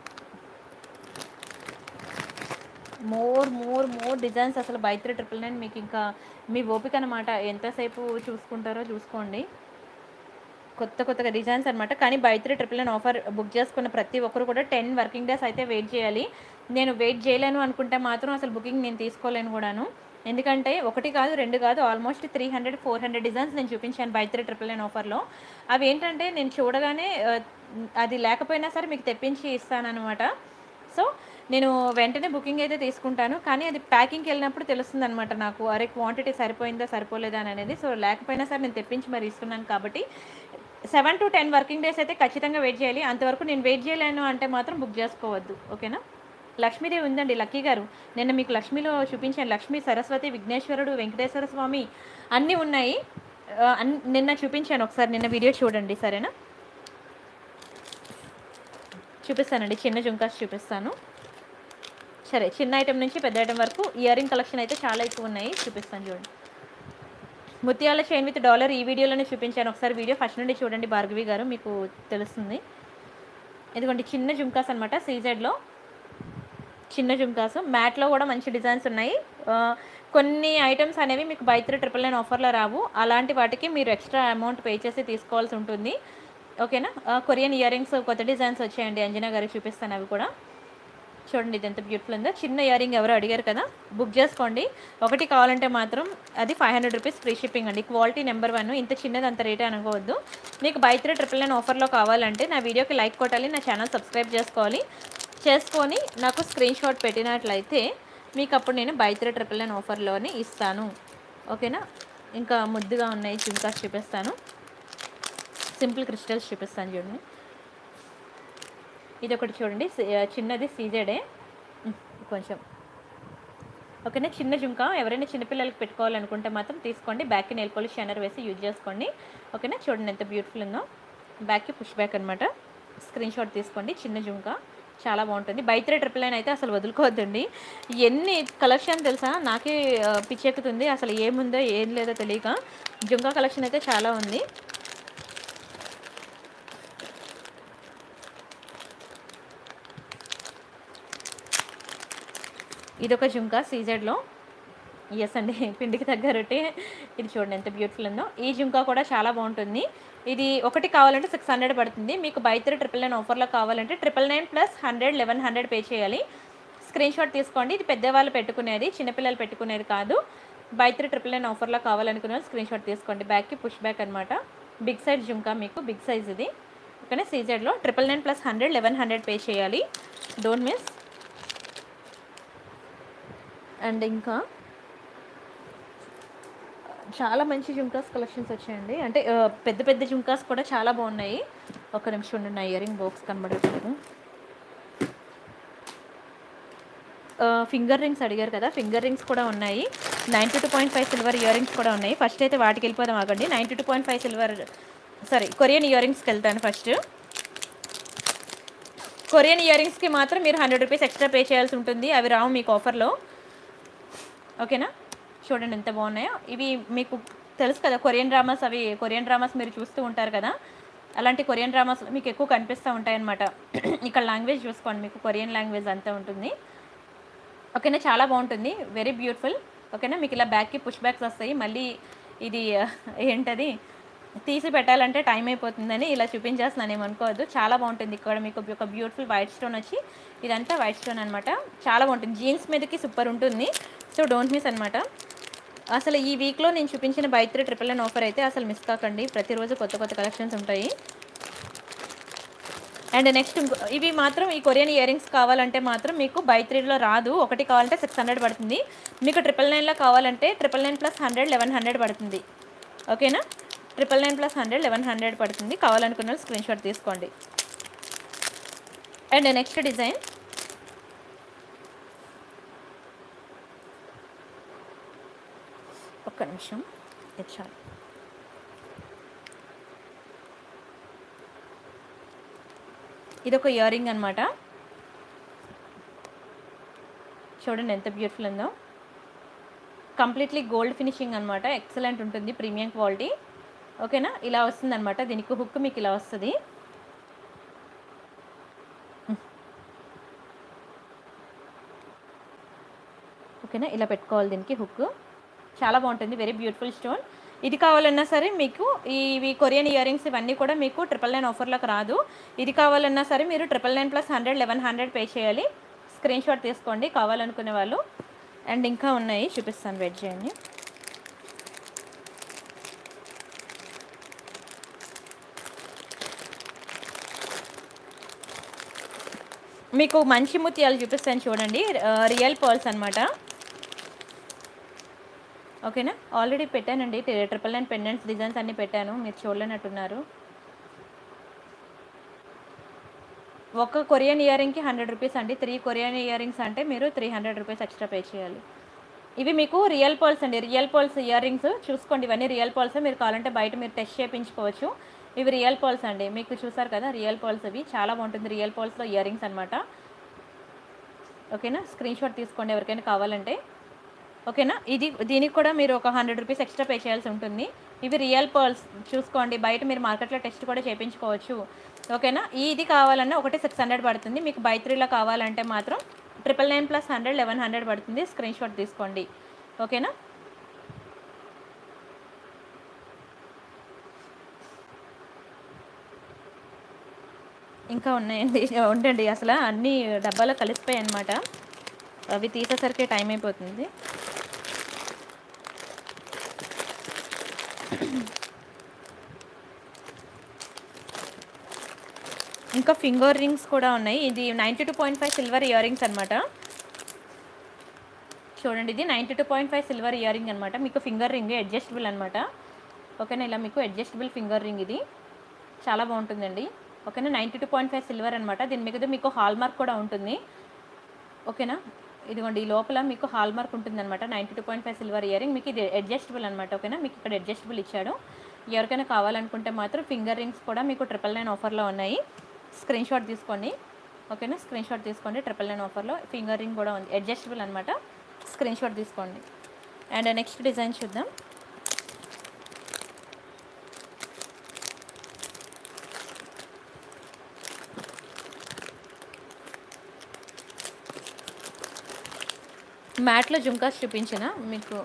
మోర్ డిజైన్స్ అసలు బై 3 999. మీకు ఇంకా మీ ఓపిక అనమాట, ఎంతసేపు చూసుకుంటారో చూసుకోండి. కొత్తగా డిజైన్స్ అనమాట. కానీ బై 3 999 ఆఫర్ బుక్ చేసుకున్న ప్రతి ఒక్కరు కూడా 10 వర్కింగ్ డేస్ అయితే వెయిట్ చేయాలి. నేను వెయిట్ చేయలేను అనుకుంటే మాత్రం అసలు బుకింగ్ నేను తీసుకోలేను కూడాను. ఎందుకంటే 1 కాదు 2 కాదు, ఆల్మోస్ట్ 300-400 డిజైన్స్ నేను చూపించాను బై 3 999 ఆఫర్లో. అవి ఏంటంటే నేను చూడగానే అది లేకపోయినా సరే మీకు తెప్పించి ఇస్తానన్నమాట. సో నేను వెంటనే బుకింగ్ అయితే తీసుకుంటాను, కానీ అది ప్యాకింగ్కి వెళ్ళినప్పుడు తెలుస్తుంది అనమాట నాకు, అరే క్వాంటిటీ సరిపోయిందా సరిపోలేదా అనేది. సో లేకపోయినా సరే నేను తెప్పించి మరి ఇస్తున్నాను కాబట్టి 7 to 10 వర్కింగ్ డేస్ అయితే ఖచ్చితంగా వెయిట్ చేయాలి. అంతవరకు నేను వెయిట్ చేయలేను అంటే మాత్రం బుక్ చేసుకోవద్దు, ఓకేనా. లక్ష్మీదేవి ఉందండి, లక్కీ గారు. నిన్న మీకు లక్ష్మీలో చూపించాను. లక్ష్మీ, సరస్వతి, విఘ్నేశ్వరుడు, వెంకటేశ్వర స్వామి అన్నీ ఉన్నాయి. నిన్న చూపించాను, ఒకసారి నిన్న వీడియో చూడండి, సరేనా. చూపిస్తానండి, చిన్న జుంకాస్ చూపిస్తాను. సరే, చిన్న ఐటెం నుంచి పెద్ద ఐటెం వరకు ఇయర్ రింగ్ కలెక్షన్ అయితే చాలా ఎక్కువ ఉన్నాయి, చూపిస్తాను చూడండి. ముత్యాల చైన్ విత్ డాలర్ ఈ వీడియోలోనే చూపించాను, ఒకసారి వీడియో ఫస్ట్ నుండి చూడండి భార్గవి గారు, మీకు తెలుస్తుంది. ఇదిగోండి చిన్న జుంకాస్ అనమాట, సీజెడ్లో చిన్న జుంకాస్. మ్యాట్లో కూడా మంచి డిజైన్స్ ఉన్నాయి. కొన్ని ఐటమ్స్ అనేవి మీకు బై 3 999 ఆఫర్లో రావు, అలాంటి వాటికి మీరు ఎక్స్ట్రా అమౌంట్ పే చేసి తీసుకోవాల్సి ఉంటుంది, ఓకేనా. కొరియన్ ఇయర్ రింగ్స్ కొత్త డిజైన్స్ వచ్చాయండి, అంజనా గారికి చూపిస్తాను. అవి కూడా చూడండి, ఇది ఎంత బ్యూటిఫుల్ ఉందో. చిన్న ఇయర్ రింగ్ ఎవరు అడిగారు కదా, బుక్ చేసుకోండి. ఒకటి కావాలంటే మాత్రం అది 500 రూపీస్ ఫ్రీ షిప్పింగ్ అండి. Quality number 1. ఇంత చిన్నది అంత రేటే అనుకోవద్దు. మీకు బై 3 999 ఆఫర్లో కావాలంటే నా వీడియోకి లైక్ కొట్టాలి, నా ఛానల్ సబ్స్క్రైబ్ చేసుకొని నాకు స్క్రీన్ షాట్ పెట్టినట్లయితే మీకు అప్పుడు నేను బై 3 999 ఆఫర్లోనే ఇస్తాను, ఓకేనా. ఇంకా ముద్దుగా ఉన్నాయి జుంకాస్ చూపిస్తాను, సింపుల్ క్రిస్టల్స్ చూపిస్తాను చూడండి. ఇది ఒకటి చూడండి, చిన్నది సీజెడే కొంచెం, ఓకేనా. చిన్న జుంకా ఎవరైనా చిన్నపిల్లలకి పెట్టుకోవాలనుకుంటే మాత్రం తీసుకోండి. బ్యాక్కి నెయిల్ పాలిష్ షైనర్ వేసి యూజ్ చేసుకోండి, ఓకేనా. చూడండి ఎంత బ్యూటిఫుల్ ఉందో, బ్యాక్కి పుష్ బ్యాక్ అనమాట. స్క్రీన్ షాట్ తీసుకోండి. చిన్న జుంకా చాలా బాగుంటుంది. బై 3 999 అయితే అసలు వదులుకోవద్దండి. ఎన్ని కలెక్షన్ తెలుసా, నాకే పిచ్చెక్కుతుంది అసలు, ఏముందో ఏం లేదో తెలియక. జుంకా కలెక్షన్ అయితే చాలా ఉంది. ఇదొక జుంకా సీజెడ్లో, ఎస్ అండి, పిండికి తగ్గరట్టే. ఇది చూడండి ఎంత బ్యూటిఫుల్ ఉందో. ఈ జుంకా కూడా చాలా బాగుంటుంది. ఇది ఒకటి కావాలంటే 600 పడుతుంది. మీకు బై 3 999 ఆఫర్లో కావాలంటే 999 ప్లస్ 100 1100 పే చేయాలి. స్క్రీన్ షాట్ తీసుకోండి. ఇది పెద్దవాళ్ళు పెట్టుకునేది, చిన్నపిల్లలు పెట్టుకునేది కాదు. బై 3 999 ఆఫర్లో కావాలనుకునే స్క్రీన్ షాట్ తీసుకోండి. బ్యాక్కి పుష్ బ్యాక్ అనమాట. బిగ్ సైజ్ జుంకా, మీకు బిగ్ సైజ్ ఇది, ఓకేనా. సీజెడ్లో 999 ప్లస్ 100 1100 పే చేయాలి, డోంట్ మిస్. అండ్ ఇంకా చాలా మంచి జుంకాస్ కలెక్షన్స్ వచ్చాయండి. అంటే పెద్ద పెద్ద జుంకాస్ కూడా చాలా బాగున్నాయి. ఒక నిమిషం ఉండి, నా ఇయర్ రింగ్ బాక్స్ కనబడట్లేదు. ఫింగర్ రింగ్స్ అడిగారు కదా, ఫింగర్ రింగ్స్ కూడా ఉన్నాయి. 92.5 సిల్వర్ ఇయర్ రింగ్స్ కూడా ఉన్నాయి. ఫస్ట్ అయితే వాటికి వెళ్ళిపోదాం ఆగండి. 92.5 సిల్వర్ కొరియన్ ఇయర్ రింగ్స్కి వెళ్తాను ఫస్ట్. కొరియన్ ఇయర్ రింగ్స్కి మాత్రం మీరు 100 రూపీస్ ఎక్స్ట్రా పే చేయాల్సి ఉంటుంది. అవి రావు మీకు ఆఫర్లో, ఓకేనా. చూడండి ఎంత బాగున్నాయో. ఇవి మీకు తెలుసు కదా కొరియన్ డ్రామాస్ మీరు చూస్తూ ఉంటారు కదా, అలాంటి కొరియన్ డ్రామాస్ మీకు ఎక్కువ కనిపిస్తూ ఉంటాయన్నమాట. ఇక్కడ లాంగ్వేజ్ చూసుకోండి, మీకు కొరియన్ లాంగ్వేజ్ అంతా ఉంటుంది, ఓకేనా. చాలా బాగుంటుంది, వెరీ బ్యూటిఫుల్, ఓకేనా. మీకు ఇలా బ్యాక్కి పుష్ బ్యాక్స్ వస్తాయి. మళ్ళీ ఇది ఏంటది తీసి పెట్టాలంటే టైం అయిపోతుందని ఇలా చూపించేస్తున్నాను, ఏమనుకోవద్దు. చాలా బాగుంటుంది. ఇక్కడ మీకు ఒక బ్యూటిఫుల్ వైట్ స్టోన్ వచ్చి, ఇదంతా వైట్ స్టోన్ అనమాట. చాలా బాగుంటుంది, జీన్స్ మీదకి సూపర్ ఉంటుంది. సో డోంట్ మిస్ అనమాట. అసలు ఈ వీక్లో నేను చూపించిన బై 3 999 ఆఫర్ అయితే అసలు మిస్ కాకండి. ప్రతిరోజు కొత్త కొత్త కలెక్షన్స్ ఉంటాయి. అండ్ నెక్స్ట్ ఇవి మాత్రం ఈ కొరియన్ ఇయర్ రింగ్స్ కావాలంటే మాత్రం మీకు బై 3లో రాదు. ఒకటి కావాలంటే 600 పడుతుంది. మీకు 999లో కావాలంటే 999 + 100 1100 పడుతుంది, ఓకేనా. 999 + 100 1100 పడుతుంది. కావాలనుకున్న స్క్రీన్ షాట్ తీసుకోండి. అండ్ నెక్స్ట్ డిజైన్ ఒక్క నిమిషం చాలు. ఇది ఒక ఇయర్ రింగ్ అనమాట. చూడండి ఎంత బ్యూటిఫుల్ ఉందో. కంప్లీట్లీ గోల్డ్ ఫినిషింగ్ అనమాట. ఎక్సలెంట్ ఉంటుంది, ప్రీమియం క్వాలిటీ, ఓకేనా. ఇలా వస్తుంది అనమాట. దీనికి హుక్ మీకు ఇలా వస్తుంది, ఓకేనా. ఇలా పెట్టుకోవాలి దీనికి హుక్. చాలా బాగుంటుంది, వెరీ బ్యూటిఫుల్ స్టోన్. ఇది కావాలన్నా సరే మీకు ఇవి కొరియన్ ఇయర్ రింగ్స్ ఇవన్నీ కూడా మీకు 999 ఆఫర్లోకి రాదు. ఇది కావాలన్నా సరే మీరు 999 + 100 1100 పే చేయాలి. స్క్రీన్ షాట్ తీసుకోండి కావాలనుకునే వాళ్ళు. అండ్ ఇంకా ఉన్నాయి, చూపిస్తాను, వెయిట్ చేయండి. మీకు మంచి ముత్యాలు చూపిస్తాను చూడండి, రియల్ పర్ల్స్ అనమాట, ఓకేనా. ఆల్రెడీ పెట్టానండి 999 పెండెంట్స్ డిజైన్స్ అన్నీ పెట్టాను, మీరు చూడలేనట్టున్నారు. ఒక కొరియన్ ఇయర్ రింగ్కి 100 రూపీస్ అండి. 3 కొరియన్ ఇయర్ రింగ్స్ అంటే మీరు 300 రూపీస్ ఎక్స్ట్రా పే చేయాలి. ఇవి మీకు రియల్ పర్ల్స్ అండి, రియల్ పర్ల్స్ ఇయర్ రింగ్స్ చూసుకోండి. ఇవన్నీ రియల్ పర్ల్స్, మీరు కావాలంటే బయట మీరు టెస్ట్ చేయించుకోవచ్చు. ఇవి రియల్ పర్ల్స్ అండి, మీకు చూసారు కదా రియల్ పర్ల్స్. ఇవి చాలా బాగుంటుంది, రియల్ పర్ల్స్లో ఇయర్ రింగ్స్ అనమాట, ఓకేనా. స్క్రీన్ షాట్ తీసుకోండి ఎవరికైనా కావాలంటే, ఓకేనా. దీనికి కూడా మీరు ఒక 100 రూపీస్ ఎక్స్ట్రా పే చేయాల్సి ఉంటుంది. ఇవి రియల్ పర్ల్స్ చూసుకోండి, బయట మీరు మార్కెట్లో టెస్ట్ కూడా చేయించుకోవచ్చు, ఓకేనా. ఇది కావాలన్నా ఒకటి 600 పడుతుంది. మీకు బై 3లో కావాలంటే మాత్రం 999 + 100 1100 పడుతుంది. స్క్రీన్ షాట్ తీసుకోండి, ఓకేనా. ఇంకా ఉన్నాయండి, ఉండండి. అసలు అన్నీ డబ్బాలో కలిసిపోయాయి అన్నమాట, అవి తీసేసరికి టైం అయిపోతుంది. ఇంకా ఫింగర్ రింగ్స్ కూడా ఉన్నాయి. ఇది 92.5 సిల్వర్ ఇయర్ రింగ్స్ అనమాట. చూడండి, ఇది 92.5 సిల్వర్ ఇయర్ రింగ్ అనమాట. మీకు ఫింగర్ రింగ్ అడ్జస్టబుల్ అనమాట, ఓకేనా. ఇలా మీకు అడ్జస్టబుల్ ఫింగర్ రింగ్, ఇది చాలా బాగుంటుందండి, ఓకేనా. 92.5 సిల్వర్ అనమాట. దీని మీద మీకు హాల్ మార్క్ కూడా ఉంటుంది, ఓకేనా. ఇదిగోండి ఈ లోపల మీకు హాల్ మార్క్ ఉంటుంది అనమాట. 92.5 సిల్వర్ ఇయర్ రింగ్, మీకు ఇది అడ్జస్టబుల్ అనమాట, ఓకేనా. మీకు ఇక్కడ అడ్జస్టబుల్ ఇచ్చాడు. ఎవరికైనా కావాలనుకుంటే మాత్రం ఫింగర్ రింగ్స్ కూడా మీకు 999 ఆఫర్లో ఉన్నాయి. స్క్రీన్ షాట్ తీసుకోండి, ఓకేనా. స్క్రీన్ షాట్ తీసుకోండి, 999 ఆఫర్లో ఫింగర్ రింగ్ కూడా ఉంది, అడ్జస్టబుల్ అనమాట. స్క్రీన్ షాట్ తీసుకోండి. అండ్ నెక్స్ట్ డిజైన్ చూద్దాం. మ్యాట్లో జుంకాస్ చూపించిన మీకు,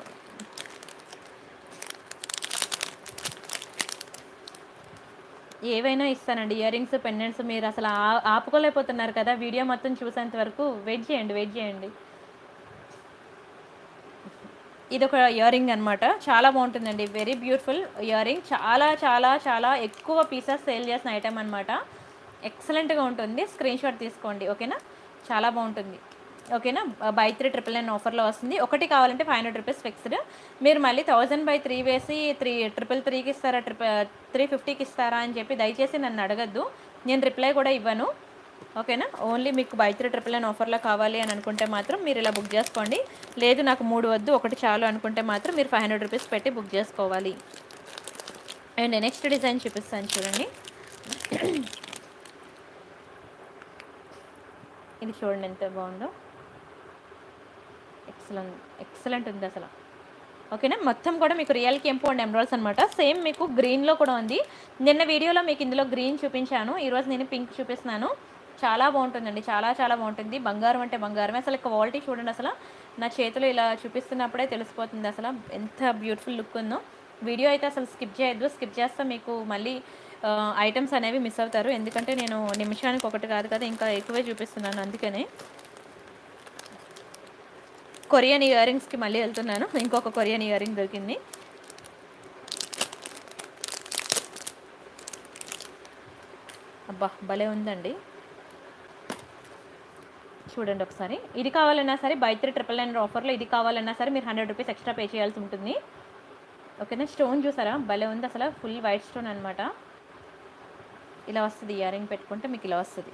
ఏవైనా ఇస్తానండి, ఇయర్ రింగ్స్ పెండెంట్స్. మీరు అసలు ఆపుకోలేకపోతున్నారు కదా వీడియో మొత్తం చూసేంత వరకు. వెయిట్ చేయండి. ఇది ఒక ఇయర్ రింగ్ అనమాట, చాలా బాగుంటుందండి, వెరీ బ్యూటిఫుల్ ఇయర్ రింగ్. చాలా చాలా చాలా ఎక్కువ పీసెస్ సేల్ చేసిన ఐటమ్ అనమాట, ఎక్సలెంట్గా ఉంటుంది. స్క్రీన్ షాట్ తీసుకోండి, ఓకేనా. చాలా బాగుంటుంది, ఓకేనా. బై 3 999 ఆఫర్లో వస్తుంది. ఒకటి కావాలంటే 500 రూపీస్ ఫిక్స్డ్. మీరు మళ్ళీ 1000 బై 3 వేసి 333కి ఇస్తారా 350కి ఇస్తారా అని చెప్పి దయచేసి నన్ను అడగద్దు, నేను రిప్లై కూడా ఇవ్వను, ఓకేనా. ఓన్లీ మీకు బై 3 999 ఆఫర్లో కావాలి అని అనుకుంటే మాత్రం మీరు ఇలా బుక్ చేసుకోండి. లేదు నాకు 3 వద్దు, ఒకటి చాలు అనుకుంటే మాత్రం మీరు 500 రూపీస్ పెట్టి బుక్ చేసుకోవాలి. అండ్ నెక్స్ట్ డిజైన్ చూపిస్తాను చూడండి. ఇది చూడండి ఎంత బాగుందో, ఎక్సలెంట్ ఉంది అసలు. ఓకేనా. మొత్తం కూడా మీకు రియల్ కెంపు అండ్ ఎమరాల్డ్స్ అనమాట. సేమ్ మీకు గ్రీన్లో కూడా ఉంది. నిన్న వీడియోలో మీకు ఇందులో గ్రీన్ చూపించాను, ఈరోజు నేను పింక్ చూపిస్తున్నాను. చాలా బాగుంటుందండి, చాలా చాలా బాగుంటుంది. బంగారం అంటే బంగారమే. అసలు క్వాలిటీ చూడండి, అసలు నా చేతిలో ఇలా చూపిస్తున్నప్పుడే తెలిసిపోతుంది అసలు ఎంత బ్యూటిఫుల్ లుక్ ఉందో. వీడియో అయితే అసలు స్కిప్ చేయొద్దు, స్కిప్ చేస్తే మీకు మళ్ళీ ఐటమ్స్ అనేవి మిస్ అవుతారు. ఎందుకంటే నేను నిమిషానికి ఒకటి కాదు కదా, ఇంకా ఎక్కువే చూపిస్తున్నాను. అందుకనే కొరియన్ ఇయర్ రింగ్స్కి మళ్ళీ వెళ్తున్నాను. ఇంకొక కొరియన్ ఇయర్ రింగ్ దొరికింది. అబ్బా భలే ఉందండి, చూడండి ఒకసారి. ఇది కావాలన్నా సరే బై 3 999 ఆఫర్లో ఇది కావాలన్నా సరే మీరు 100 రూపీస్ ఎక్స్ట్రా పే చేయాల్సి ఉంటుంది. ఓకేనా. స్టోన్ చూసారా భలే ఉంది అసలు, ఫుల్ వైట్ స్టోన్ అనమాట. ఇలా వస్తుంది, ఇయర్ రింగ్ పెట్టుకుంటే మీకు ఇలా వస్తుంది.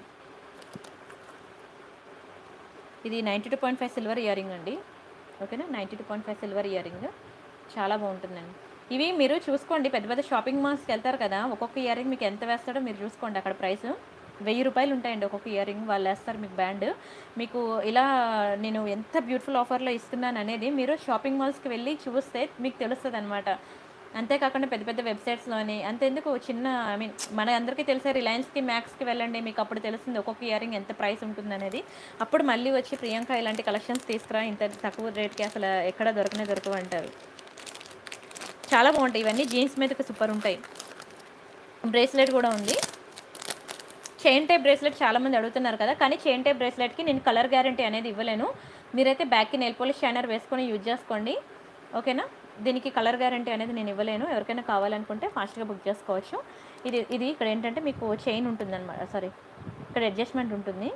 ఇది 92.5 సిల్వర్ ఇయర్ రింగ్ అండి. ఓకేనా. 92.5 సిల్వర్ ఇయర్ రింగ్ చాలా బాగుంటుందండి. ఇవి మీరు చూసుకోండి, పెద్ద పెద్ద షాపింగ్ మాల్స్కి వెళ్తారు కదా, ఒక్కొక్క ఇయర్ రింగ్ మీకు ఎంత వేస్తాడో మీరు చూసుకోండి. అక్కడ ప్రైస్ 1000 రూపాయలు ఉంటాయండి ఒక్కొక్క ఇయర్ రింగ్, వాళ్ళు వేస్తారు మీకు బ్యాండ్. మీకు ఇలా నేను ఎంత బ్యూటిఫుల్ ఆఫర్లో ఇస్తున్నాను అనేది మీరు షాపింగ్ మాల్స్కి వెళ్ళి చూస్తే మీకు తెలుస్తుంది అనమాట. అంతేకాకుండా పెద్ద పెద్ద వెబ్సైట్స్లోని అంతెందుకు చిన్న మన అందరికీ తెలిసే రిలయన్స్కి మ్యాక్స్కి వెళ్ళండి, మీకు అప్పుడు తెలుస్తుంది ఒక్కొక్క ఇయర్ రింగ్ ఎంత ప్రైస్ ఉంటుందనేది. అప్పుడు మళ్ళీ వచ్చి ప్రియాంక ఇలాంటి కలెక్షన్స్ తీసుకురా, ఇంత తక్కువ రేట్కి అసలు ఎక్కడ దొరకవు అంటారు. చాలా బాగుంటాయి ఇవన్నీ, జీన్స్ మీదకి సూపర్ ఉంటాయి. బ్రేస్లెట్ కూడా ఉంది, చైన్ టైప్ బ్రేస్లెట్ చాలామంది అడుగుతున్నారు కదా, కానీ చైన్ టైప్ బ్రేస్లెట్కి నేను కలర్ గ్యారంటీ అనేది ఇవ్వలేను. మీరైతే బ్యాక్కి నెయిల్ పాలిష్ షైనర్ వేసుకొని యూజ్ చేసుకోండి. ఓకేనా. దీనికి కలర్ గ్యారంటీ అనేది నేను ఇవ్వలేను. ఎవరికైనా కావాలనుకుంటే ఫాస్ట్గా బుక్ చేసుకోవచ్చు. ఇది ఇక్కడ ఏంటంటే మీకు చైన్ ఉంటుందన్నమాట, సారీ ఇక్కడ అడ్జస్ట్మెంట్ ఉంటుంది.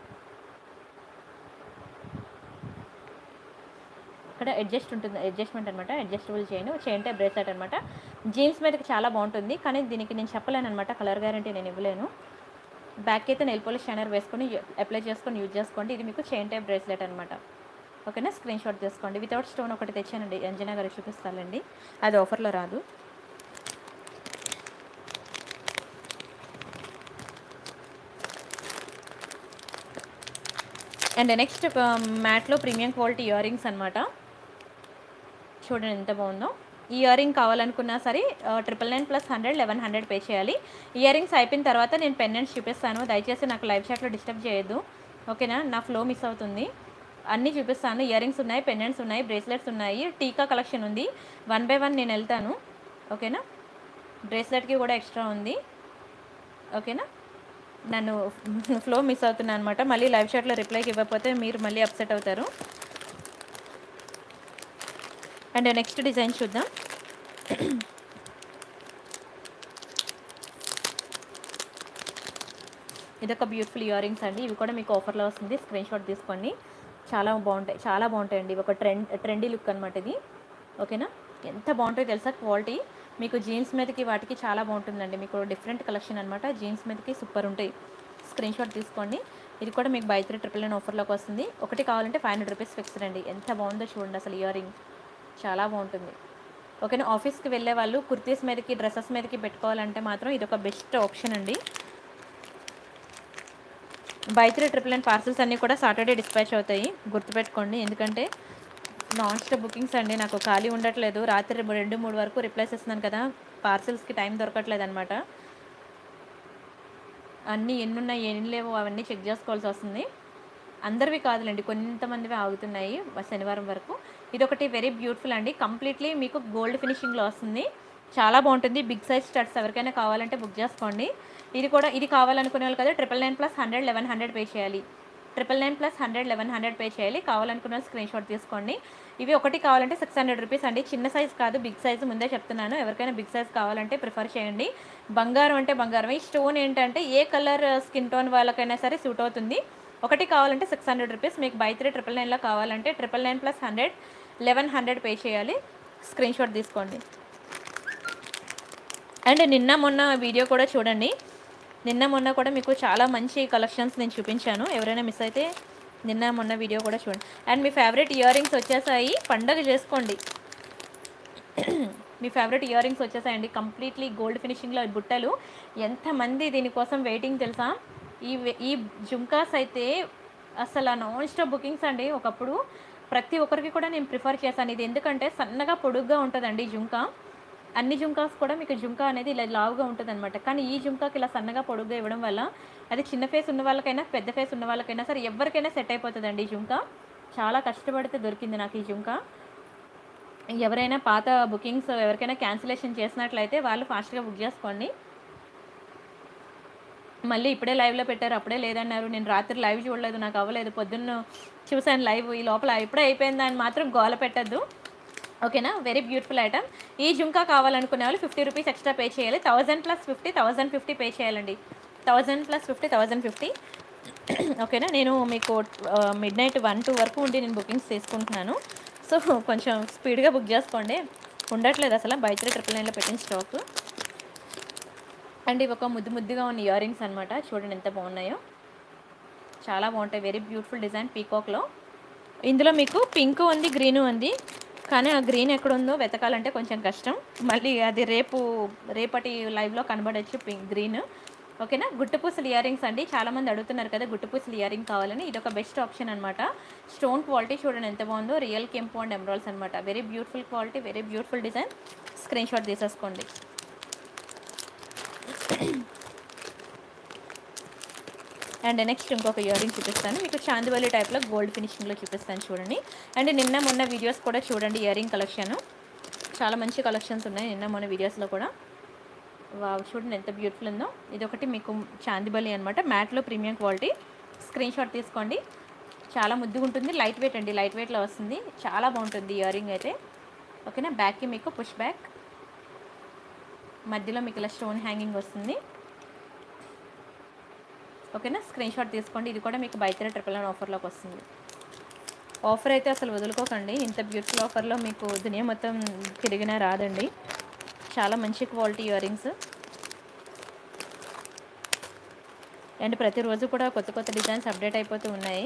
ఇక్కడ అడ్జస్ట్మెంట్ అనమాట, అడ్జస్టబుల్ చైన్ టైప్ బ్రేస్లెట్ అనమాట. జీన్స్ మీదకి చాలా బాగుంటుంది, కానీ దీనికి నేను చెప్పలేను అనమాట, కలర్ గ్యారంటీ నేను ఇవ్వలేను. బ్యాక్ అయితే నెయిల్ పాలిష్ షైనర్ వేసుకొని అప్లై చేసుకొని యూజ్ చేసుకోండి. ఇది మీకు చైన్ టైప్ బ్రేస్లెట్ అనమాట. ఓకేనా. స్క్రీన్ షాట్ తీసుకోండి. వితౌట్ స్టోన్ ఒకటి తెచ్చానండి, అంజనా గారు చూపిస్తానండి, అది ఆఫర్లో రాదు. అండ్ నెక్స్ట్ మ్యాట్లో ప్రీమియం క్వాలిటీ ఇయర్ రింగ్స్ అనమాట. చూడండి ఎంత బాగుందో. ఈ ఇయర్ రింగ్ కావాలనుకున్నా సరే 999 + 100 1100 పే చేయాలి. ఇయర్ రింగ్స్ అయిపోయిన తర్వాత నేను పెండెంట్స్ చూపిస్తాను, దయచేసి నాకు లైవ్ చాట్లో డిస్టర్బ్ చేయొద్దు. ఓకేనా. నా ఫ్లో మిస్ అవుతుంది. అన్నీ చూపిస్తాను. ఇయర్ రింగ్స్ ఉన్నాయి, పెండెంట్స్ ఉన్నాయి, బ్రేస్లెట్స్ ఉన్నాయి, టీకా కలెక్షన్ ఉంది. 1 by 1 నేను వెళ్తాను. ఓకేనా. బ్రేస్లెట్కి కూడా ఎక్స్ట్రా ఉంది. ఓకేనా. నన్ను ఫ్లో మిస్ అవుతున్నాను అనమాట, మళ్ళీ లైవ్ చాట్లో రిప్లైకి ఇవ్వకపోతే మీరు మళ్ళీ అప్సెట్ అవుతారు. అండ్ నెక్స్ట్ డిజైన్ చూద్దాం. ఇదొక బ్యూటిఫుల్ ఇయర్ రింగ్స్ అండి, ఇవి కూడా మీకు ఆఫర్లో వస్తుంది. స్క్రీన్ షాట్ తీసుకోండి. చాలా బాగుంటాయండి. ఇవి ఒక ట్రెండీ లుక్ అనమాట ఇది. ఓకేనా. ఎంత బాగుంటాయో తెలుసా క్వాలిటీ. మీకు జీన్స్ మీదకి వాటికి చాలా బాగుంటుందండి. మీకు డిఫరెంట్ కలెక్షన్ అనమాట, జీన్స్ మీదకి సూపర్ ఉంటాయి. స్క్రీన్ షాట్ తీసుకోండి. ఇది కూడా మీకు బై 3 999 ఆఫర్లోకి వస్తుంది. ఒకటి కావాలంటే 500 రూపీస్ ఫిక్స్డ్ అండి. ఎంత బాగుందో చూడండి అసలు, ఇయర్ రింగ్ చాలా బాగుంటుంది. ఓకేనా. ఆఫీస్కి వెళ్ళే వాళ్ళు కుర్తీస్ మీదకి డ్రెస్సెస్ మీదకి పెట్టుకోవాలంటే మాత్రం ఇది ఒక బెస్ట్ ఆప్షన్ అండి. బై 3 999 పార్సల్స్ అన్నీ కూడా సాటర్డే డిస్పాచ్ అవుతాయి, గుర్తుపెట్టుకోండి. ఎందుకంటే నాన్ స్టాప్ బుకింగ్స్ అండి, నాకు ఖాళీ ఉండట్లేదు. రాత్రి 2-3 వరకు రిప్లైస్ ఇస్తున్నాను కదా, పార్సల్స్కి టైం దొరకట్లేదు అనమాట. అన్నీ ఎన్నున్నాయి ఎన్ని లేవో అవన్నీ చెక్ చేసుకోవాల్సి వస్తుంది. అందరివి కాదులేండి, కొంతమందివి ఆగుతున్నాయి శనివారం వరకు. ఇది ఒకటి వెరీ బ్యూటిఫుల్ అండి, కంప్లీట్లీ మీకు గోల్డ్ ఫినిషింగ్లో వస్తుంది. చాలా బాగుంటుంది. బిగ్ సైజ్ స్టడ్స్ ఎవరికైనా కావాలంటే బుక్ చేసుకోండి. ఇది కావాలనుకునే వాళ్ళు కదా 999 + 100 1100 పే చేయాలి. 999 + 100 1100 పే చేయాలి. కావాలనుకున్న స్క్రీన్ షాట్ తీసుకోండి. ఇవి ఒకటి కావాలంటే 600 రూపీస్ అండి. చిన్న సైజ్ కాదు, బిగ్ సైజు ముందే చెప్తున్నాను. ఎవరికైనా బిగ్ సైజ్ కావాలంటే ప్రిఫర్ చేయండి. బంగారం అంటే బంగారం. ఈ స్టోన్ ఏంటంటే ఏ కలర్ స్కిన్ టోన్ వాళ్ళకైనా సరే సూట్ అవుతుంది. ఒకటి కావాలంటే 600 రూపీస్. మీకు బై 3 999లో కావాలంటే 999 + 100 1100 పే చేయాలి. స్క్రీన్ షాట్ తీసుకోండి. అండ్ నిన్న మొన్న వీడియో కూడా చూడండి. నిన్న మొన్న కూడా మీకు చాలా మంచి కలెక్షన్స్ నేను చూపించాను. ఎవరైనా మిస్ అయితే నిన్న మొన్న వీడియో కూడా చూడండి. అండ్ మీ ఫేవరెట్ ఇయర్ రింగ్స్ వచ్చేసాయి, పండగ చేసుకోండి. మీ ఫేవరెట్ ఇయర్ రింగ్స్ వచ్చేసాయండి, కంప్లీట్లీ గోల్డ్ ఫినిషింగ్లో బుట్టలు. ఎంతమంది దీనికోసం వెయిటింగ్ తెలుసా? ఈ జుంకాస్ అయితే అసలు నాన్ స్టాప్ బుకింగ్స్ అండి. ఒకప్పుడు ప్రతి ఒక్కరికి కూడా నేను ప్రిఫర్ చేశాను ఇది, ఎందుకంటే సన్నగా పొడుగ్గా ఉంటుందండి జుంకా. అన్ని జుంకాస్ కూడా మీకు జుంకా అనేది ఇలా లావుగా ఉంటుంది అనమాట, కానీ ఈ జుంకాకి ఇలా సన్నగా పొడుగ్గా ఇవ్వడం వల్ల అది చిన్న ఫేస్ ఉన్న వాళ్ళకైనా పెద్ద ఫేస్ ఉన్న వాళ్ళకైనా సరే ఎవరికైనా సెట్ అయిపోతుందండి ఈ జుంకా. చాలా కష్టపడితే దొరికింది నాకు ఈ జుంకా. ఎవరైనా పాత బుకింగ్స్ ఎవరికైనా క్యాన్సిలేషన్ చేసినట్లయితే వాళ్ళు ఫాస్ట్గా బుక్ చేసుకోండి. మళ్ళీ ఇప్పుడే లైవ్లో పెట్టారు, అప్పుడే లేదన్నారు. నేను రాత్రి లైవ్ చూడలేదు, నాకు అవ్వలేదు. పొద్దున్న చూశాను లైవ్, ఈ లోపల ఇప్పుడే అయిపోయిందా అని మాత్రం గోల పెట్టద్దు, ఓకేనా? Very beautiful item. ఈ జుంకా కావాలనుకునే వాళ్ళు 50 రూపీస్ ఎక్స్ట్రా పే చేయాలి. 1000 + 50 1050 పే చేయాలండి. 1000 + 50 1050, ఓకేనా? నేను మీకు మిడ్నైట్ 1-2 వరకు ఉండి నేను బుకింగ్స్ తీసుకుంటున్నాను. సో కొంచెం స్పీడ్గా బుక్ చేసుకోండి, ఉండట్లేదు అసలు బై 3 999లో పెట్టిన స్టాక్. అండ్ ఇవి ఒక ముద్దుగా ఉన్న ఇయర్ రింగ్స్ అనమాట. చూడండి ఎంత బాగున్నాయో, చాలా బాగుంటాయి. వెరీ బ్యూటిఫుల్ డిజైన్ పీకాక్లో. ఇందులో మీకు పింక్ ఉంది, గ్రీన్ ఉంది, కానీ ఆ గ్రీన్ ఎక్కడుందో వెతకాలంటే కొంచెం కష్టం. మళ్ళీ అది రేపటి లైవ్లో కనబడచ్చు గ్రీన్, ఓకేనా? గుట్టుపూసలు ఇయర్ రింగ్స్ అండి. చాలామంది అడుగుతున్నారు కదా గుట్టుపూసలు ఇయర్ రింగ్ కావాలని. ఇది ఒక బెస్ట్ ఆప్షన్ అనమాట. స్టోన్ క్వాలిటీ చూడండి ఎంత బాగుందో, రియల్ కెంపు అండ్ ఎమరాల్డ్స్ అనమాట. Very beautiful quality, very beautiful design. Screen shot తీసేసుకోండి. అండ్ నెక్స్ట్ ఇంకొక ఇయర్ రింగ్ చూపిస్తాను మీకు, చాందివల్లి టైప్లో గోల్డ్ ఫినిషింగ్లో చూపిస్తాను చూడండి. అండ్ నిన్న మొన్న వీడియోస్ కూడా చూడండి, ఇయర్ రింగ్ కలెక్షన్ చాలా మంచి కలెక్షన్స్ ఉన్నాయి నిన్న మొన్న వీడియోస్లో కూడా. వావ్, చూడండి ఎంత బ్యూటిఫుల్ ఉందో. ఇది ఒకటి మీకు చాందివల్లి అనమాట, మ్యాట్లో ప్రీమియం క్వాలిటీ. స్క్రీన్ షాట్ తీసుకోండి, చాలా ముద్దుగా ఉంటుంది. లైట్ వెయిట్ అండి, లైట్ వెయిట్లో వస్తుంది, చాలా బాగుంటుంది ఇయర్ రింగ్ అయితే, ఓకేనా? బ్యాక్కి మీకు పుష్ బ్యాక్, మధ్యలో మీకు ఇలా స్టోన్ హ్యాంగింగ్ వస్తుంది, ఓకేనా? స్క్రీన్ షాట్ తీసుకోండి. ఇది కూడా మీకు బై 3 999 ఆఫర్లోకి వస్తుంది. ఆఫర్ అయితే అసలు వదులుకోకండి, ఇంత బ్యూటిఫుల్ ఆఫర్లో మీకు దునియా మొత్తం తిరిగినా రాదండి. చాలా మంచి క్వాలిటీ ఇయర్ రింగ్స్. అండ్ ప్రతిరోజు కూడా కొత్త డిజైన్స్ అప్డేట్ అయిపోతూ ఉన్నాయి.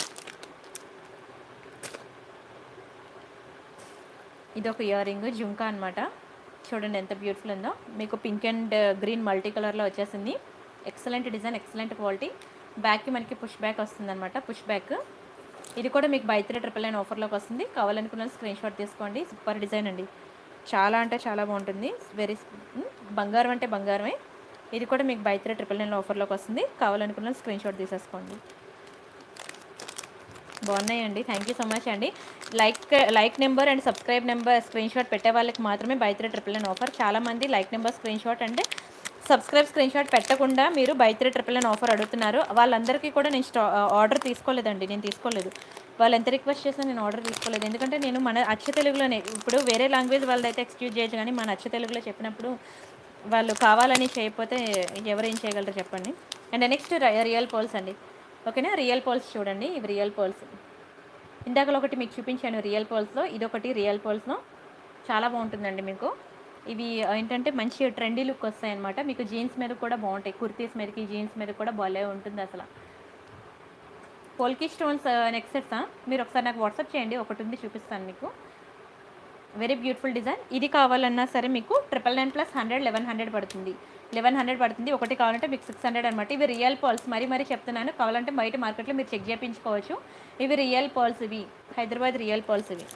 ఇది ఒక ఇయర్ రింగ్ జుంకా అనమాట. చూడండి ఎంత బ్యూటిఫుల్ ఉందో, మీకు పింక్ అండ్ గ్రీన్ మల్టీ కలర్లో వచ్చేసింది. Excellent design, excellent quality. బ్యాక్కి మనకి పుష్ బ్యాక్ వస్తుంది అనమాట, పుష్ బ్యాక్. ఇది కూడా మీకు బై 3 999 ఆఫర్లోకి వస్తుంది. కావాలనుకున్న స్క్రీన్ షాట్ తీసుకోండి. సూపర్ డిజైన్ అండి, చాలా అంటే చాలా బాగుంటుంది. వెరీ బంగారం అంటే బంగారమే. ఇది కూడా మీకు బై 3 999 ఆఫర్లోకి వస్తుంది. కావాలనుకున్న స్క్రీన్ షాట్ తీసేసుకోండి. బాగున్నాయండి. థ్యాంక్ యూ సో మచ్ అండి. Like number and subscribe number screenshot పెట్టే వాళ్ళకి మాత్రమే బై 3 999 ఆఫర్. చాలామంది లైక్ నెంబర్ స్క్రీన్ షాట్ అంటే సబ్స్క్రైబ్ స్క్రీన్ షాట్ పెట్టకుండా మీరు బై 3 999 ఆఫర్ అడుగుతున్నారు. వాళ్ళందరికీ కూడా నేను ఆర్డర్ తీసుకోలేదండి, నేను తీసుకోలేదు. వాళ్ళు ఎంత రిక్వెస్ట్ చేసినా నేను ఆర్డర్ తీసుకోలేదు, ఎందుకంటే నేను మన అచ్చ తెలుగులోనే, ఇప్పుడు వేరే లాంగ్వేజ్ వాళ్ళదైతే ఎక్స్క్యూజ్ చేయొచ్చు, కానీ మన అచ్చ తెలుగులో చెప్పినప్పుడు వాళ్ళు కావాలని చేయకపోతే ఎవరేం చేయగలరు చెప్పండి. అండ్ నెక్స్ట్ రియల్ పర్ల్స్ అండి, ఓకేనా? రియల్ పర్ల్స్ చూడండి, ఇవి రియల్ పర్ల్స్. ఇందాకలో ఒకటి మీకు చూపించాను రియల్ పర్ల్స్లో, ఇదొకటి రియల్ పర్ల్స్లో. చాలా బాగుంటుందండి మీకు. ఇవి ఏంటంటే మంచి ట్రెండీ లుక్ వస్తాయి అనమాట. మీకు జీన్స్ మీద కూడా బాగుంటాయి, కుర్తీస్ మీదకి జీన్స్ మీద కూడా భలే ఉంటుంది అసలు. పోల్కి స్టోన్స్ నెక్ సెట్సా, మీరు ఒకసారి నాకు వాట్సాప్ చేయండి, ఒకటి ఉంది చూపిస్తాను మీకు. Very beautiful design. ఇది కావాలన్నా సరే మీకు 999 + 100 1100 పడుతుంది, 1100 పడుతుంది. ఒకటి కావాలంటే మీకు 600 అనమాట. ఇవి రియల్ పర్ల్స్, మరీ చెప్తున్నాను. కావాలంటే బయట మార్కెట్లో మీరు చెక్ చేయించుకోవచ్చు. ఇవి రియల్ పర్ల్స్, ఇవి హైదరాబాద్ రియల్ పర్ల్స్ ఇవి.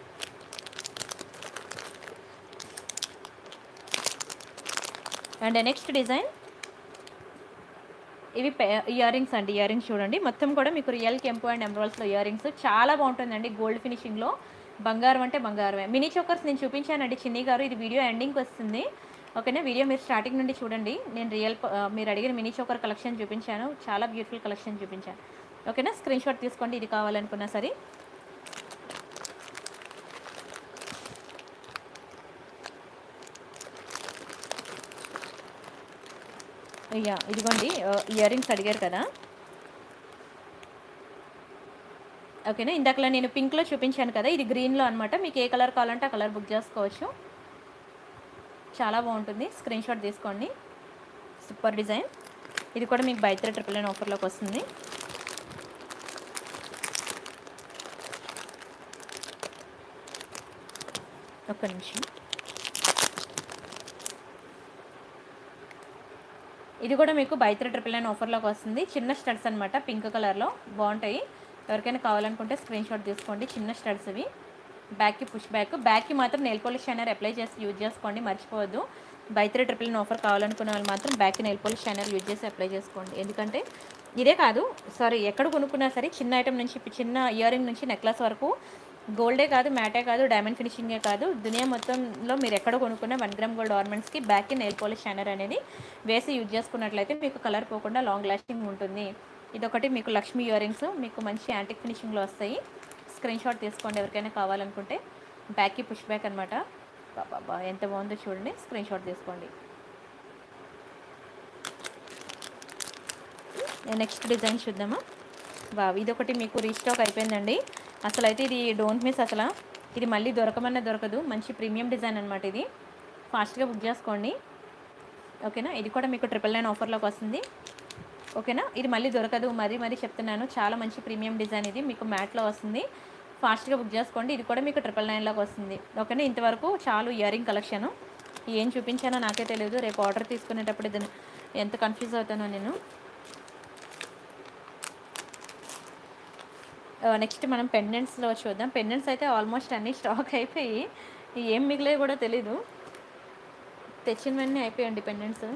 అండ్ నెక్స్ట్ డిజైన్, ఇవి ఇయర్ రింగ్స్ అండి. ఇయర్ రింగ్స్ చూడండి, మొత్తం కూడా మీకు రియల్ కెంపు అండ్ ఎమరాల్డ్స్లో ఇయర్ రింగ్స్. చాలా బాగుంటుందండి, గోల్డ్ ఫినిషింగ్లో. బంగారం అంటే బంగారమే. మినీ చోకర్స్ నేను చూపించానండి చిన్ని గారు, ఇది వీడియో ఎండింగ్కి వస్తుంది, ఓకేనా? వీడియో మీరు స్టార్టింగ్ నుండి చూడండి. నేను మీరు అడిగిన మినీ చోకర్ కలెక్షన్ చూపించాను, చాలా బ్యూటిఫుల్ కలెక్షన్ చూపించాను, ఓకేనా? స్క్రీన్ షాట్ తీసుకోండి, ఇది కావాలనుకున్నా సరే. ఇదిగోండి ఇయర్ రింగ్స్ అడిగారు కదా, ఓకేనా? ఇందాకలా నేను పింక్లో చూపించాను కదా, ఇది గ్రీన్లో అనమాట. మీకు ఏ కలర్ కావాలంటే ఆ కలర్ బుక్ చేసుకోవచ్చు, చాలా బాగుంటుంది. స్క్రీన్ షాట్ తీసుకోండి. Super design. ఇది కూడా మీకు బై 3 999 ఆఫర్లోకి వస్తుంది. ఒక్క నిమిషం. ఇది కూడా మీకు బై 3 999 ఆఫర్లోకి వస్తుంది. చిన్న స్టడ్స్ అనమాట, పింక్ కలర్లో బాగుంటాయి. ఎవరికైనా కావాలనుకుంటే స్క్రీన్ షాట్ తీసుకోండి. చిన్న స్టడ్స్ ఇవి. బ్యాక్కి పుష్ బ్యాక్కి మాత్రం నెయిల్ పాలిష్ షైనర్ అప్లై చేసి యూజ్ చేసుకోండి, మర్చిపోవద్దు. బై 3 999 ఆఫర్ కావాలనుకునే వాళ్ళు మాత్రం బ్యాక్కి నెయిల్ పాలిష్ షైనర్ యూజ్ చేసి అప్లై చేసుకోండి. ఎందుకంటే ఇదే కాదు, సారీ, ఎక్కడ కొనుక్కున్నా సరే చిన్న ఐటమ్ నుంచి చిన్న ఇయర్ రింగ్ నుంచి నెక్లెస్ వరకు గోల్డే కాదు, మ్యాటే కాదు, డైమండ్ ఫినిషింగే కాదు, దునియా మొత్తంలో మీరు ఎక్కడ కొనుక్కున్న 1 గ్రామ్ గోల్డ్ ఆర్నమెంట్స్కి బ్యాక్కి నెయిల్ పాలిష్ షైనర్ అనేది వేసి యూజ్ చేసుకున్నట్లయితే మీకు కలర్ పోకుండా లాంగ్ లాస్టింగ్ ఉంటుంది. ఇదొకటి మీకు లక్ష్మీ ఇయర్ రింగ్స్ మీకు మంచి యాంటిక్ ఫినిషింగ్లో వస్తాయి. స్క్రీన్ షాట్ తీసుకోండి ఎవరికైనా కావాలనుకుంటే. బ్యాక్కి పుష్ బ్యాక్ అనమాట. బాబా ఎంత బాగుందో చూడండి, స్క్రీన్ షాట్ తీసుకోండి. నెక్స్ట్ డిజైన్ చూద్దామా. బాబు ఇదొకటి మీకు రీస్టాక్ అయిపోయిందండి. అసలు అయితే ఇది డోంట్ మిస్. అసలు ఇది మళ్ళీ దొరకమన్నా దొరకదు. మంచి ప్రీమియం డిజైన్ అనమాట. ఇది ఫాస్ట్గా బుక్ చేసుకోండి, ఓకేనా. ఇది కూడా మీకు 999 ఆఫర్లోకి వస్తుంది, ఓకేనా. ఇది మళ్ళీ దొరకదు, మరీ చెప్తున్నాను. చాలా మంచి ప్రీమియం డిజైన్. ఇది మీకు మ్యాట్లో వస్తుంది. ఫాస్ట్గా బుక్ చేసుకోండి. ఇది కూడా మీకు 999లోకి వస్తుంది, ఓకేనా. ఇంతవరకు చాలు ఇయర్ రింగ్ కలెక్షను. ఏం చూపించానో నాకే తెలియదు. రేపు ఆర్డర్ తీసుకునేటప్పుడు ఇది ఎంత కన్ఫ్యూజ్ అవుతానో నేను. నెక్స్ట్ మనం పెండెంట్స్లో చూద్దాం. పెండెంట్స్ అయితే ఆల్మోస్ట్ అన్నీ స్టాక్ అయిపోయి ఏం మిగిలే కూడా తెలీదు. తెచ్చినవన్నీ అయిపోయాయండి పెండెంట్స్.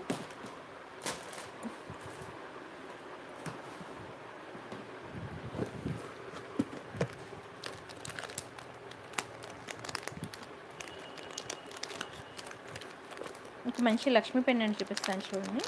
ఇంకా మంచి లక్ష్మీ పెండెంట్ చూపిస్తాను చూడండి.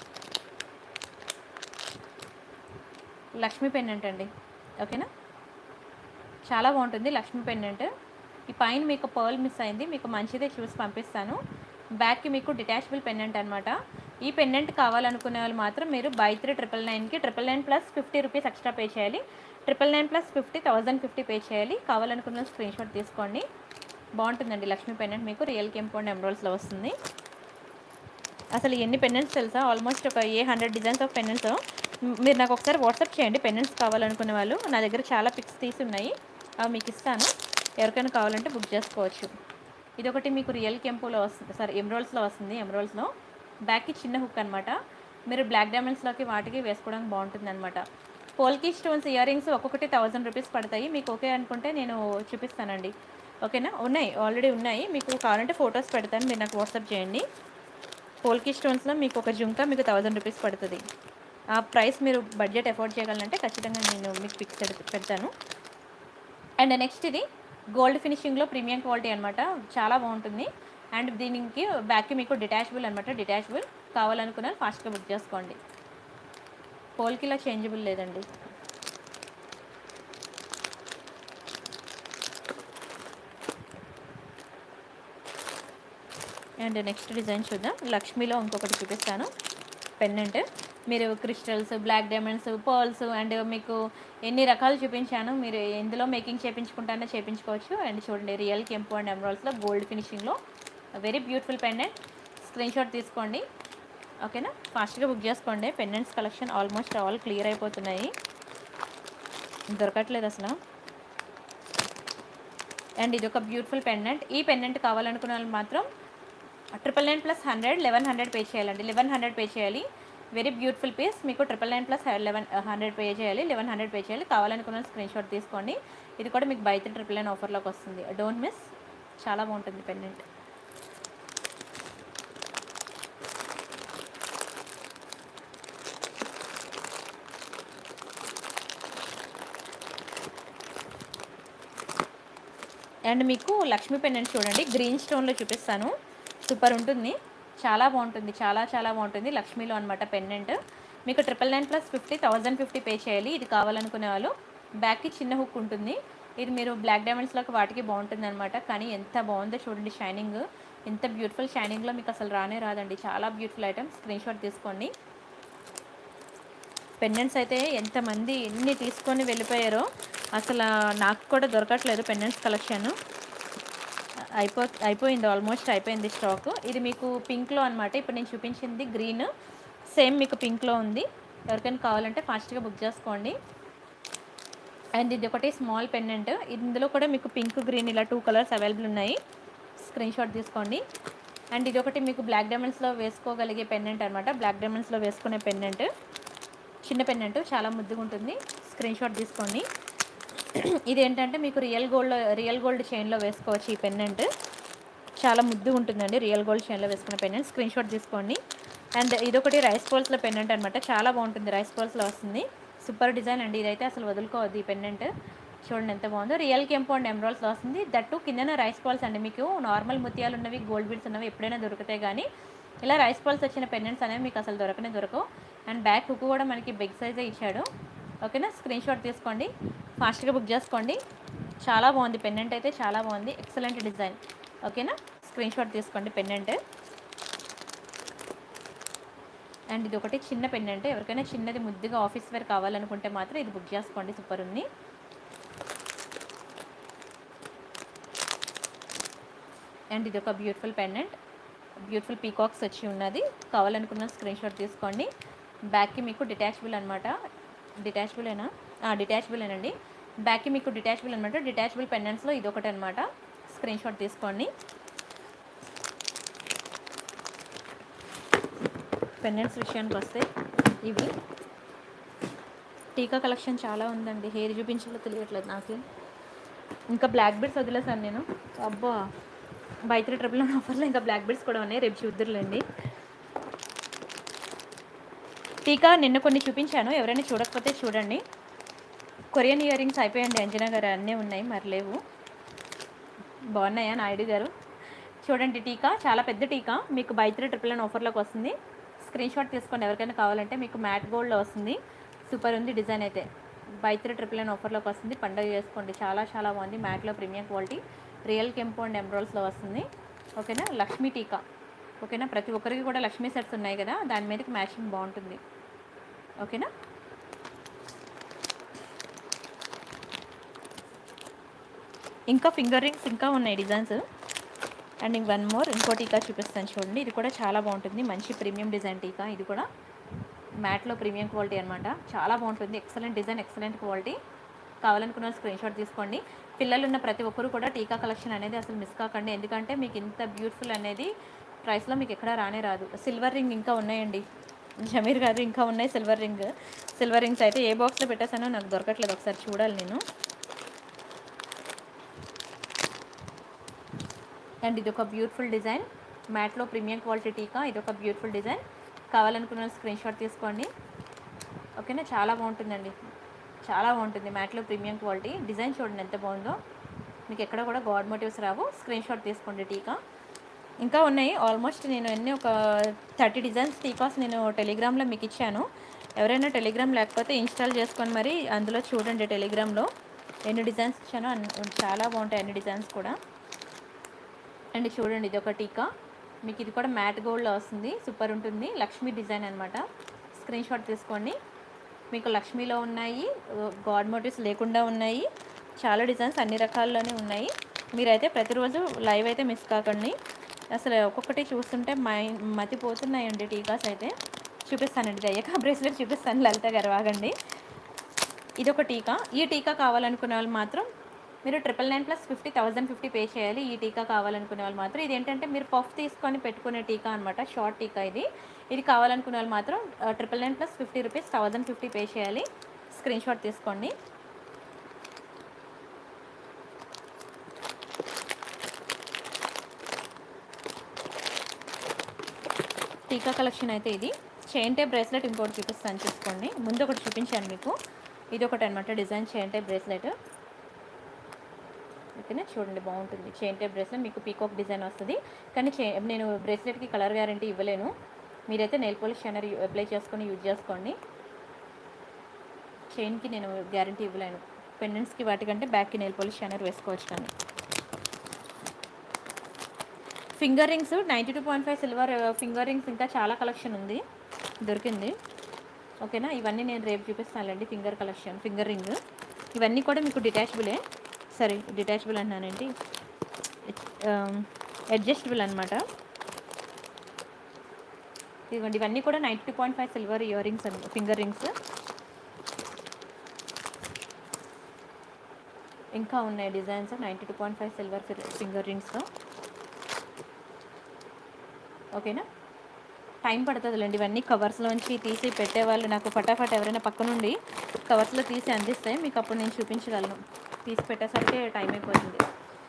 లక్ష్మీ పెండెంట్ అండి, ఓకేనా. చాలా బాగుంటుంది లక్ష్మీ పెండెంట్. ఈ పైన మీకు పర్ల్ మిస్ అయింది, మీకు మంచిదే చూసి పంపిస్తాను. బ్యాక్కి మీకు డిటాచబుల్ పెండెంట్ అనమాట. ఈ పెండెంట్ కావాలనుకునే వాళ్ళు మాత్రం మీరు బై 3 999కి 999 ప్లస్ 50 రూపీస్ ఎక్స్ట్రా పే చేయాలి. 999 ప్లస్ 50 1050 పే చేయాలి. కావాలనుకున్న స్క్రీన్ షాట్ తీసుకోండి. బాగుంటుందండి లక్ష్మీ పెండెంట్. మీకు రియల్ కెంపౌండ్ ఎమరాల్డ్స్లో వస్తుంది. అసలు ఎన్ని పెండెంట్స్ తెలుసా, ఆల్మోస్ట్ ఒక 100 డిజైన్స్ ఆఫ్ పెండెంట్స్. మీరు నాకు ఒకసారి వాట్సాప్ చేయండి పెండెంట్స్ కావాలనుకునే వాళ్ళు. నా దగ్గర చాలా పిక్స్ తీసి ఉన్నాయి, అవి మీకు ఇస్తాను. ఎవరికైనా కావాలంటే బుక్ చేసుకోవచ్చు. ఇదొకటి మీకు రియల్ కెంపులో వస్తుంది, సారీ ఎమరాల్డ్స్లో వస్తుంది. ఎమరాల్డ్స్లో బ్యాక్కి చిన్న హుక్ అనమాట. మీరు బ్లాక్ డైమండ్స్లోకి వాటికి వేసుకోవడానికి బాగుంటుంది అనమాట. పోల్కి స్టోన్స్ ఇయర్ రింగ్స్ ఒక్కొక్కటి 1000 రూపీస్ పడతాయి. మీకు ఓకే అనుకుంటే నేను చూపిస్తానండి, ఓకేనా. ఉన్నాయి, ఆల్రెడీ ఉన్నాయి. మీకు కావాలంటే ఫొటోస్ పెడతాను, మీరు నాకు వాట్సాప్ చేయండి. పోల్కి స్టోన్స్లో మీకు ఒక జుంకా మీకు 1000 రూపీస్ పడుతుంది. ఆ ప్రైస్ మీరు బడ్జెట్ ఎఫోర్డ్ చేయగలంటే ఖచ్చితంగా నేను మీకు పిక్స్ పెడతాను. అండ్ నెక్స్ట్ ఇది గోల్డ్ ఫినిషింగ్లో ప్రీమియం క్వాలిటీ అనమాట. చాలా బాగుంటుంది. అండ్ దీనికి బ్యాక్కి మీకు డిటాచబుల్ అనమాట. డిటాచబుల్ కావాలనుకున్న ఫాస్ట్గా బుక్ చేసుకోండి. పోల్కిలో చేంజబుల్ లేదండి. అండ్ నెక్స్ట్ డిజైన్ చూద్దాం. లక్ష్మీలో ఇంకొకటి చూపిస్తాను పెండెంట్. మీరు crystals, black diamonds, pearls and మీకు ఎన్ని రకాలు చూపించాను. మీరు ఎందులో మేకింగ్ చేయించుకుంటానో చేయించుకోవచ్చు. అండ్ చూడండి రియల్ కెంపు అండ్ ఎమరాల్డ్స్లో గోల్డ్ ఫినిషింగ్లో very beautiful pendant. Screen shot తీసుకోండి, ఓకేనా. ఫాస్ట్గా బుక్ చేసుకోండి. Pendants collection almost all clear అయిపోతున్నాయి, దొరకట్లేదు అసలు. అండ్ ఇది ఒక బ్యూటిఫుల్ పెండెంట్. ఈ పెండెంట్ కావాలనుకున్న వాళ్ళు మాత్రం 999 ప్లస్ 100 1100 పే చేయాలండి. 1100 పే చేయాలి. Very beautiful piece. మీకు 999 ప్లస్ 1100 పే చేయాలి. 1100 పే చేయాలి. కావాలనుకున్న స్క్రీన్ షాట్ తీసుకోండి. ఇది కూడా మీకు బై 3 999 ఆఫర్లోకి వస్తుంది, డోంట్ మిస్. చాలా బాగుంటుంది పెండెంట్. అండ్ మీకు లక్ష్మీ పెండెంట్ చూడండి, గ్రీన్ స్టోన్లో చూపిస్తాను. సూపర్ ఉంటుంది, చాలా బాగుంటుంది, చాలా చాలా బాగుంటుంది. లక్ష్మీలో అనమాట పెండెంట్. మీకు 999 ప్లస్ 50 1050 పే చేయాలి. ఇది కావాలనుకునే వాళ్ళు. బ్యాక్కి చిన్న హుక్ ఉంటుంది. ఇది మీరు బ్లాక్ డైమండ్స్లోకి వాటికి బాగుంటుంది అనమాట. కానీ ఎంత బాగుందో చూడండి, షైనింగ్ ఎంత బ్యూటిఫుల్ షైనింగ్లో మీకు అసలు రానే రాదండి. చాలా బ్యూటిఫుల్ ఐటమ్. స్క్రీన్ షాట్ తీసుకోండి. పెండెంట్స్ అయితే ఎంతమంది ఎన్ని తీసుకొని వెళ్ళిపోయారో అసలు నాకు కూడా దొరకట్లేదు పెండెంట్స్ కలెక్షన్. అయిపోయింది, ఆల్మోస్ట్ అయిపోయింది స్టాక్. ఇది మీకు పింక్లో అనమాట. ఇప్పుడు నేను చూపించింది గ్రీన్. సేమ్ మీకు పింక్లో ఉంది. ఎవరికైనా కావాలంటే ఫాస్ట్గా బుక్ చేసుకోండి. అండ్ ఇది ఒకటి స్మాల్ పెండెంట్, ఇందులో కూడా మీకు పింక్ గ్రీన్ ఇలా 2 కలర్స్ అవైలబుల్ ఉన్నాయి. స్క్రీన్ షాట్ తీసుకోండి. అండ్ ఇది ఒకటి మీకు బ్లాక్ డైమండ్స్లో వేసుకోగలిగే పెండెంట్ అనమాట. బ్లాక్ డైమండ్స్లో వేసుకునే పెండెంట్, చిన్న పెండెంట్, చాలా ముద్దుగా ఉంటుంది. స్క్రీన్ షాట్ తీసుకోండి. ఇది ఏంటంటే మీకు రియల్ గోల్డ్ చైన్లో వేసుకోవచ్చు. ఈ పెండెంట్ చాలా ముద్దుగా ఉంటుందండి. రియల్ గోల్డ్ చైన్లో వేసుకున్న పెండెంట్, స్క్రీన్ షాట్ తీసుకోండి. అండ్ ఇదొకటి రైస్ పర్ల్స్లో పెండెంట్ అనమాట. చాలా బాగుంటుంది, రైస్ పర్ల్స్లో వస్తుంది. సూపర్ డిజైన్ అండి. ఇదైతే అసలు వదులుకోవద్దు. ఈ పెండెంట్ చూడండి ఎంత బాగుందో. రియల్ కెంపు అండ్ ఎమరాల్డ్స్లో వస్తుంది. దట్టు కిందన రైస్ పర్ల్స్ అండి. మీకు నార్మల్ ముత్యాలు ఉన్నవి, గోల్డ్ బీడ్స్ ఉన్నవి ఎప్పుడైనా దొరుకుతాయి, కానీ ఇలా రైస్ పర్ల్స్ వచ్చిన పెండెంట్స్ అనేవి మీకు అసలు దొరకవు. అండ్ బ్యాక్ హుక్ కూడా మనకి బిగ్ సైజే ఇచ్చాడు. ఓకేనా, స్క్రీన్ షాట్ తీసుకోండి, ఫాస్ట్గా బుక్ చేసుకోండి. చాలా బాగుంది పెండెంట్ అయితే, చాలా బాగుంది. Excellent design. ఓకేనా, స్క్రీన్ షాట్ తీసుకోండి పెండెంట్. అండ్ ఇది ఒకటి చిన్న పెండెంట్, ఎవరికైనా చిన్నది ముద్దుగా ఆఫీస్ వేర్ కావాలనుకుంటే మాత్రం ఇది బుక్ చేసుకోండి. సూపర్ ఉంది. అండ్ ఇది ఒక బ్యూటిఫుల్ పెండెంట్, బ్యూటిఫుల్ పీకాక్స్ వచ్చి ఉన్నది. కావాలనుకున్న స్క్రీన్ షాట్ తీసుకోండి. బ్యాక్కి మీకు డిటాచబుల్ అనమాట. డిటాచబులేనండి. బ్యాక్కి మీకు డిటాచబుల్ అనమాట. డిటాచబుల్ పెండెంట్స్లో ఇది ఒకటి అనమాట. స్క్రీన్ షాట్ తీసుకోండి. పెండెంట్స్ విషయానికి వస్తే ఇవి టీకా కలెక్షన్ చాలా ఉందండి. హెయిర్ చూపించాలో తెలియట్లేదు నాకు. ఇంకా బ్లాక్ బీడ్స్ వదిలేసాను నేను. అబ్బా, బై 3 ట్రిపుల్ ఆఫర్లో ఇంకా బ్లాక్ బీడ్స్ కూడా ఉన్నాయి, రేపు చూద్దరులేండి. టీకా నిన్న కొన్ని చూపించాను, ఎవరైనా చూడకపోతే చూడండి. కొరియన్ ఇయర్ రింగ్స్ అయిపోయండి అంజనా గారు, అన్నీ ఉన్నాయి, మరి లేవు. బాగున్నాయా నాయుడు గారు? చూడండి, టీకా చాలా పెద్ద టీకా, మీకు బై 3 ట్రిపుల్ ఆఫర్లోకి వస్తుంది. స్క్రీన్ షాట్ తీసుకోండి. ఎవరికైనా కావాలంటే మీకు మ్యాట్ గోల్డ్లో వస్తుంది. సూపర్ ఉంది డిజైన్ అయితే. బై 3 ట్రిపుల్ ఆఫర్లోకి వస్తుంది. పండుగ చేసుకోండి. చాలా చాలా బాగుంది. మ్యాట్లో ప్రీమియం క్వాలిటీ, రియల్ కెంపు అండ్ ఎమరాల్డ్స్లో వస్తుంది. ఓకేనా, లక్ష్మీ టీకా. ఓకేనా, ప్రతి ఒక్కరికి కూడా లక్ష్మీ సెట్స్ ఉన్నాయి కదా, దాని మీదకి మ్యాచింగ్ బాగుంటుంది. ఓకేనా, ఇంకా ఫింగర్ రింగ్స్ ఇంకా ఉన్నాయి డిజైన్స్. అండ్ ఇంకో టీకా చూపిస్తాను చూడండి. ఇది కూడా చాలా బాగుంటుంది, మంచి ప్రీమియం డిజైన్ టీకా. ఇది కూడా మ్యాట్లో ప్రీమియం క్వాలిటీ అనమాట. చాలా బాగుంటుంది, ఎక్సలెంట్ డిజైన్, ఎక్సలెంట్ క్వాలిటీ. కావాలనుకున్న స్క్రీన్ షాట్ తీసుకోండి. పిల్లలు ఉన్న ప్రతి ఒక్కరు కూడా టీకా కలెక్షన్ అనేది అసలు మిస్ కాకండి, ఎందుకంటే మీకు ఇంత బ్యూటిఫుల్ అనేది ప్రైస్లో మీకు ఎక్కడా రాదు. సిల్వర్ రింగ్ ఇంకా ఉన్నాయండి జమీర్ గారు, ఇంకా ఉన్నాయి సిల్వర్ రింగ్స్ అయితే ఏ బాక్స్లో పెట్టేసానో నాకు దొరకట్లేదు, ఒకసారి చూడాలి నేను. అండ్ ఇది ఒక బ్యూటిఫుల్ డిజైన్, మ్యాట్లో ప్రీమియం క్వాలిటీ టీకా. ఇది ఒక బ్యూటిఫుల్ డిజైన్, కావాలనుకున్న స్క్రీన్ షాట్ తీసుకోండి. ఓకేనా, చాలా బాగుంటుందండి, చాలా బాగుంటుంది. మ్యాట్లో ప్రీమియం క్వాలిటీ. డిజైన్ చూడండి ఎంత బాగుందో, మీకు ఎక్కడ కూడా గాడ్ మోటివ్స్ రావు. స్క్రీన్ షాట్ తీసుకోండి. టీకా ఇంకా ఉన్నాయి. ఆల్మోస్ట్ నేను ఒక 30 డిజైన్స్ టీకాస్ నేను టెలిగ్రామ్లో మీకు ఇచ్చాను. ఎవరైనా టెలిగ్రామ్ లేకపోతే ఇన్స్టాల్ చేసుకొని మరి అందులో చూడండి. టెలిగ్రామ్లో ఎన్ని డిజైన్స్ ఇచ్చానో చాలా బాగుంటాయి అన్ని డిజైన్స్ కూడా. అండ్ చూడండి, ఇది ఒక టీకా, మీకు ఇది కూడా మ్యాట్ గోల్డ్లో వస్తుంది. సూపర్ ఉంటుంది, లక్ష్మీ డిజైన్ అనమాట. స్క్రీన్ షాట్ తీసుకోండి. మీకు లక్ష్మీలో ఉన్నాయి, గాడ్ మోటివ్స్ లేకుండా ఉన్నాయి, చాలా డిజైన్స్ అన్ని రకాల్లోనే ఉన్నాయి. మీరైతే ప్రతిరోజు లైవ్ అయితే మిస్ కాకండి. అసలు ఒక్కొక్కటి చూస్తుంటే మతిపోతున్నాయండి టీకాస్ అయితే. చూపిస్తానండి, దయ్యక బ్రేస్లెట్ చూపిస్తాను లలిత గారు, ఆగండి. ఇదొక టీకా. ఈ టీకా కావాలనుకునే వాళ్ళు మాత్రం మీరు 999 + 50 1050 పే చేయాలి. ఈ టీకా కావాలనుకునే వాళ్ళు మాత్రం. ఇది ఏంటంటే మీరు పఫ్ తీసుకొని పెట్టుకునే టీకా అనమాట, షార్ట్ టీకా ఇది కావాలనుకునే వాళ్ళు మాత్రం 999 + 50 రూపీస్ 1050 పే చేయాలి. స్క్రీన్ షాట్ తీసుకోండి. టీకా కలెక్షన్ అయితే ఇది. చైన్ టైప్ బ్రేస్లెట్ ఇంకోటి చూపిస్తాను చూసుకోండి. ముందు ఒకటి చూపించాను మీకు, ఇది ఒకటి అనమాట డిజైన్ చైన్ టైప్ బ్రేస్లెట్. ఓకేనా, చూడండి బాగుంటుంది. చైన్ టైప్ బ్రేస్లెట్ మీకు పీకాక్ డిజైన్ వస్తుంది, కానీ నేను బ్రేస్లెట్కి కలర్ గ్యారంటీ ఇవ్వలేను. మీరైతే నెయిల్ పాలిష్ షైనర్ అప్లై చేసుకొని యూజ్ చేసుకోండి. చైన్కి నేను గ్యారంటీ ఇవ్వలేను. పెండెంట్స్కి వాటికంటే బ్యాక్కి నెయిల్ పాలిష్ షైనర్ వేసుకోవచ్చు. కానీ finger rings 92.5 silver finger rings ఇంకా చాలా కలెక్షన్ ఉంది, దొరికింది. ఓకేనా, ఇవన్నీ నేను రేపు చూపిస్తానులేండి. ఫింగర్ రింగ్ ఇవన్నీ కూడా మీకు డిటాచబుల్ అన్నానండి, అడ్జస్టబుల్ అనమాట. ఇదిగోండి ఇవన్నీ కూడా 92.5 సిల్వర్ ఇయర్ రింగ్స్ అండి, ఫింగర్ రింగ్స్. ఇంకా ఉన్నాయి డిజైన్స్ 92.5 సిల్వర్ ఫింగర్ రింగ్స్తో. ఓకేనా, టైం పడుతుందిలేండి. ఇవన్నీ కవర్స్లోంచి తీసి పెట్టేవాళ్ళు నాకు ఫటాఫట్ ఎవరైనా పక్క నుండి కవర్స్లో తీసి అందిస్తే మీకు అప్పుడు నేను చూపించగలను. తీసి పెట్టేసరికి టైం అయిపోతుంది.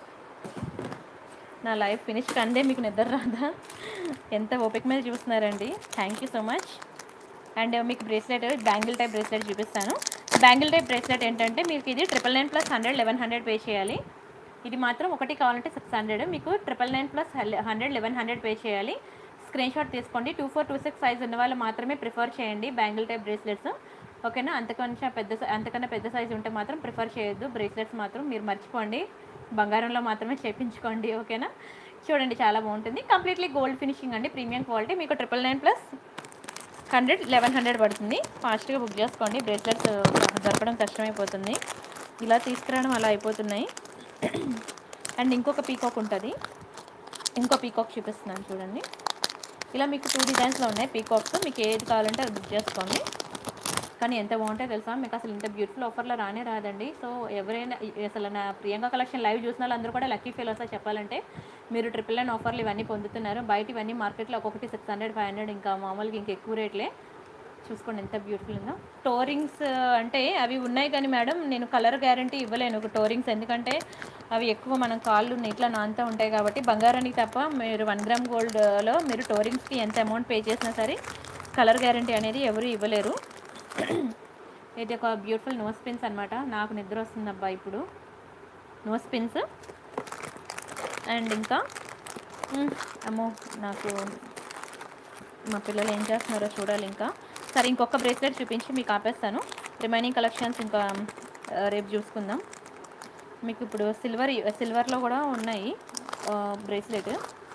నా లైఫ్ ఫినిష్ కందే మీకు నిద్ర రాదా? ఎంత ఓపిక మీద చూస్తున్నారండి. Thank you so much. And మీకు బ్రేస్లెట్, బ్యాంగిల్ టైప్ బ్రేస్లెట్ చూపిస్తాను. బ్యాంగిల్ టైప్ బ్రేస్లెట్ ఏంటంటే మీకు ఇది 999 + 100 1100 పే చేయాలి. ఇది మాత్రం ఒకటి కావాలంటే 600, మీకు 999 + 100 1100 పే చేయాలి. స్క్రీన్ షాట్ తీసుకోండి. 2426 సైజ్ ఉన్న వాళ్ళు మాత్రమే ప్రిఫర్ చేయండి బ్యాంగిల్ టైప్ బ్రేస్లెట్స్. ఓకేనా, అంతకన్నా పెద్ద సైజు ఉంటే మాత్రం ప్రిఫర్ చేయొద్దు. బ్రేస్లెట్స్ మాత్రం మీరు మర్చిపోండి, బంగారంలో మాత్రమే చేయించుకోండి. ఓకేనా, చూడండి చాలా బాగుంటుంది. కంప్లీట్లీ గోల్డ్ ఫినిషింగ్ అండి, ప్రీమియం క్వాలిటీ. మీకు 999 + 100 1100 పడుతుంది. ఫాస్ట్గా బుక్ చేసుకోండి, బ్రేస్లెట్స్ దొరకడం కష్టమైపోతుంది. ఇలా తీసుకురావడం అలా అయిపోతున్నాయి. అండ్ ఇంకొక పీకాక్ ఉంటుంది, ఇంకో పీకాక్ చూపిస్తున్నాను చూడండి. ఇలా మీకు 2 డిజైన్స్లో ఉన్నాయి పీకాక్స్. మీకు ఏది కావాలంటే అది బుక్ చేసుకోండి. కానీ ఎంత బాగుంటాయో తెలుసా మీకు, అసలు ఇంత బ్యూటిఫుల్ ఆఫర్లో రాదండి. సో ఎవరైనా అసలు నా ప్రియాంక కలెక్షన్ లైవ్ చూసిన వాళ్ళందరూ కూడా లక్కీ ఫెలోస్ చెప్పాలంటే. మీరు 999 ఆఫర్లు ఇవన్నీ పొందుతున్నారు. బయట ఇవన్నీ మార్కెట్లో ఒక్కొక్కటి 600 500, ఇంకా మామూలుగా ఇంకా ఎక్కువ రేట్లే. చూసుకోండి ఎంత బ్యూటిఫుల్ ఉందో. టోరింగ్స్ అంటే అవి ఉన్నాయి కానీ మేడం నేను కలర్ గ్యారంటీ ఇవ్వలేను ఒక టోరింగ్స్, ఎందుకంటే అవి ఎక్కువ మనం కాళ్ళు ఇట్లా నాంతా ఉంటాయి కాబట్టి. బంగారానికి తప్ప మీరు 1 గ్రామ్ గోల్డ్లో మీరు టోరింగ్స్కి ఎంత అమౌంట్ పే చేసినా సరే కలర్ గ్యారంటీ అనేది ఎవరు ఇవ్వలేరు. ఇది ఒక బ్యూటిఫుల్ నోస్ పిన్స్ అనమాట. నాకు నిద్ర వస్తుంది అబ్బా ఇప్పుడు. నోస్ పిన్స్ అండ్ ఇంకా అమ్మో నాకు మా పిల్లలు ఏం చేస్తున్నారో చూడాలి ఇంకా. సరే ఇంకొక బ్రేస్లెట్ చూపించి మీకు ఆపేస్తాను. రిమైనింగ్ కలెక్షన్స్ ఇంకా రేపు చూసుకుందాం. మీకు ఇప్పుడు సిల్వర్లో కూడా ఉన్నాయి బ్రేస్లెట్.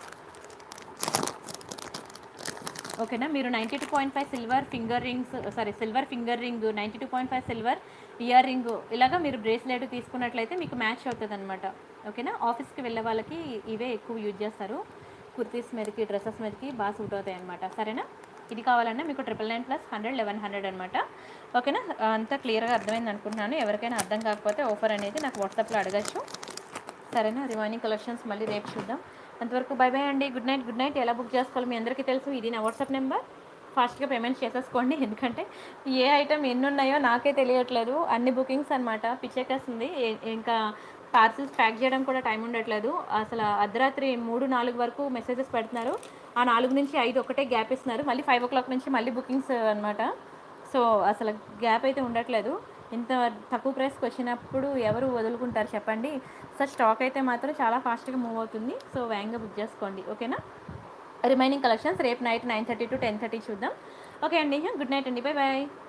ఓకేనా, మీరు 92.5 silver finger rings, silver finger ring, 92.5 silver earring, ఇలాగా మీరు బ్రేస్లెట్ తీసుకున్నట్లయితే మీకు మ్యాచ్ అవుతుంది అనమాట. ఓకేనా, ఆఫీస్కి వెళ్ళే వాళ్ళకి ఇవే ఎక్కువ యూజ్ చేస్తారు. కుర్తీస్ మీదకి, డ్రెస్సెస్ మీదకి బాగా సూట్ అవుతాయి అనమాట. సరేనా, ఇది కావాలన్నా మీకు 999 + 100 1100 అనమాట. ఓకేనా, అంతా క్లియర్గా అర్థమైంది అనుకుంటున్నాను. ఎవరికైనా అర్థం కాకపోతే ఆఫర్ అనేది నాకు వాట్సాప్లో అడగచ్చు. సరేనా, రిమైనింగ్ కలెక్షన్స్ మళ్ళీ రేపు చూద్దాం. అంతవరకు బై బై అండి. Good night. ఎలా బుక్ చేసుకోవాలి మీ అందరికీ తెలుసు. ఇది నా వాట్సాప్ నెంబర్. ఫాస్ట్గా పేమెంట్ చేసేసుకోండి, ఎందుకంటే ఏ ఐటమ్ ఎన్ని ఉన్నాయో నాకే తెలియట్లేదు. అన్ని బుకింగ్స్ అనమాట, పిచ్చెక్కేస్తుంది. ఇంకా పార్సిల్స్ ప్యాక్ చేయడం కూడా టైం ఉండట్లేదు. అసలు అర్ధరాత్రి 3-4 వరకు మెసేజెస్ పెడుతున్నారు. ఆ 4 నుంచి 5 ఒకటే గ్యాప్ ఇస్తున్నారు. మళ్ళీ 5 o'clock నుంచి మళ్ళీ బుకింగ్స్ అనమాట. సో అసలు గ్యాప్ అయితే ఉండట్లేదు. ఇంత తక్కువ ప్రైస్కి వచ్చినప్పుడు ఎవరు వదులుకుంటారు చెప్పండి. సో స్టాక్ అయితే మాత్రం చాలా ఫాస్ట్గా మూవ్ అవుతుంది. సో వేగంగా బుక్ చేసుకోండి. ఓకేనా, రిమైనింగ్ కలెక్షన్స్ రేపు నైట్ 9:30 to 10:30 చూద్దాం. ఓకే అండి, గుడ్ నైట్ అండి, బై బాయ్.